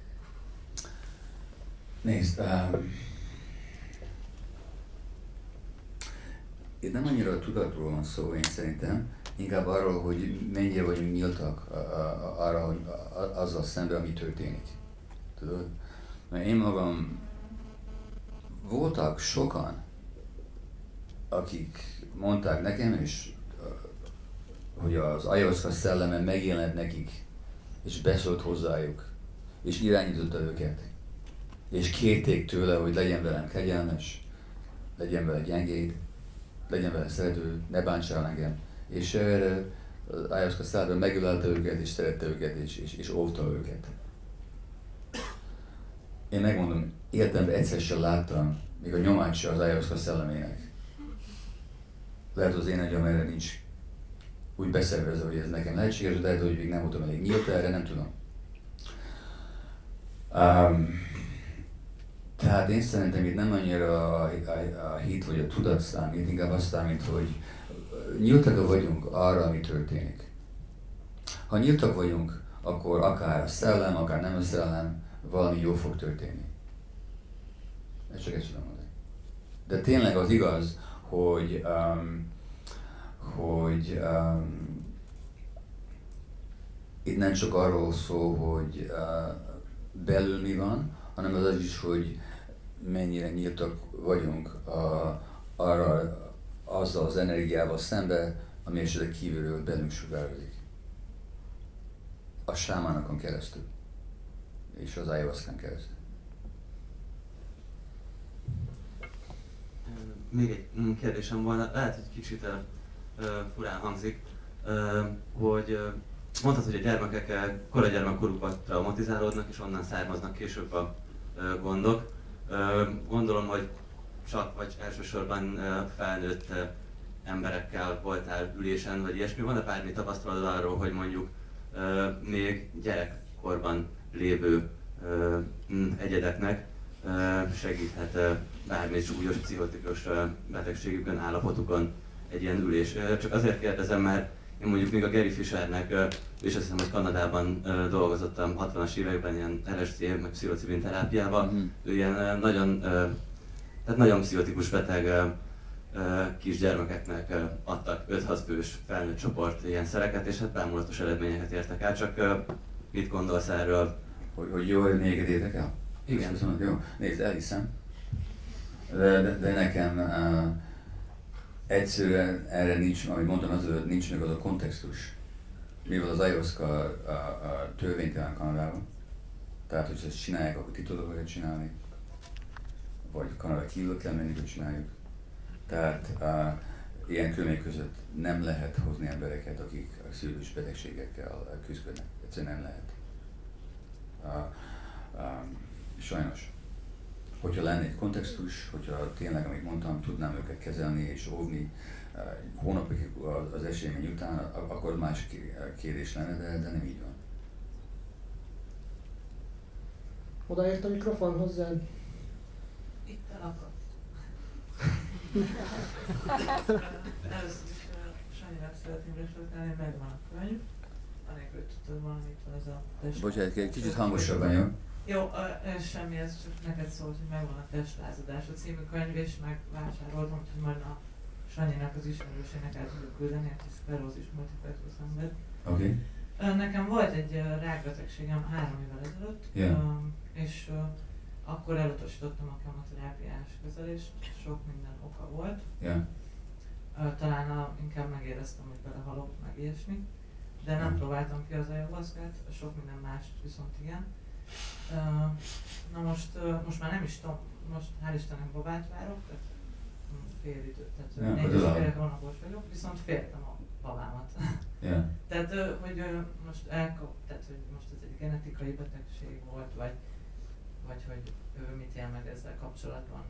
Nézd, itt nem annyira a tudatról van szó, én szerintem, inkább arról, hogy mennyire vagyunk nyíltak arra, hogy azzal szemben, ami történik. Tudod? Mert én magam, voltak sokan, akik mondták nekem, és hogy az ayahuaszka szelleme megjelent nekik, és beszólt hozzájuk, és irányította őket, és kérték tőle, hogy legyen velem kegyelmes, legyen vele gyengéd, legyen vele szerető, ne bántsál engem. És erre az ayahuaszka szelleme megölelte őket, és szerette őket, és óvta őket. Én megmondom, életemben egyszer sem láttam még a nyomát se az ayahuaszka szellemének. Lehet, az én agyam erre nincs úgy beszervezve, hogy ez nekem lehetséges, de lehet, hogy még nem voltam elég nyílt erre, nem tudom. Tehát én szerintem itt nem annyira a hit vagy a tudat számít, inkább azt számít, hogy nyíltak vagyunk arra, ami történik. Ha nyíltak vagyunk, akkor akár a szellem, akár nem a szellem, valami jó fog történni. Ezt csak ezt tudom mondani. De tényleg az igaz, hogy itt nem csak arról szól, hogy belül mi van, hanem az is, hogy mennyire nyíltak vagyunk arra, azzal az energiával szembe, ami esetleg kívülről belünk sugárzik. A sámánokon keresztül, és az ayahuaszkán keresztül. Még egy kérdésem van, lehet, hogy kicsit furán hangzik, hogy mondtad, hogy a gyermekek korai gyermekkorukban traumatizálódnak, és onnan származnak később a gondok. Gondolom, hogy csak vagy elsősorban felnőtt emberekkel voltál ülésen, vagy ilyesmi. Van-e bármi tapasztalatod arról, hogy mondjuk még gyerekkorban lévő egyedeknek segíthet bármi súlyos pszichotikus betegségükön, állapotukon egy ilyen ülés? Csak azért kérdezem, mert én mondjuk még a Gary Fishernek, és azt hiszem, hogy Kanadában dolgozottam 60-as években ilyen LSD, meg pszilocibin terápiával. Ő ilyen nagyon pszichotikus beteg kisgyermekeknek adtak 5-6 fős felnőtt csoport ilyen szereket, és hát bámulatos eredményeket értek el. Csak mit gondolsz erről? Hogy jó eredményeket értek el? Igen. Jó. Nézd, elhiszem. De nekem egyszerűen erre nincs, amit mondtam, az nincs meg az a kontextus. Mivel az ayahuasca a törvénytelen Kanadában. Tehát, hogyha ezt csinálják, akkor titokban kell csinálni. Vagy Kanada kívül kell menni, hogy csináljuk. Tehát ilyen körülmények között nem lehet hozni embereket, akik a szívós betegségekkel küzdködnek. Egyszerűen nem lehet. Sajnos. Hogyha lenne egy kontextus, hogyha tényleg, amit mondtam, tudnám őket kezelni és óvni hónapokig az esemény után, akkor más kérdés lenne, de nem így van. Odaért a mikrofon hozzád? Itt elakadt. Először is Sanyinak szeretném reflektálni, megvan a könyv. Anélkül, hogy tudtad volna, itt van ez a test. Bocsánat, egy kicsit hangosabban, jó? Jó, semmi, ez csak neked szólt, hogy megvan a Testlázadás a című könyv, és megvásároltam, hogy majd a Sanyinak az ismerősének el tudjuk küldeni, aki szklerózis multiplex szenved. Oké. Nekem volt egy rákbetegségem 3 évvel ezelőtt, és akkor elutasítottam a kemoterápiás kezelést, sok minden oka volt. Talán inkább megéreztem, hogy belehalok, meg ilyesmi, de nem próbáltam ki az ayahuaszkát, sok minden más viszont igen. Na most már nem is tudom, most hál' Istennek babát várok, tehát fél idő, tehát 4 és fél hónapos vagyok, viszont féltem a babámat. Tehát, hogy most tehát, hogy most ez egy genetikai betegség volt, vagy hogy ő mit él meg ezzel kapcsolatban.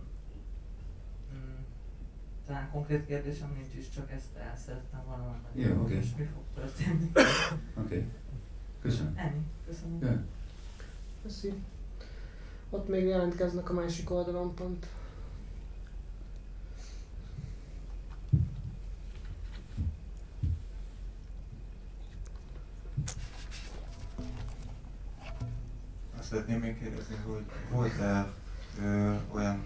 Talán konkrét kérdésem nincs is, csak ezt el szerettem volna mondani. Jó, oké. És mi fog történni? Oké. Köszönöm. Ennyi. Köszönöm. Yeah. Köszi. Ott még jelentkeznek a másik oldalon pont. Azt szeretném még kérdezni, hogy volt-e olyan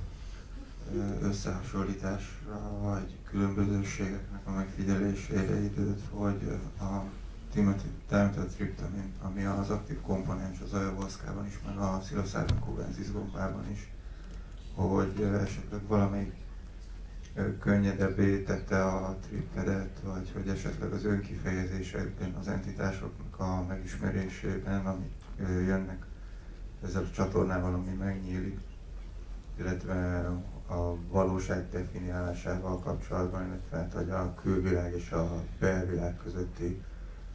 összehasonlításra, vagy különbözőségeknek a megfigyelésére időt, hogy a dimethyltryptamin, ami az aktív komponens az ayahuaszkában is, meg a psilocybin cubensis gombában is, hogy esetleg valamelyik könnyedebbé tette a trippedet, vagy hogy esetleg az önkifejezésekben, az entitásoknak a megismerésében, amik jönnek ezzel a csatornával, ami megnyílik, illetve a valóság definiálásával kapcsolatban, illetve hogy a külvilág és a belvilág közötti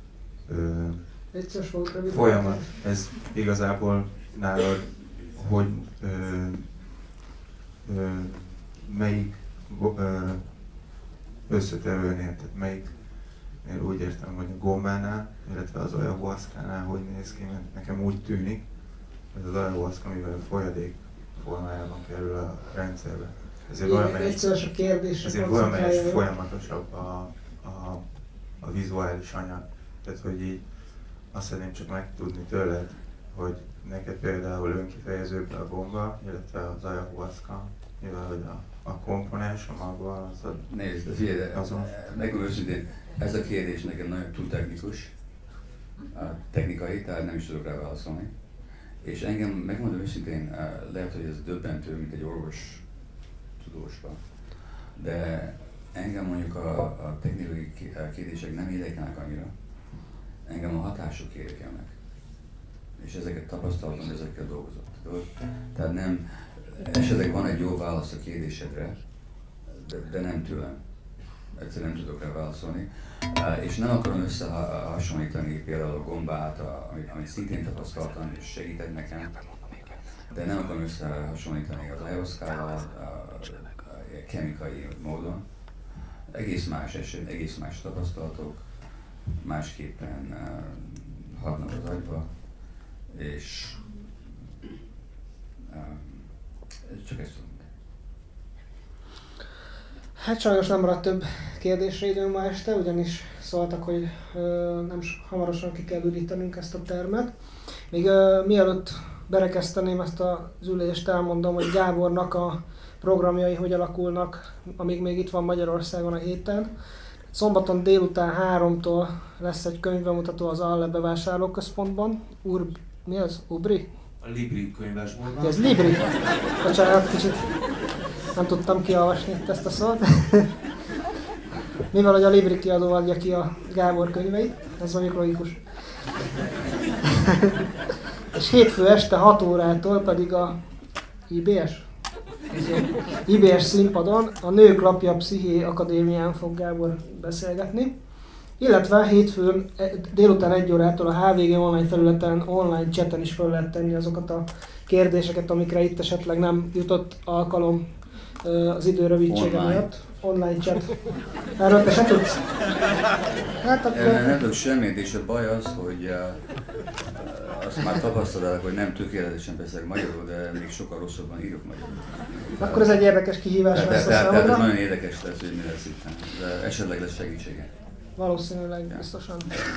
folyamat. Ez igazából nálad, hogy melyik összetevőnél, tehát melyiknél úgy értem, hogy a gombánál, illetve az ayahuaszkánál hogy néz ki, mert nekem úgy tűnik, hogy az ayahuaszka, mivel folyadék formájában kerül a rendszerbe. Ezért valamelyes folyamatosabb a vizuális anyag. Tehát, hogy így azt szeretném csak megtudni tőled, hogy neked például önkifejezőbb a gomba, illetve az ayahuaszka, mivel hogy a komponens, a maga az a... Nézd, megmondom őszintén, ez a kérdés nekem nagyon túl technikus, technikai, tehát nem is tudok rá válaszolni. És engem, megmondom őszintén, lehet, hogy ez döbbentő, mint egy orvos tudósban, de engem mondjuk a technikai kérdések nem érdekelnek annyira, engem a hatások érdekelnek. És ezeket tapasztaltam, ezekkel dolgozok. Tehát nem, esetleg van egy jó válasz a kérdésedre, de nem tőlem. Egyszerűen nem tudok rá válaszolni. És nem akarom összehasonlítani például a gombát, amit szintén tapasztaltam és segített nekem, de nem akarom összehasonlítani az ayahuaszkával kemikai módon. Egész más eset, egész más tapasztalatok, másképpen hatnak az agyba, és csak ezt tudom. Hát sajnos nem maradt több kérdésre időm ma este, ugyanis szóltak, hogy nem hamarosan ki kell ürítenünk ezt a termet. Még mielőtt berekezteném ezt az ülést, elmondom, hogy Gábornak a programjai hogy alakulnak, amíg még itt van Magyarországon a héten. Szombaton délután 3-tól lesz egy könyvbemutató az Alle bevásárlóközpontban. Mi az? Ubri? A Libri könyvesboltban. Ez Libri? Bocsánat, kicsit Nem tudtam kiolvasni itt ezt a szót. Mivel hogy a Libri kiadó adja ki a Gábor könyveit, ez mondjuk logikus. És hétfő este 6 órától pedig a IBS színpadon a Nők Lapja Psziché Akadémián fog Gábor beszélgetni. Illetve hétfőn délután 1 órától a HVG online felületen, online chaten is fel lehet tenni azokat a kérdéseket, amikre itt esetleg nem jutott alkalom az idő rövidsége miatt. Online chat. Erről te se tudsz? Hát akkor... Nem tudok semmit, és a baj az, hogy azt már tapasztalják, hogy nem tökéletesen beszélek magyarul, de még sokkal rosszabban írok magyarul. Akkor ez egy érdekes kihívás lesz a számomra. Tehát ez nagyon érdekes lesz, hogy mi lesz itt, de esetleg lesz segítsége. Valószínűleg, biztosan.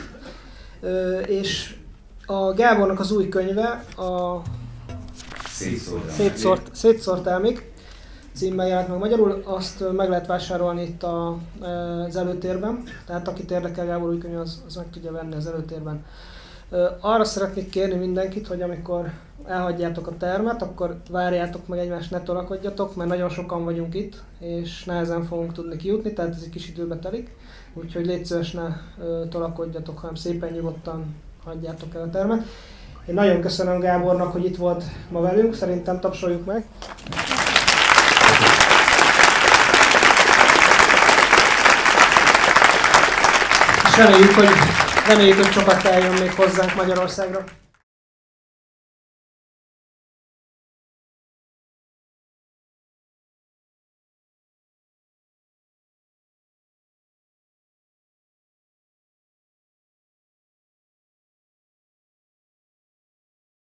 És a Gábornak az új könyve a Szétszórt elmék címmel jelent meg magyarul, azt meg lehet vásárolni itt az előtérben, tehát akit érdekel Gábor új könyv, az meg tudja venni az előtérben. Arra szeretnék kérni mindenkit, hogy amikor elhagyjátok a termet, akkor várjátok meg egymást, ne tolakodjatok, mert nagyon sokan vagyunk itt, és nehezen fogunk tudni kijutni, tehát ez egy kis időbe telik. Úgyhogy légy szíves, ne tolakodjatok, hanem szépen nyugodtan hagyjátok el a termet. Én nagyon köszönöm Gábornak, hogy itt volt ma velünk, szerintem tapsoljuk meg. És reméljük, hogy sokat eljön még hozzánk Magyarországra.